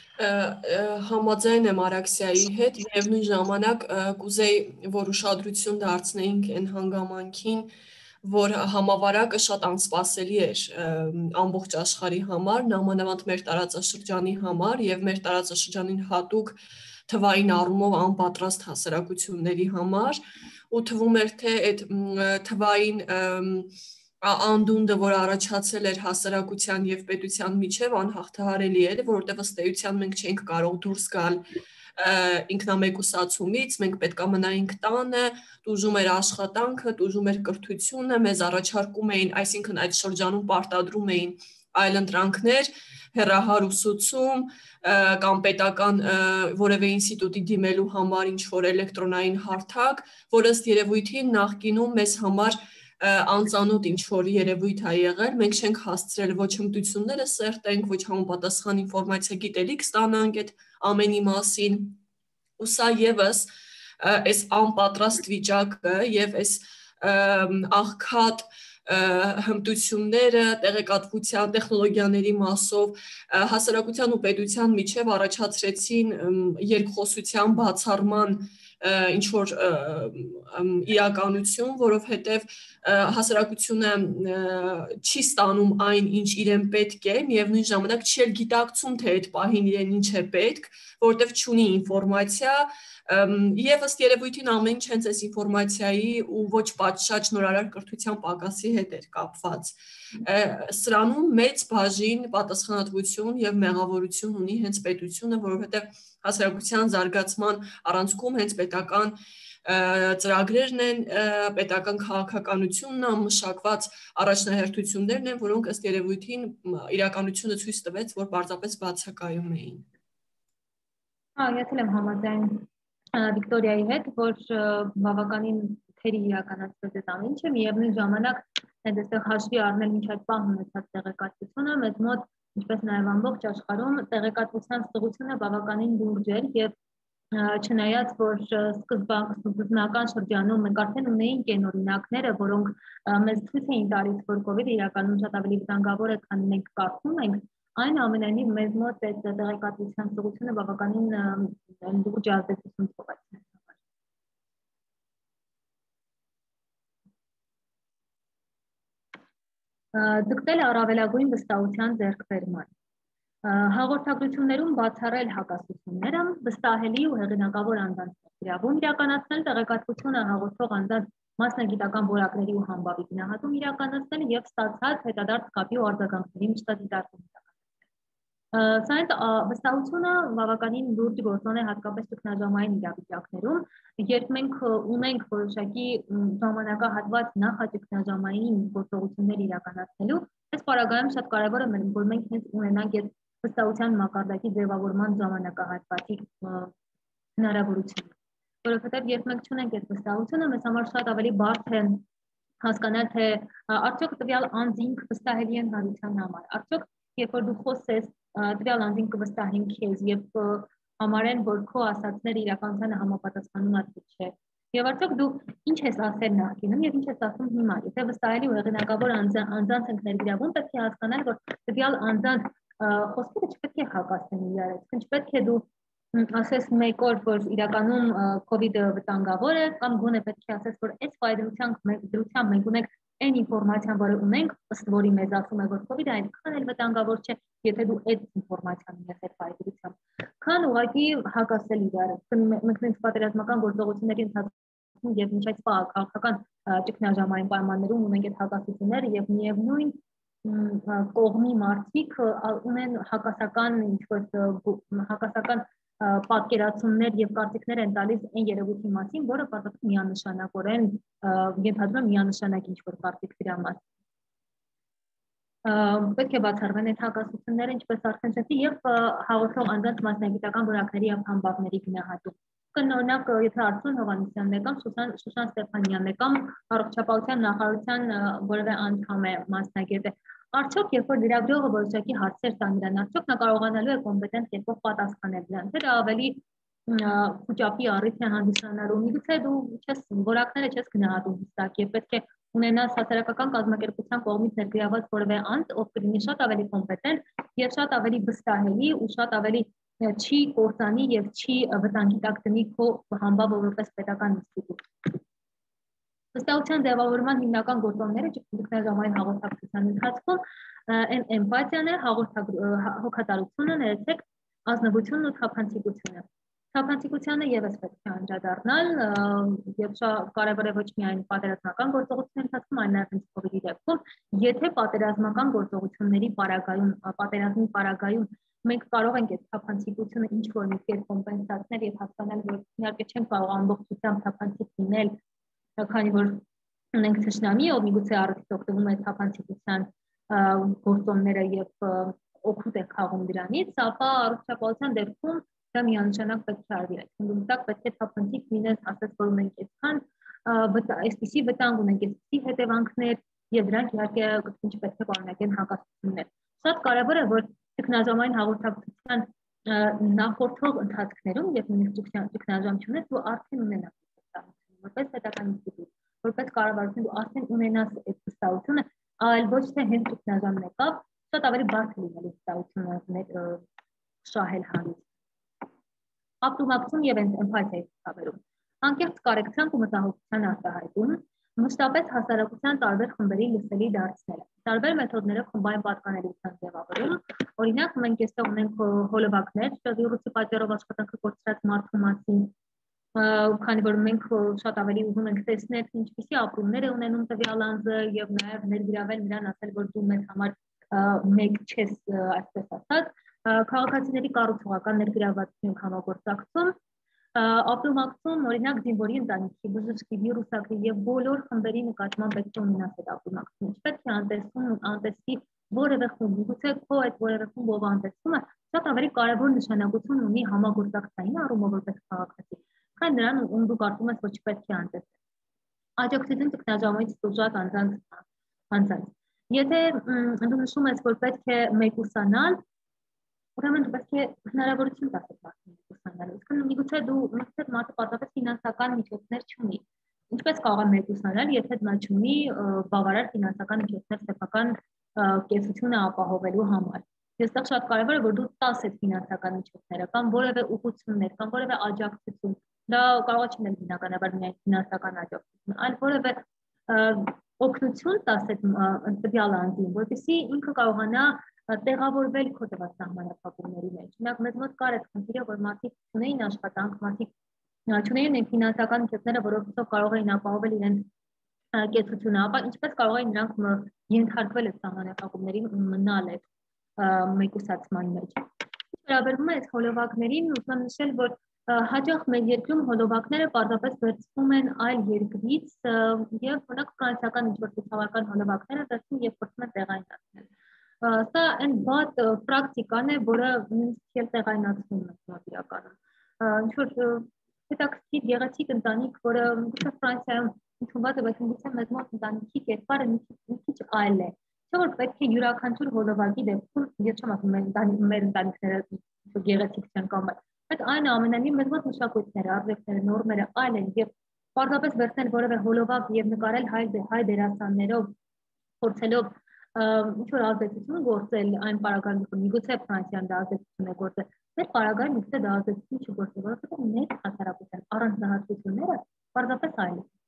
համաձայն եմ Արաքսիայի հետ, միևնույն ժամանակ կուզեի, որ ուշադրություն դարձնեինք այն հանգամանքին, որ համավարակը շատ անսպասելի էր ամբողջ աշխարհի համար, նամանավանդ մեր տարածաշրջանի համար եւ մեր տարածաշրջանին հատուկ թվային առումով անպատրաստ հասարակությունների համար, ու թվում էր թե այդ թվային անդունդը, որ առաջացել էր հասարակության եւ պետության միջև, անհաղթահարելի էր, որովհետեւ ըստ էության մենք չէինք կարող դուրս գալ ինքնամեկուսացումից, մենք պետք է մնայինք տանը, տուժում էր աշխատանքը, տուժում էր կրթությունը, մեզ առաջարկում էին, այսինքն այդ շրջանում պարտադրում էին այլընտրանքներ, հեռահար ուսուցում կամ պետական որևէ ինստիտուտի դիմելու համար ինչ-որ էլեկտրոնային հարթակ, որ ըստ երևույթին նախկինում մեզ համար անծանոթ ինչ-որ երևույթ է եղել, մենք չենք հասցրել ոչ հմտությունները սերտենք, ոչ համապատասխան ինֆորմացիա գիտելիք ստանանք այդ ամենի մասին, ու սա եւս այս անպատրաստ վիճակը եւ այս աղքատ հմտությունները տեղեկատվության տեխնոլոգիաների մասով հասարակության ու պետության միջև առաջացրեցին երկխոսության բացառման ինչ որ իրականություն, որովհետև հասարակությունը չի ստանում այն, ինչ իրեն պետք է, միևնույն ժամանակ չի էլ գիտակցում, թե այդ պահին իրեն ինչ է պետք, որովհետև չունի ինֆորմացիա, եւ ըստ երևույթին ամեն ինչ հենց այս ինֆորմացիայի ու ոչ պատշաճ նորարար կրթության պակասի հետ էր կապված։ Սրանում մեծ բաժին պատասխանատվություն եւ մեղավորություն ունի հենց պետությունը, որովհետեւ հասարակության զարգացման առանցքում հենց պետական ծրագրերն են, պետական քաղաքականությունն է, մշակված առաջնահերթություններն են, որոնք ըստ երևույթին իրականությունը ցույց տվեց, որ պարզապես բացակայում էին։ Ես եմ համաձայն Վիկտորիայի հետ, որ բավականին թերի իրականացվեց այդ ամեն ինչը, միևնույն ժամանակ հենց այստեղ հաշվի առնել ինչ այդ պահ ունեցած տեղեկատվությունը, մեզ մոտ, ինչպես նաև ամբողջ աշխարհում տեղեկատվության ստուգությունը բավականին լուրջ էր եւ չնայած որ սկզբնական շրջանում մենք արդեն ունեինք այն օրինակները, որոնք մեզ ցույց էին տալիս, որ COVID-ը իրականում շատ ավելի վտանգավոր է, քան մենք կարծում ենք, այնուամենայնիվ մեզ մոտ այդ տեղեկատվության ստուգությունը բավականին լուրջ ազդեցություն թողեց։ Ձգտել առավելագույն վստահության ձեռքբերման։ Հաղորդագրություններում բացառել հակասությունները, վստահելի ու հեղինակավոր անձանց իրավունք իրականացնել, տեղեկատվությունը հաղորդող անձանց մասնագիտական որակների ու համբավի գնահատում իրականացնել եւ ստացած հետադարձ կապի ու արձագանքների մշտադիտարկում իրականացնել։ Սա վստահությունը բավականին լուրջ գործոն է հատկապես ճգնաժամային իրավիճակներում, երբ մենք ունենք որոշակի ժամանակահատված նախաճգնաժամային գործողություններ իրականացնելու, այս պարագայում շատ կարևոր է որ մենք հենց ունենանք այդ վստահության մակարդակի ձևավորման ժամանակահատվածի հնարավորությունը, որովհետև երբ մենք չունենք այդ վստահությունը, մեզ համար շատ ավելի բարդ է հասկանալ, թե արդյոք տվյալ անձինք վստահելի են հանրության համար, արդյոք երբ որ դու խոսես տվյալ անձին կվստահեն քեզ եւ համարեն, որ քո ասածները իրականությանը համապատասխանում են չէ։ Եվ արդյոք դու ինչ ես ասել նախկինում եւ ինչ ես ասում հիմա։ Եթե վստահելի ու հեղինակավոր անձանց ենք ներգրավում, պետք է հասկանալ, որ տվյալ անձանց խոսքերը չպետք է հակասեն իրար հետ։ Չպետք է դու ասես մեկ օր, որ իրականում COVID-ը վտանգավոր է, կամ գոնե պետք է ասես, որ այս ֆայլությամբ մենք ունենք այն ինֆորմացիան, որը ունենք, ըստ որի մեզ ասում է, որ COVID-ը այնքան էլ վտանգավոր չէ, եթե դու այդ ինֆորմացիան ունես այդ ֆայլությամբ։ Քան ուղղակի հակասել իրար։ Մենք պատերազմական գործողությունների ընթացքում եւ մինչ այդ քաղաքական ճգնաժամային պայմաններում ունենք այդ հակասությունները եւ միևնույն կողմի մարդիկ ունեն հակասական հակասական պատկերացումներ եւ կարծիքներ են տալիս այն երևույթի մասին, որը պատահում միանշանակորեն ենթադրում միանշանակ ինչ-որ կարծիք դրա մասին։ Պետք է բացառվեն այդ հակասությունները, ինչպես արդեն ասեցի, եւ հաղորդող անձանց մասնագիտական որակների եւ համբավների գնահատում։ Օրինակ, եթե Արծուն Հովհաննիսյանն է կամ Շուշան Ստեփանյանն է կամ առողջապահության նախարարության որևէ անդամ է մասնագետ է, արդյոք երբ որ լրագրողը որոշակի հարցեր տա նրան, արդյոք նա կարողանալու է կոմպետենտ կերպով պատասխանել դրան, թե դա ավելի խոճապի առիթ է հանդիսանալու։ Միգուցե դու չես որակները չես գնահատում հստակ եւ պետք է ունենաս հասարակական կազմակերպության կողմից ներգրաված որևէ անձ, ով կլինի շատ ավելի կոմպետենտ եւ շատ ավելի վստահելի ու շատ ավելի չի կործանի եւ չի վտանգի տակ դնի քո համբավը որպես պետական ինստիտուտ։ Վստահության ձևավորման հիմնական գործոնները ճգնաժամային հաղորդակցության ընթացքում այն էմպաթիան է, հոգատարությունը, ներեցեք, ազնվությունն ու թափանցիկությունը։ Թափանցիկությանը եւս պետք է անդրադառնալ եւ շատ կարեւոր է ոչ միայն պատերազմական գործողությունների ընթացքում, այլ նաեւ COVID-ի դեպքում, եթե պատերազմական գործողությունների պարագայում, պատերազմի պարագայում մենք կարող ենք այդ թափանցիկությունը ինչ-որ մի կերպ կոմպենսացնել եւ հասկանալ, որ իհարկե չենք կարող ամբողջությամբ թափանցիկ լինել, քանի որ ունենք թշնամի, ով միգուցե առիթից օգտվում է թափանցիկության գործոնները եւ օգուտ է քաղում դրանից, ապա առողջապահության դեպքում դա միանշանակ պետք է արվի։ Այսինքն պետք է թափանցիկ լինել, ասես որ ունենք այդքան այսպիսի վտանգ ունենք, այսպիսի հետևանքներ եւ դրանք իհարկե կրկին պետք է պարունակեն հակասություններ։ Շատ կարեւոր է, որ ճգնաժամային հաղորդակցության նախորդող ընթացքներում, երբ նույնիսկ ճգնաժամ չունես, դու արդեն ունենաս վստահություն, որպես պետական ինստիտուտ, որպես կառավարություն դու արդեն ունենաս այդ վստահությունը, այլ ոչ թե հենց ճգնաժամն եկավ, շատ ավելի բարդ է լինելու վստահությունը շահել հանից։ Ապրումակցում եւ էմպաթիայի ցուցաբերում։ Անկեղծ կարեկցանք ու մտահոգության արտահայտում, մշտապես հասարակության տարբեր խմբերի լսելի դարձնելը։ Տարբեր մեթոդներով խմբային պատկանելիության ձևավորում, օրինակ մենք այստեղ ունենք հոլովակներ, վիրուսի պատճառով աշխատանքը կորցրած մարդու մասին, քանի որ մենք շատ ավելի ուզում ենք տեսնել, ինչպիսի ապրումներ է ունենում տվյալ անձը եւ նաեւ ներգրավել նրան, ասել, որ դու մեզ համար մեկ չես, այսպես ասած, քաղաքացիների կառուցողական ներգրավվածություն համագործակցում, ապրումակցում, օրինակ զինվորի ընտանիքի, բժշկի, վիրուսակրի եւ բոլոր խմբերի նկատմամբ պետք է ունենաս այդ ապրումակցում։ Պետք է անտեսի որևէ խումբ, գուցե քո այդ որևէ խումբով անտեսումը շատ ավելի կարևոր նշանակություն ունի համագործակցային առումով որպես քաղաքացի, քան նրան, ում դու կարծում ես, որ չպետք է անտեսել։ Աջակցություն ճգնաժամից տուժած անձանց անձանց։ Եթե դու նշում ես, որ պետք է մեկուսանալ, ուրեմն դու պետք է հնարավորություն տաս այդ մարդուն մեկուսանալու։ Իսկ միգուցե դու միշտ մարդը պարզապես ֆինանսական միջոցներ չունի։ Ինչպես կարող է մեկուսանալ, եթե նա չունի բավարար ֆինանսական միջոցներ սեփական կեցությունը ապահովելու համար։ Այստեղ շատ կարևոր է, որ դու տաս այդ ֆինանսական միջոցները կամ որևէ ուղղություններ, կամ որևէ աջակցություն։ Դա կարող է չլինել բնականաբար միայն ֆինանսական աջակցություն, այլ որևէ օգնություն տաս այդ տվյալ անձին, որպեսզի ինքը կարողանա տեղավորվել քո տված սահմանափակումների մեջ։ Օրինակ, մեզ մոտ կար այդ խնդիրը, որ մարդիկ չունեին աշխատանք, մարդիկ չունեին այն ֆինանսական միջոցները, որոնցով կարող էին ապահովել իրենց կեցությունը, ապա ինչպես կարող էին նրանք ենթարկվել այդ սահմանափակումներին ու մնալ այդ մեկուսացման մեջ։ Վերաբերվում է այս հոլովակներին, ուզում եմ նշել, որ հաճախ մեր երկրում հոլովակները պարզապես վերցվում են այլ երկրից եւ օրինակ ֆրանսիական ինչ-որ ցուցավական հոլովակները վերցվում եւ փորձում են տեղայնացնել։ Սա այն բաց պրակտիկան է, որը նույնիսկ տեղայնացվում է իրականում։ Ինչ-որ հետաքրքիր գեղեցիկ ընտանիք, որը գուցե Ֆրանսիայում ընդունված է, բայց գուցե մեզ մոտ ընտանիքի կերպարը մի քիչ այլ է։ Չէ՞ որ պետք է յուրաքանչյուր հոլովակի դեպքում, ես չեմ ասում մեր ընտանիքները գեղեցիկ չեն կամ այդ այնուամենայնիվ մեզ մոտ մշակույթները, արժեքները, նորմերը այլ են եւ պարզապես վերցնել որևէ հոլովակ եւ նկարել հայ դերասաններով, փորձելով ինչ-որ ազդեցություն գործել այն պարագայում, միգուցե Ֆրանսիան դա ազդեցություն է գործել, մեր պարագայում միգուցե դա ազդեցություն չգործել, որովհետեւ մեր հասարակության առանձնահատկությունները պարզապես այլ են։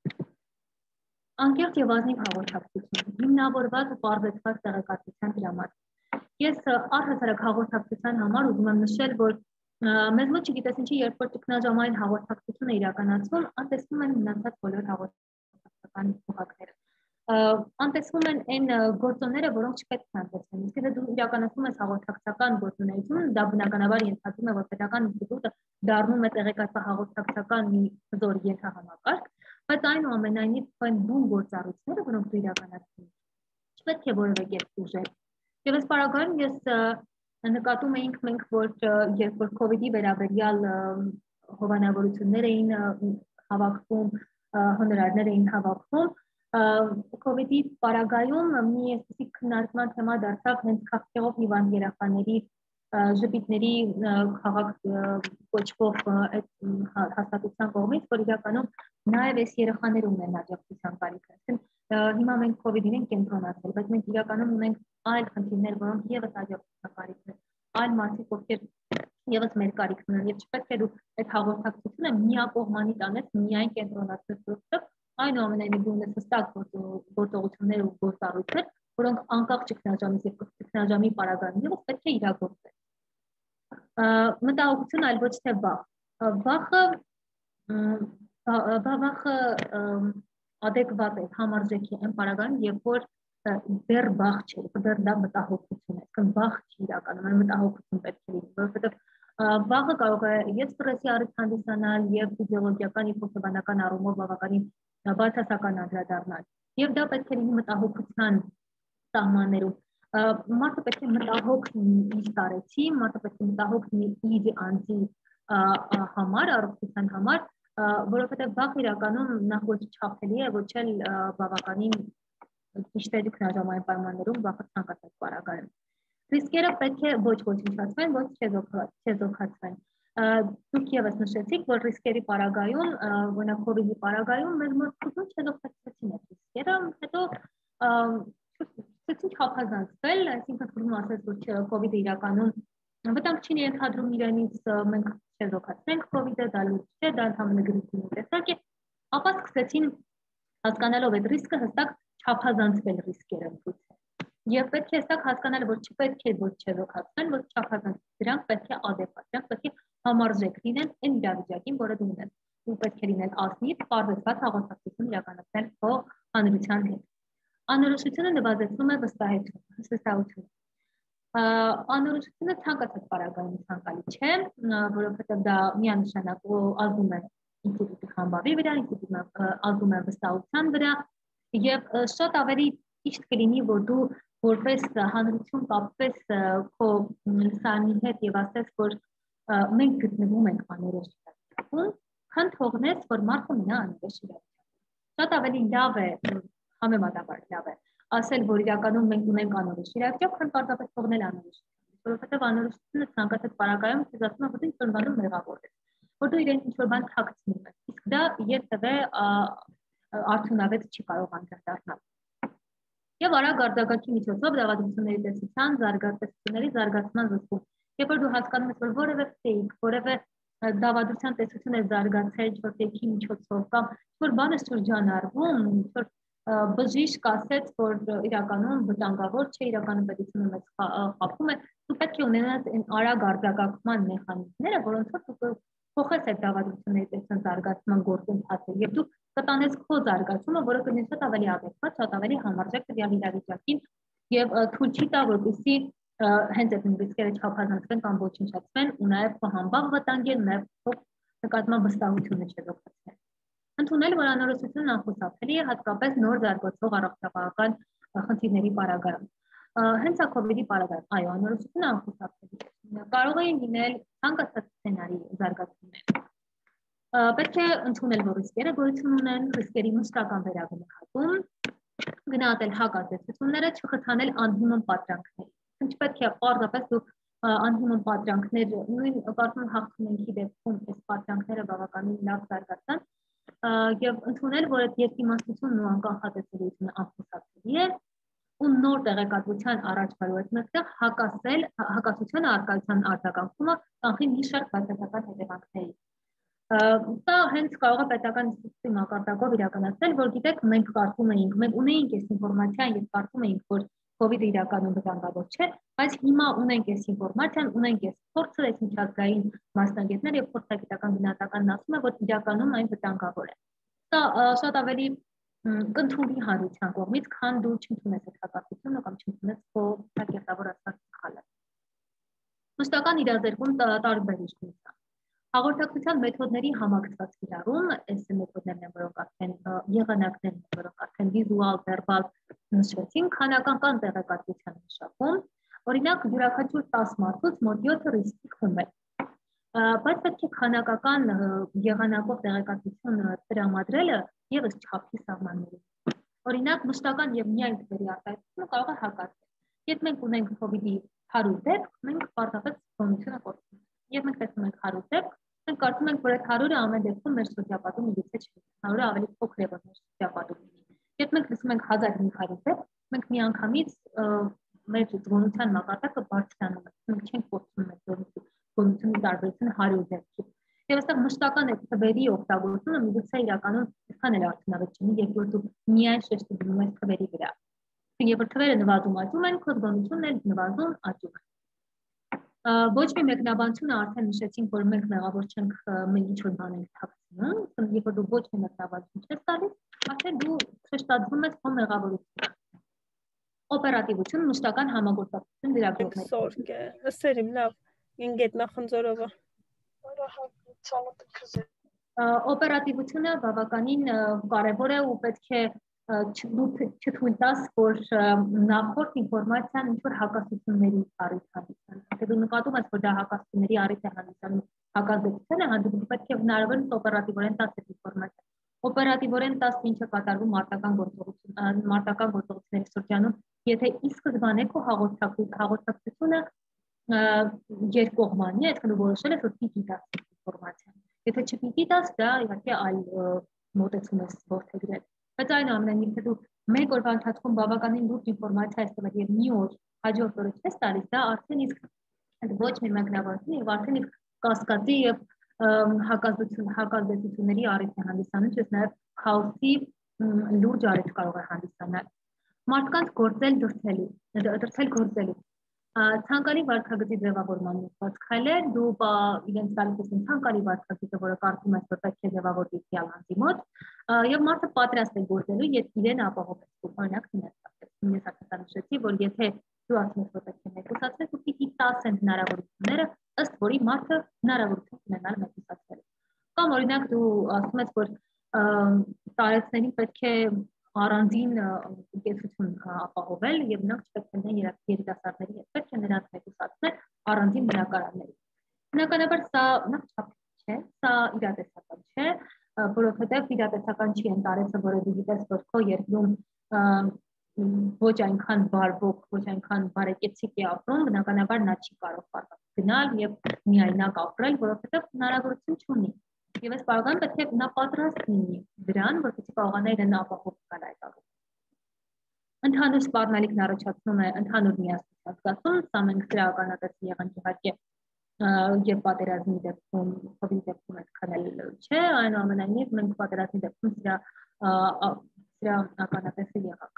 Անկեղծ եւ ազնիվ հաղորդակցություն, հիմնավորված ու պարզեցված տեղեկատվության դրամատ։ Ես առհասարակ հաղորդակցության համար ուզում եմ նշել, որ մեզ մոտ չգիտես ինչի, երբ որ ճգնաժամային հաղորդակցությունը իրականացվում, անտեսվում են մնացած բոլոր հաղորդակցական փոխակները։ Անտեսվում են այն գործոնները, որոնք չպետք է անտեսվեն։ Իսկ եթե դու իրականացնում ես հաղորդակցական գործունեություն, դա բնականաբար ենթադրում է, որ պետական ինստիտուտը դառնում է տեղեկատվահաղորդակցական մի հզոր ենթահամակարգ, բայց այնուամենայնիվ այն բուն գործառույթները, որոնք դու իրականացնում ես, չպետք է որևէ կերպ ուժել։ Եվ այս պարագայում ես նկատում էինք մենք, որ երբ որ COVID-ի վերաբերյալ հովանավորություններ էին հավաքվում, հոնորարներ էին հավաքվում, COVID-ի պարագայում մի այսպիսի քննարկման թեմա դարձավ հենց քաղաքեղով հիվանդ երեխաների ժպիտների քաղաք կոչվող այդ հաստատության կողմից, որ իրականում նաև այս երեխաները ունեն աջակցության կարիք։ Հիմա մենք COVID-ին ենք կենտրոնացել, բայց մենք իրականում ունենք այլ խնդիրներ, որոնք եւս աջակցության կարիք ունեն, այլ մարդիկ, ովքեր եւս մեր կարիքն ունեն, եւ չպետք է դու այդ հաղորդակցությունը միակողմանի տանես միայն կենտրոնացնես որտեղ, այնուամենայնիվ դու ունես հստակ գործողություններ ու գործառույթներ, որոնք անկախ ճգնաժամից եւ ճգնաժամի պարագայում եւս պետք է իրագործել։ Մտահոգություն, այլ ոչ թե վախ։ Վախը adekvat է, համարժեք է այն պարագայում, երբ որ դեռ վախ չէ, դեռ դա մտահոգություն է, այսինքն վախ չի իրականում, այն մտահոգություն պետք է լինի, որովհետեւ վախը կարող է եւ ստրեսի առիթ հանդիսանալ, եւ ֆիզիոլոգիական եւ հոգեբանական առումով բավականին բացասական անդրադառնալ, եւ դա պետք է լինի մտահոգության սահմաններում։ Մարդը պետք է մտահոգ լինի իր տարեցի, մարդը պետք է մտահոգ լինի իր անձի համար, առողջության համար, որովհետեւ վախը իրականում նախ ոչ չափելի է, ոչ էլ բավականին ճիշտ է ճգնաժամային պայմաններում վախը ցանկացած պարագայում։ Ռիսկերը պետք է ոչ ոչնչացվեն, ոչ չեզոքացվեն։ Դուք եւս նշեցիք, որ ռիսկերի պարագայում, օրինակ COVID-ի պարագայում մեր մոտ քիչ չեզոքացվեցին այդ ռիսկերը, հետո սկսեցին չափազանցվել, այսինքն թվում ասեց, որ COVID-ը իրականում վտանգ չի ենթադրում իրենից, մենք չեզոքացնենք COVID-ը, դա լուրջ չէ, դա ընդհանուր գրիպի տեսակ է, ապա սկսեցին հասկանալով այդ ռիսկը հստակ չափազանցվել ռիսկերը ցույց։ Եվ պետք է հստակ հասկանալ, որ չպետք է ոչ չեզոքացվեն, ոչ չափազանցվեն, դրանք պետք է adekvat, դրանք պետք է համարժեք լինեն այն իրավիճակին, որը դու ունես։ Դու պետք է լինել ազնիվ, պարզեցված հաղորդակցություն իրականացնել քո հանրության հետ։ Անորոշությունը նվազեցնում է վստահությունը։ Անորոշությունը ցանկացած պարագայում ցանկալի չէ, որովհետև դա միանշանակ ազդում է ինստիտուտի խամբավի վրա, ինստիտուտը ազդում է վստահության վրա եւ շատ ավելի ճիշտ կլինի, որ դու որպես հանրություն կապվես քո լսարանի հետ եւ ասես, որ մենք գտնվում ենք անորոշ իրավիճակում, քան թողնես, որ մարդը մնա անորոշ իրավիճակում։ Շատ ավելի լավ է, համեմատաբար լավ է ասել, որ իրականում մենք ունենք անորոշ իրավիճակ, քան պարզապես թողնել անորոշ։ Որովհետև անորոշությունը ցանկացած պարագայում քեզ ասում է, որ դու ինչ-որ բանում մեղավոր ես, որ դու իրեն ինչ-որ բան թաքցնում ես։ Իսկ դա երբևէ արդյունավետ չի կարող անդրադառնալ։ Եվ արագ արձագանքի միջոցով դավադրությունների տեսության զարգացումների զարգացման զսպում։ Երբ որ դու հասկանում ես, որ որևէ fake, որևէ դավադրության տեսություն է զարգացել ինչ-որ fake-ի միջոցով կամ ինչ-որ բան է շրջանառվում, ինչ-որ բժիշկ ասեց, որ իրականում վտանգավոր չէ, իրականում պետությունը մեծ խաբում է, դու պետք է ունենաս այն արագ արձագանքման մեխանիզմները, որոնց որ դու փոխես այդ դավադրությունների տեսության զարգացման գործընթացը եւ դու կտանես քո զարգացումը, որը կլինի շատ ավելի adekvat, շատ ավելի համարժեք տվյալ իրավիճակին եւ թույլ չի տա, որպեսզի հենց այդ ռիսկերը չափազանցվեն կամ ոչնչացվեն ու նաեւ քո համբավ վտանգի, նաեւ քո նկատմամբ վստահությունը չեզոքացնեն։ Ընդունել, որ անորոշությունն անխուսափելի է հատկապես նոր զարգացող առողջապահական խնդիրների պարագայում։ Հենց COVID-ի պարագայում, այո, անորոշությունը անխուսափելի է։ Կարող է լինել ցանկացած սցենարի զարգացումներ։ Պետք է ընդունել, որ ռիսկերը գոյություն ունեն, ռիսկերի մշտական վերագնահատում, գնահատել հակազդեցությունները, չխթանել անհիմն պատրանքների։ Չպետք է պարզապես դու անհիմն պատրանքներ, նույն կարծում հաղթումենքի դեպքում այս պատրանքները բավականին լավ զարգացան, եւ ընդունել, որ այդ երկիմաստությունն ու անկախատեսելիությունը անխուսափելի է ու նոր տեղեկատվության առաջ գալու այդ մեկտեղ հակասության արկայության արձագանքումը կանխի մի շարք բացասական հետևանքների։ Սա հենց կարող է պետական ինստիտուտի մակարդակով իրականացնել, որ գիտեք, մենք կարծում էինք, մենք ունեինք այս ինֆորմացիան եւ կարծում էինք, որ COVID-ը իրականում վտանգավոր չէ, բայց հիմա ունենք այս ինֆորմացիան, ունենք այս փորձը, այս միջազգային մասնագետներ եւ փորձագիտական գնահատականն ասում է, որ իրականում այն վտանգավոր է։ Սա շատ ավելի կընդունվի հանրության կողմից, քան դու չընդունես այդ հակասությունը կամ չընդունես քո կերտավոր ասած սխալը։ Մշտական իրազեկում տարբերություն։ Հաղորդակցության մեթոդների համակցված կիրառում, այս մեթոդներն են, որոնք արդեն եղանակներն են, որոնք արդեն վիզուալ, վերբալ նշեցին, քանակական տեղեկատվության մշակում, օրինակ յուրաքանչյուր 10 մարդուց մոտ 7-ը ռիսկի խումբ է։ Բայց պետք է քանակական եղանակով տեղեկատվություն տրամադրելը ևս չափի սահմաններում։ Օրինակ մշտական եւ միայն թվերի արտահայտությունը կարող է հակասել։ Եթե մենք ունենք COVID-ի 100 դեպք, մենք պարզապես գոնությունը կորցնում։ Եվ մենք տեսնում ենք 100 դեպք, մենք կարծում ենք, որ այդ 100-ը ամեն դեպքում մեր շրջապատում միգուցե չի, 100-ը ավելի փոքր է, որ մեր շրջապատում լինի։ Եթե մենք լսում ենք 1500 դեպք, մենք միանգամից մեր գոնության մակարդակը բարձրանում է, մենք չենք փոխում մեր գոնությունի տարբերությունը 100 դեպքի։ Եվ այստեղ մշտական այդ թվերի օգտագործումը միգուցե իրականում այսքան էլ արդյունավետ չլինի, երբ որ դու միայն շեշտը դնում ես թվերի վրա։ Երբ որ թվերը նվազում աճում են, քո գոնությունն էլ նվազում աճում է։ Ոչ մի մեկնաբանությունը արդեն նշեցինք, որ մենք մեղավոր չենք, մենք ինչ-որ բան ենք թաքցնում, երբ որ դու ոչ մի մեկնաբանություն չես տալիս, արդեն դու շեշտադրում ես քո մեղավորությունը։ Օպերատիվություն, մշտական համագործակցություն լրագրողների։ Սորկ է, ասերիմ լավ, ինգետ նախնձորովը։ Օպերատիվությունը բավականին կարևոր է ու պետք է չթույլ տաս, որ նախորդ ինֆորմացիան ինչ-որ հակասությունների առիթ հանդիսանում։ Եթե դու նկատում ես, որ դա հակասությունների առիթ է հանդիսանում, հակազդեցություն է հանդիսանում, պետք է հնարավորինս օպերատիվորեն տաս այդ ինֆորմացիան։ Օպերատիվորեն տաս ինչ է կատարվում մարտական գործողությունների շրջանում, եթե ի սկզբանե քո հաղորդակցությունը երկկողմանի է, այսինքն դու որոշել ես, որ պիտի տաս ինֆորմացիան։ Եթե չպիտի տաս, դա իհարկե այլ մոտեցում ես որդեգրել։ Բայց այնուամենայնիվ, եթե դու մեկ օրվա ընթացքում բավականին լուրջ ինֆորմացիա ես տվել եւ մի օր հաջորդ օրը չես տալիս, դա արդեն իսկ ոչ մի մեկնաբանություն եւ արդեն իսկ կասկածի եւ հակազդեցությունների առիթ է հանդիսանում, ինչպես նաեւ քաոսի լուրջ առիթ կարող է հանդիսանալ։ Մարդկանց դրսել գործելու ցանկալի վարքագծի ձևավորման ուղղված քայլեր, դու իրենց տալիս ես ցանկալի վարքագիծը, որը կարծում ես, որ պետք է ձևավորվի հիանալի մոտ, եւ մարդը պատրաստ է գործելու, եթե իրեն ապահովես։ Օրինակ, ես ասացի, որ եթե դու ասում ես, որ պետք է մեկուսացնես, ու պիտի 10 են հնարավորությունները, ըստ որի մարդը հնարավորություն ունենալ մեկուսացնելու։ Կամ օրինակ դու ասում ես, որ տարեցներին պետք է առանձին կեցություն ապահովել եւ նրանք չպետք է լինեն երիտասարդների հետ, պետք է նրանց մեկուսացնել առանձին բնակարանների։ Բնականաբար սա նախ չէ, սա իրատեսական չէ, որովհետեւ իրատեսական չի այն տարեցը, որը դու գիտես, որ քո երկրում ոչ այնքան բարվոք, ոչ այնքան բարեկեցիկ է ապրում, բնականաբար նա չի կարող պարտադիր գնալ եւ միայնակ ապրել, որովհետեւ հնարավորություն չունի։ Եվ այս պարագան պետք է նա պատրաստ լինի դրան, որպեսզի կարողանա իրեն ապահով զգալ այդ առումով։ Ընդհանուր սպառնալիքն առաջացնում է ընդհանուր միասնության զգացում, սա մենք դրականատեսի եղանք իհարկե եւ պատերազմի դեպքում, COVID դեպքում այդքան էլ չէ, այնուամենայնիվ մենք պատերազմի դեպքում սրա ականատեսը եղանք։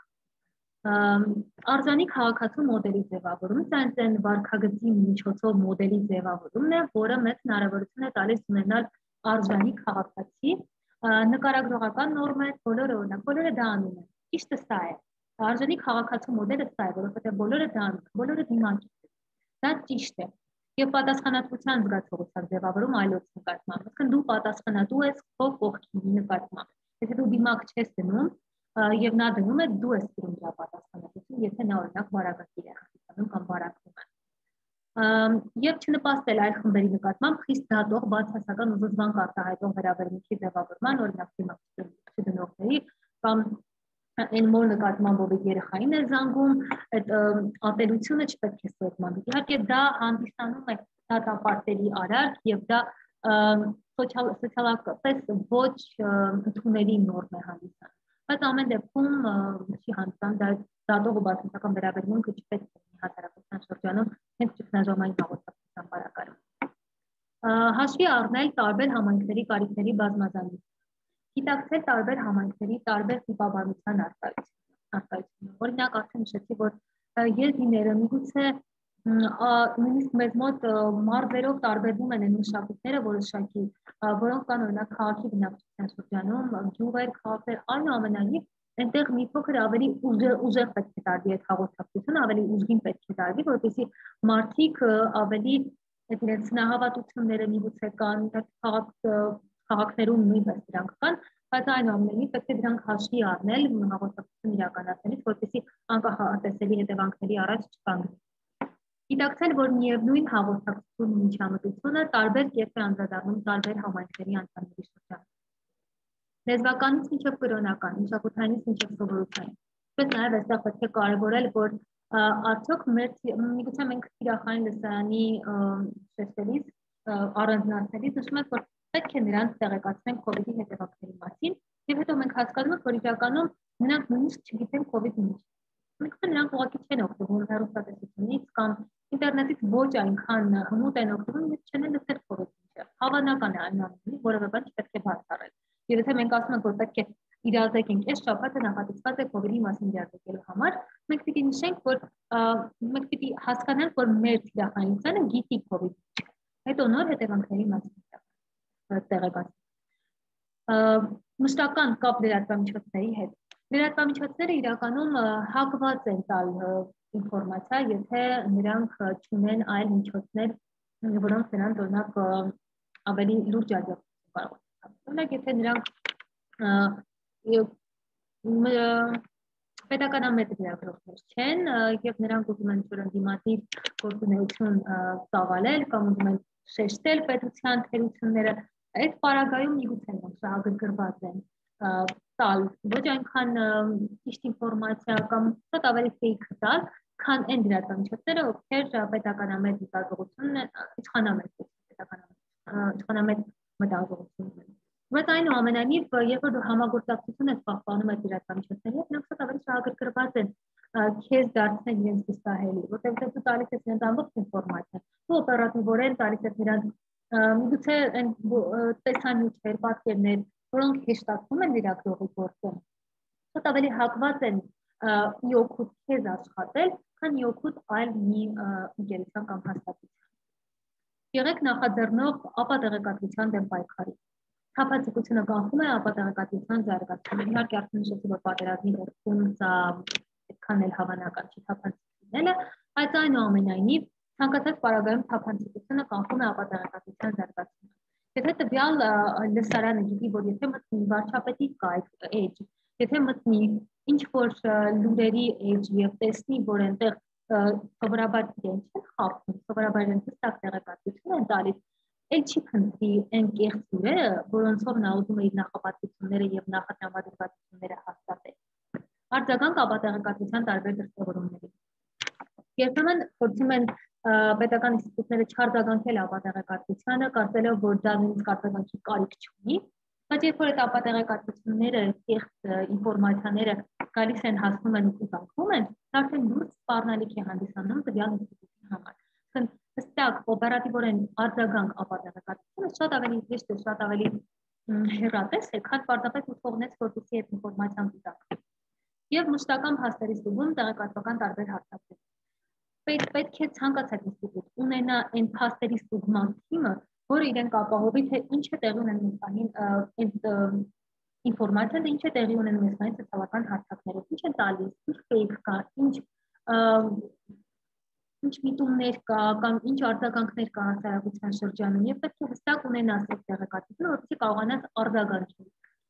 Արժանի քաղաքացու մոդելի ձևավորում, սա այն վարքագծի միջոցով մոդելի ձևավորումն է, որը մեծ հնարավորություն է տալիս ունենալ արժանի քաղաքացի, նկարագրողական նորմ է, բոլորը օրինակ, բոլորը դա անում են, ճիշտը սա է, արժանի քաղաքացու մոդելը սա է, որովհետև բոլորը դա անում են, բոլորը դիմանկի են, դա ճիշտ է, եւ պատասխանատվության զգացողության ձևավորում այլոց նկատմամբ, այսինքն դու պատասխանատու ես քո կողքի նկատմամբ, եթե դու դիմակ չես դնում, եւ նա դնում է դու ես դրում դրա պատասխանատվություն, եթե նա օրինակ բարակակիր է հանդիպանում կամ բարակվում է։ Եվ չնպաստել այլ խմբերի նկատմամբ խիստ դատող բացասական ու զզվանք արտահայտող վերաբերմունքի ձևավորման, օրինակ դիմակ չդնողների կամ այն մոր նկատմամբ ով երեխային է զանգում, այդ ատելությունը չպետք է սերմանվի։ Իհարկե դա հանդիսանում է դատապարտելի արարք եւ դա սոցիալապես ոչ ընդունելի նորմ է հանդիսանում։ Բայց ամեն դեպքում չի հանդիսանում դատող ու բացասական վերաբերմունքը չպետք է լինի հասարակության շրջանում հենց ճգնաժամային հաղորդակցության բարակայում։ Հաշվի առնել տարբեր համայնքների կարիքների բազմազանություն։ Գիտակցել տարբեր համայնքների տարբեր տիպաբանության արտահայտությունը։ Օրինակ արդեն նշեցի, որ եզիները միգուցե նույնիսկ մեզ մոտ մարզերով տարբերվում են այն մշակույթները որոշակի, որոնք կան օրինակ քաղաքի բնակչության շրջանում, գյուղեր, քաղաքներ, այնուամենայնիվ այնտեղ մի փոքր ավելի ուժեղ պետք է տարվի այդ հաղորդակցությունը, ավելի ուժգին պետք է տարվի, որպեսզի մարդիկ ավելի իրենց սնահավատությունները միգուցե կան, քաղաքներում նույնպես դրանք կան, բայց այնուամենայնիվ պետք է դրանք հաշվի առնել հաղորդակցություն իրականացնելիս, որպեսզի անկախատեսելի հետևանքների առաջ չկանգնի։ Գիտակցել, որ միևնույն հաղորդակցություն միջամտությունը տարբեր կերպ է անդրադառնում տարբեր համայնքների անդամների շրջանում։ Լեզվականից մինչև կրոնական, մշակությանից մինչև սովորութային։ Բայց նաև այստեղ պետք է կարևորել, որ արդյոք միգուցե մենք Տիրախային լսարանի շեշտելիս, առանձնացնելիս նշում ենք, որ պետք է նրանց տեղեկացնենք COVID-ի հետևանքների մասին, եւ հետո մենք հասկանում ենք, որ իրականում նրանք նույնիսկ չգիտեն COVID-ը ինչ է։ Նրանք ուղղակի չեն օգտվում հեռուստատեսությունից կամ ինտերնետից ոչ այնքան հմուտ են օգտվում, բայց չեն լսել COVID-ը ինչ է։ Հավանական է այնուամենայնիվ, որևէ բան չպետք է բացառել։ Եվ եթե մենք ասում ենք, որ պետք է իրազեկենք, այս շաբաթը նախատեսված է COVID-ի մասին իրազեկելու համար, մենք պիտի նշենք, որ մենք պիտի հասկանանք, որ մեր թիրախայինությանը գիտի COVID-ը ինչ է։ Հետո նոր հետևանքների մասին տեղեկացնենք։ Մշտական կապ լրատվամիջոցների հետ։ Լրատվամիջոցները իրականում հակված են տալ ինֆորմացիա, եթե նրանք չունեն այլ միջոցներ, որոնք նրանց օրինակ ավելի լուրջ աջակցություն կարող են տալ։ Օրինակ, եթե նրանք պետականամետ լրագրողներ չեն եւ նրանք ուզում են դիմադիր գործունեություն ծավալել կամ ուզում են շեշտել պետության թերությունները, այդ պարագայում միգուցե շահագրգռված են տալ ոչ այնքան ճիշտ ինֆորմացիա կամ շատ ավելի fake տալ, քան այն լրատվամիջոցները, ովքեր պետականամետ մտածողություն են, իշխանամետ մտածողություն ունեն։ Բայց այնուամենայնիվ, երբ որ դու համագործակցություն ես պահպանում այդ լրատվամիջոցների հետ, նրանք շատ ավելի շահագրգռված են քեզ դարձնել իրենց դիստահելի, որտեղ դու տալիս ես իրենց ամբողջ ինֆորմացիան, դու օպերատիվորեն տալիս ես նրանց միգուցե այն տեսանյութեր, պատկերներ, որոնք հեշտացնում են լրագրողի գործը, շատ ավելի հակված են իօգուտ քեզ աշխատել, քան իօգուտ այլ մի ընկերության կամ հաստատության։ Եղեք նախաձեռնող ապատեղեկատվության դեմ պայքարի։ Թափանցիկությունը կանխում է ապատեղեկատվության զարգացումը։ Իհարկե արդեն նշեցի, որ պատերազմի դեպքում սա այդքան էլ հավանական չի թափանցիկները, բայց այնուամենայնիվ ցանկացած պարագայում թափանցիկությունը կանխում է ապատեղեկատվության զարգացումը։ Եթե տվյալ լսարանը գիտի, որ եթե մտնի վարչապետի էջ, եթե մտնի ինչ որ լուրերի էջ եւ տեսնի, որ այնտեղ սովորաբար իրենց չեն խախտում, սովորաբար իրենց հստակ տեղեկատվություն են տալիս, էլ չի փնտրի այն կեղծ լուրերը, որոնցով նա ուզում է իր նախապատվությունները եւ նախատրամադրվածությունները հաստատել։ արձագանք ապատեղեկատվության տարբեր դրսևորումների։ Երբեմն փորձում են պետական ինստիտուտները չարձագանքել ապատեղեկատվությանը, կարծելով, որ դա նույնիսկ արձագանքի կարիք չունի, բայց երբ որ այդ ապատեղեկատվությունները, կեղծ ինֆորմացիաները գալիս են հասնում են ու կուտակվում են, դա արդեն լուրջ սպառնալիք է հանդիսանում տվյալ ինստիտուտի համար։ Հստակ օպերատիվորեն արձագանք ապատեղեկատվությունը շատ ավելի հեշտ է, շատ ավելի հեռատես է, քան պարզապես ուղղողնեց, որպեսզի այդ ինֆորմացիան կուտակվի։ Եվ մշտական փաստերի ստուգում տեղեկատվական տարբեր հարթակներ։ Պետք է ցանկացած ինստիտուտ ունենա այն փաստերի ստուգման թիմը, որը իրեն կապահովի, թե ինչ է տեղի ունենում այն ինֆորմացիան, ինչ է տեղի ունենում այն սոցիալական հարթակներով, ինչ են տալիս, ինչ ֆեյք կա, ինչ միտումներ կա, կամ ինչ արձագանքներ կա հասարակության շրջանում, եւ պետք է հստակ ունենաս այդ տեղեկատվությունը, որպեսզի կարողանաս արձագանքել։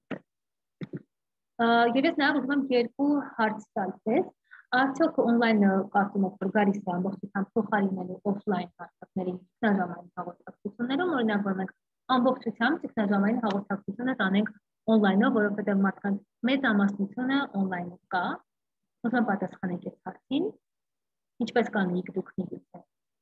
Եվ ես նաև ուզում եմ երկու հարց տալ ձեզ, արդյոք on-line կարծում եք, որ գալիս է ամբողջությամբ փոխարինելու off-line հարթակների ինքնաժամային հաղորդակցություններում, օրինակ, որ մենք ամբողջությամբ ինքնաժամային հաղորդակցությունը տանենք on-line-ով, որովհետև մարդկանց մեծամասնությունը on-line-ով կա, ուզում եմ պատասխանեք այս հարցին, ինչպես կանեիք դուք միգուցե։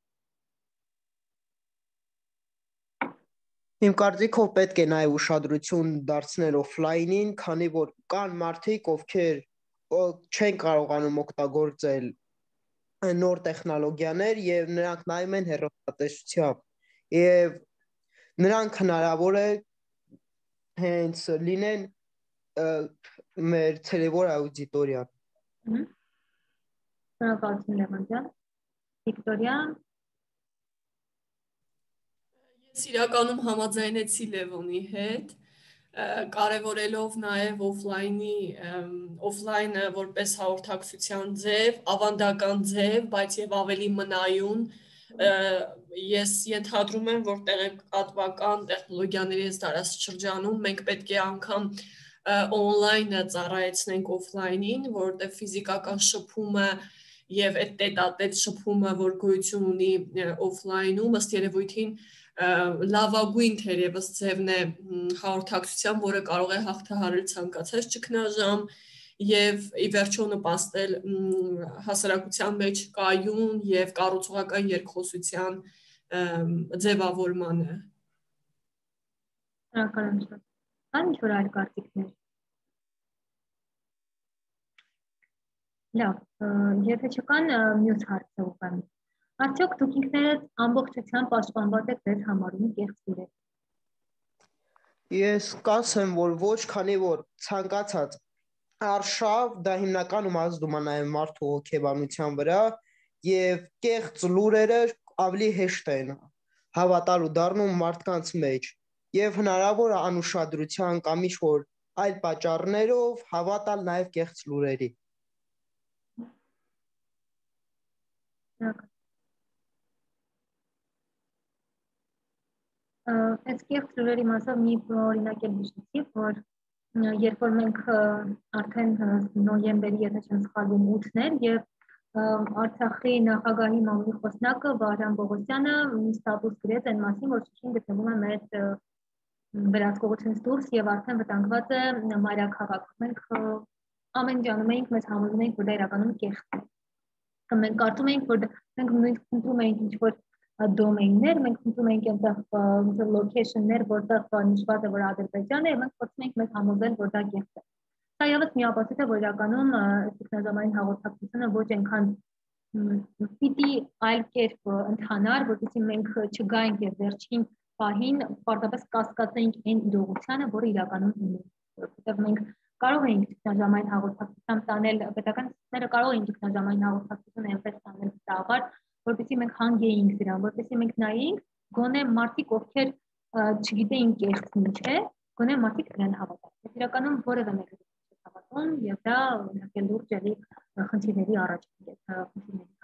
Իմ կարծիքով պետք է նաև ուշադրություն դարձնել օֆլայնին, քանի որ կան մարդիկ, ովքեր չեն կարողանում օգտագործել նոր տեխնոլոգիաներ եւ նրանք նայում են հեռուստատեսությամբ եւ նրանք հնարավոր է հենց լինեն մեր ցելևոր աուդիտորիան։ Շնորհակալություն Լևոն ջան։ Վիկտորիա։ Ես իրականում համաձայնեցի Լևոնի հետ, կարևորելով նաև օֆլայնը որպես հաղորդակցության ձև, ավանդական ձև, բայց եւ ավելի մնայուն, ես ենթադրում եմ, որ տեղեկատվական տեխնոլոգիաների դարաշրջանում մենք պետք է անգամ on-line-ը ծառայեցնենք off-line-ին, որտեղ ֆիզիկական շփումը եւ այդ տետ-ա-տետ շփումը, որ գոյություն ունի off-line-ում, ըստ երևույթին լավագույն թերևս ձևն է հաղորդակցության, որը կարող է հաղթահարել ցանկացած ճգնաժամ եւ ի վերջո նպաստել հասարակության մեջ կայուն եւ կառուցողական երկխոսության ձևավորմանը։ Շնորհակալություն։ Կան ինչ-որ այլ կարծիքներ։ Լավ, եթե չկան մյուս հարցը ուղղեմ։ Արդյոք դուք ինքներդ ամբողջությամբ պաշտպանված եք ձեզ համարում կեղծ լուրեր։ Ես կասեմ, որ ոչ, քանի որ ցանկացած արշավ դա հիմնականում ազդում է նաև մարդու հոգեբանության վրա եւ կեղծ լուրերը ավելի հեշտ են հավատալու դառնում մարդկանց մեջ եւ հնարավոր է անուշադրության կամ ինչ-որ այլ պատճառներով հավատալ նաև կեղծ լուրերի։ Այս կեղծ լուրերի մասով մի օրինակ եմ հիշեցի, որ երբ որ մենք արդեն նոյեմբերի, եթե չեմ սխալվում, 8-ն էր եւ Արցախի նախագահի մամուլի խոսնակը Վահրամ Պողոսյանը ստատուս գրեց այն մասին, որ Շուշին գտնվում է մեր վերահսկողությունից դուրս եւ արդեն վտանգված է մայրաքաղաք։ Մենք ամեն ջանում էինք, մեզ համոզում էինք, որ դա իրականում կեղծ է։ Մենք կարծում էինք, որ մենք նույնիսկ ընտրում էինք ինչ-որ դոմեյններ, մենք ընտրում էինք այնտեղ location-ներ, որտեղ նշված է, որ Ադրբեջանն է, մենք փորձում էինք մեզ համոզել, որ դա կեղծ է։ Սա ևս մի ապացույց է, որ իրականում ինքնաժամային հաղորդակցությունը ոչ այնքան պիտի այլ կերպ ընթանար, որպեսզի մենք չգայինք եւ վերջին պահին պարզապես կասկածենք այն իրողությանը, որը իրականում ունի։ Որովհետեւ մենք կարող էինք ինքնաժամային հաղորդակցությամբ տանել, պետական ինստիտուտները կարող էին ինքնաժամային հաղորդակցությունը այնպես տանել տաղար, որպեսզի մենք հանգեինք դրան, որպեսզի մենք նայենք, գոնե մարդիկ, ովքեր չգիտեին կեղծն ինչ է, գոնե մարդիկ դրան հավատան։ Իրականում որևէ մեկը չհավատում եւ դա օրինակ լուրջ էլի խնդիրների առաջ է, խնդիրների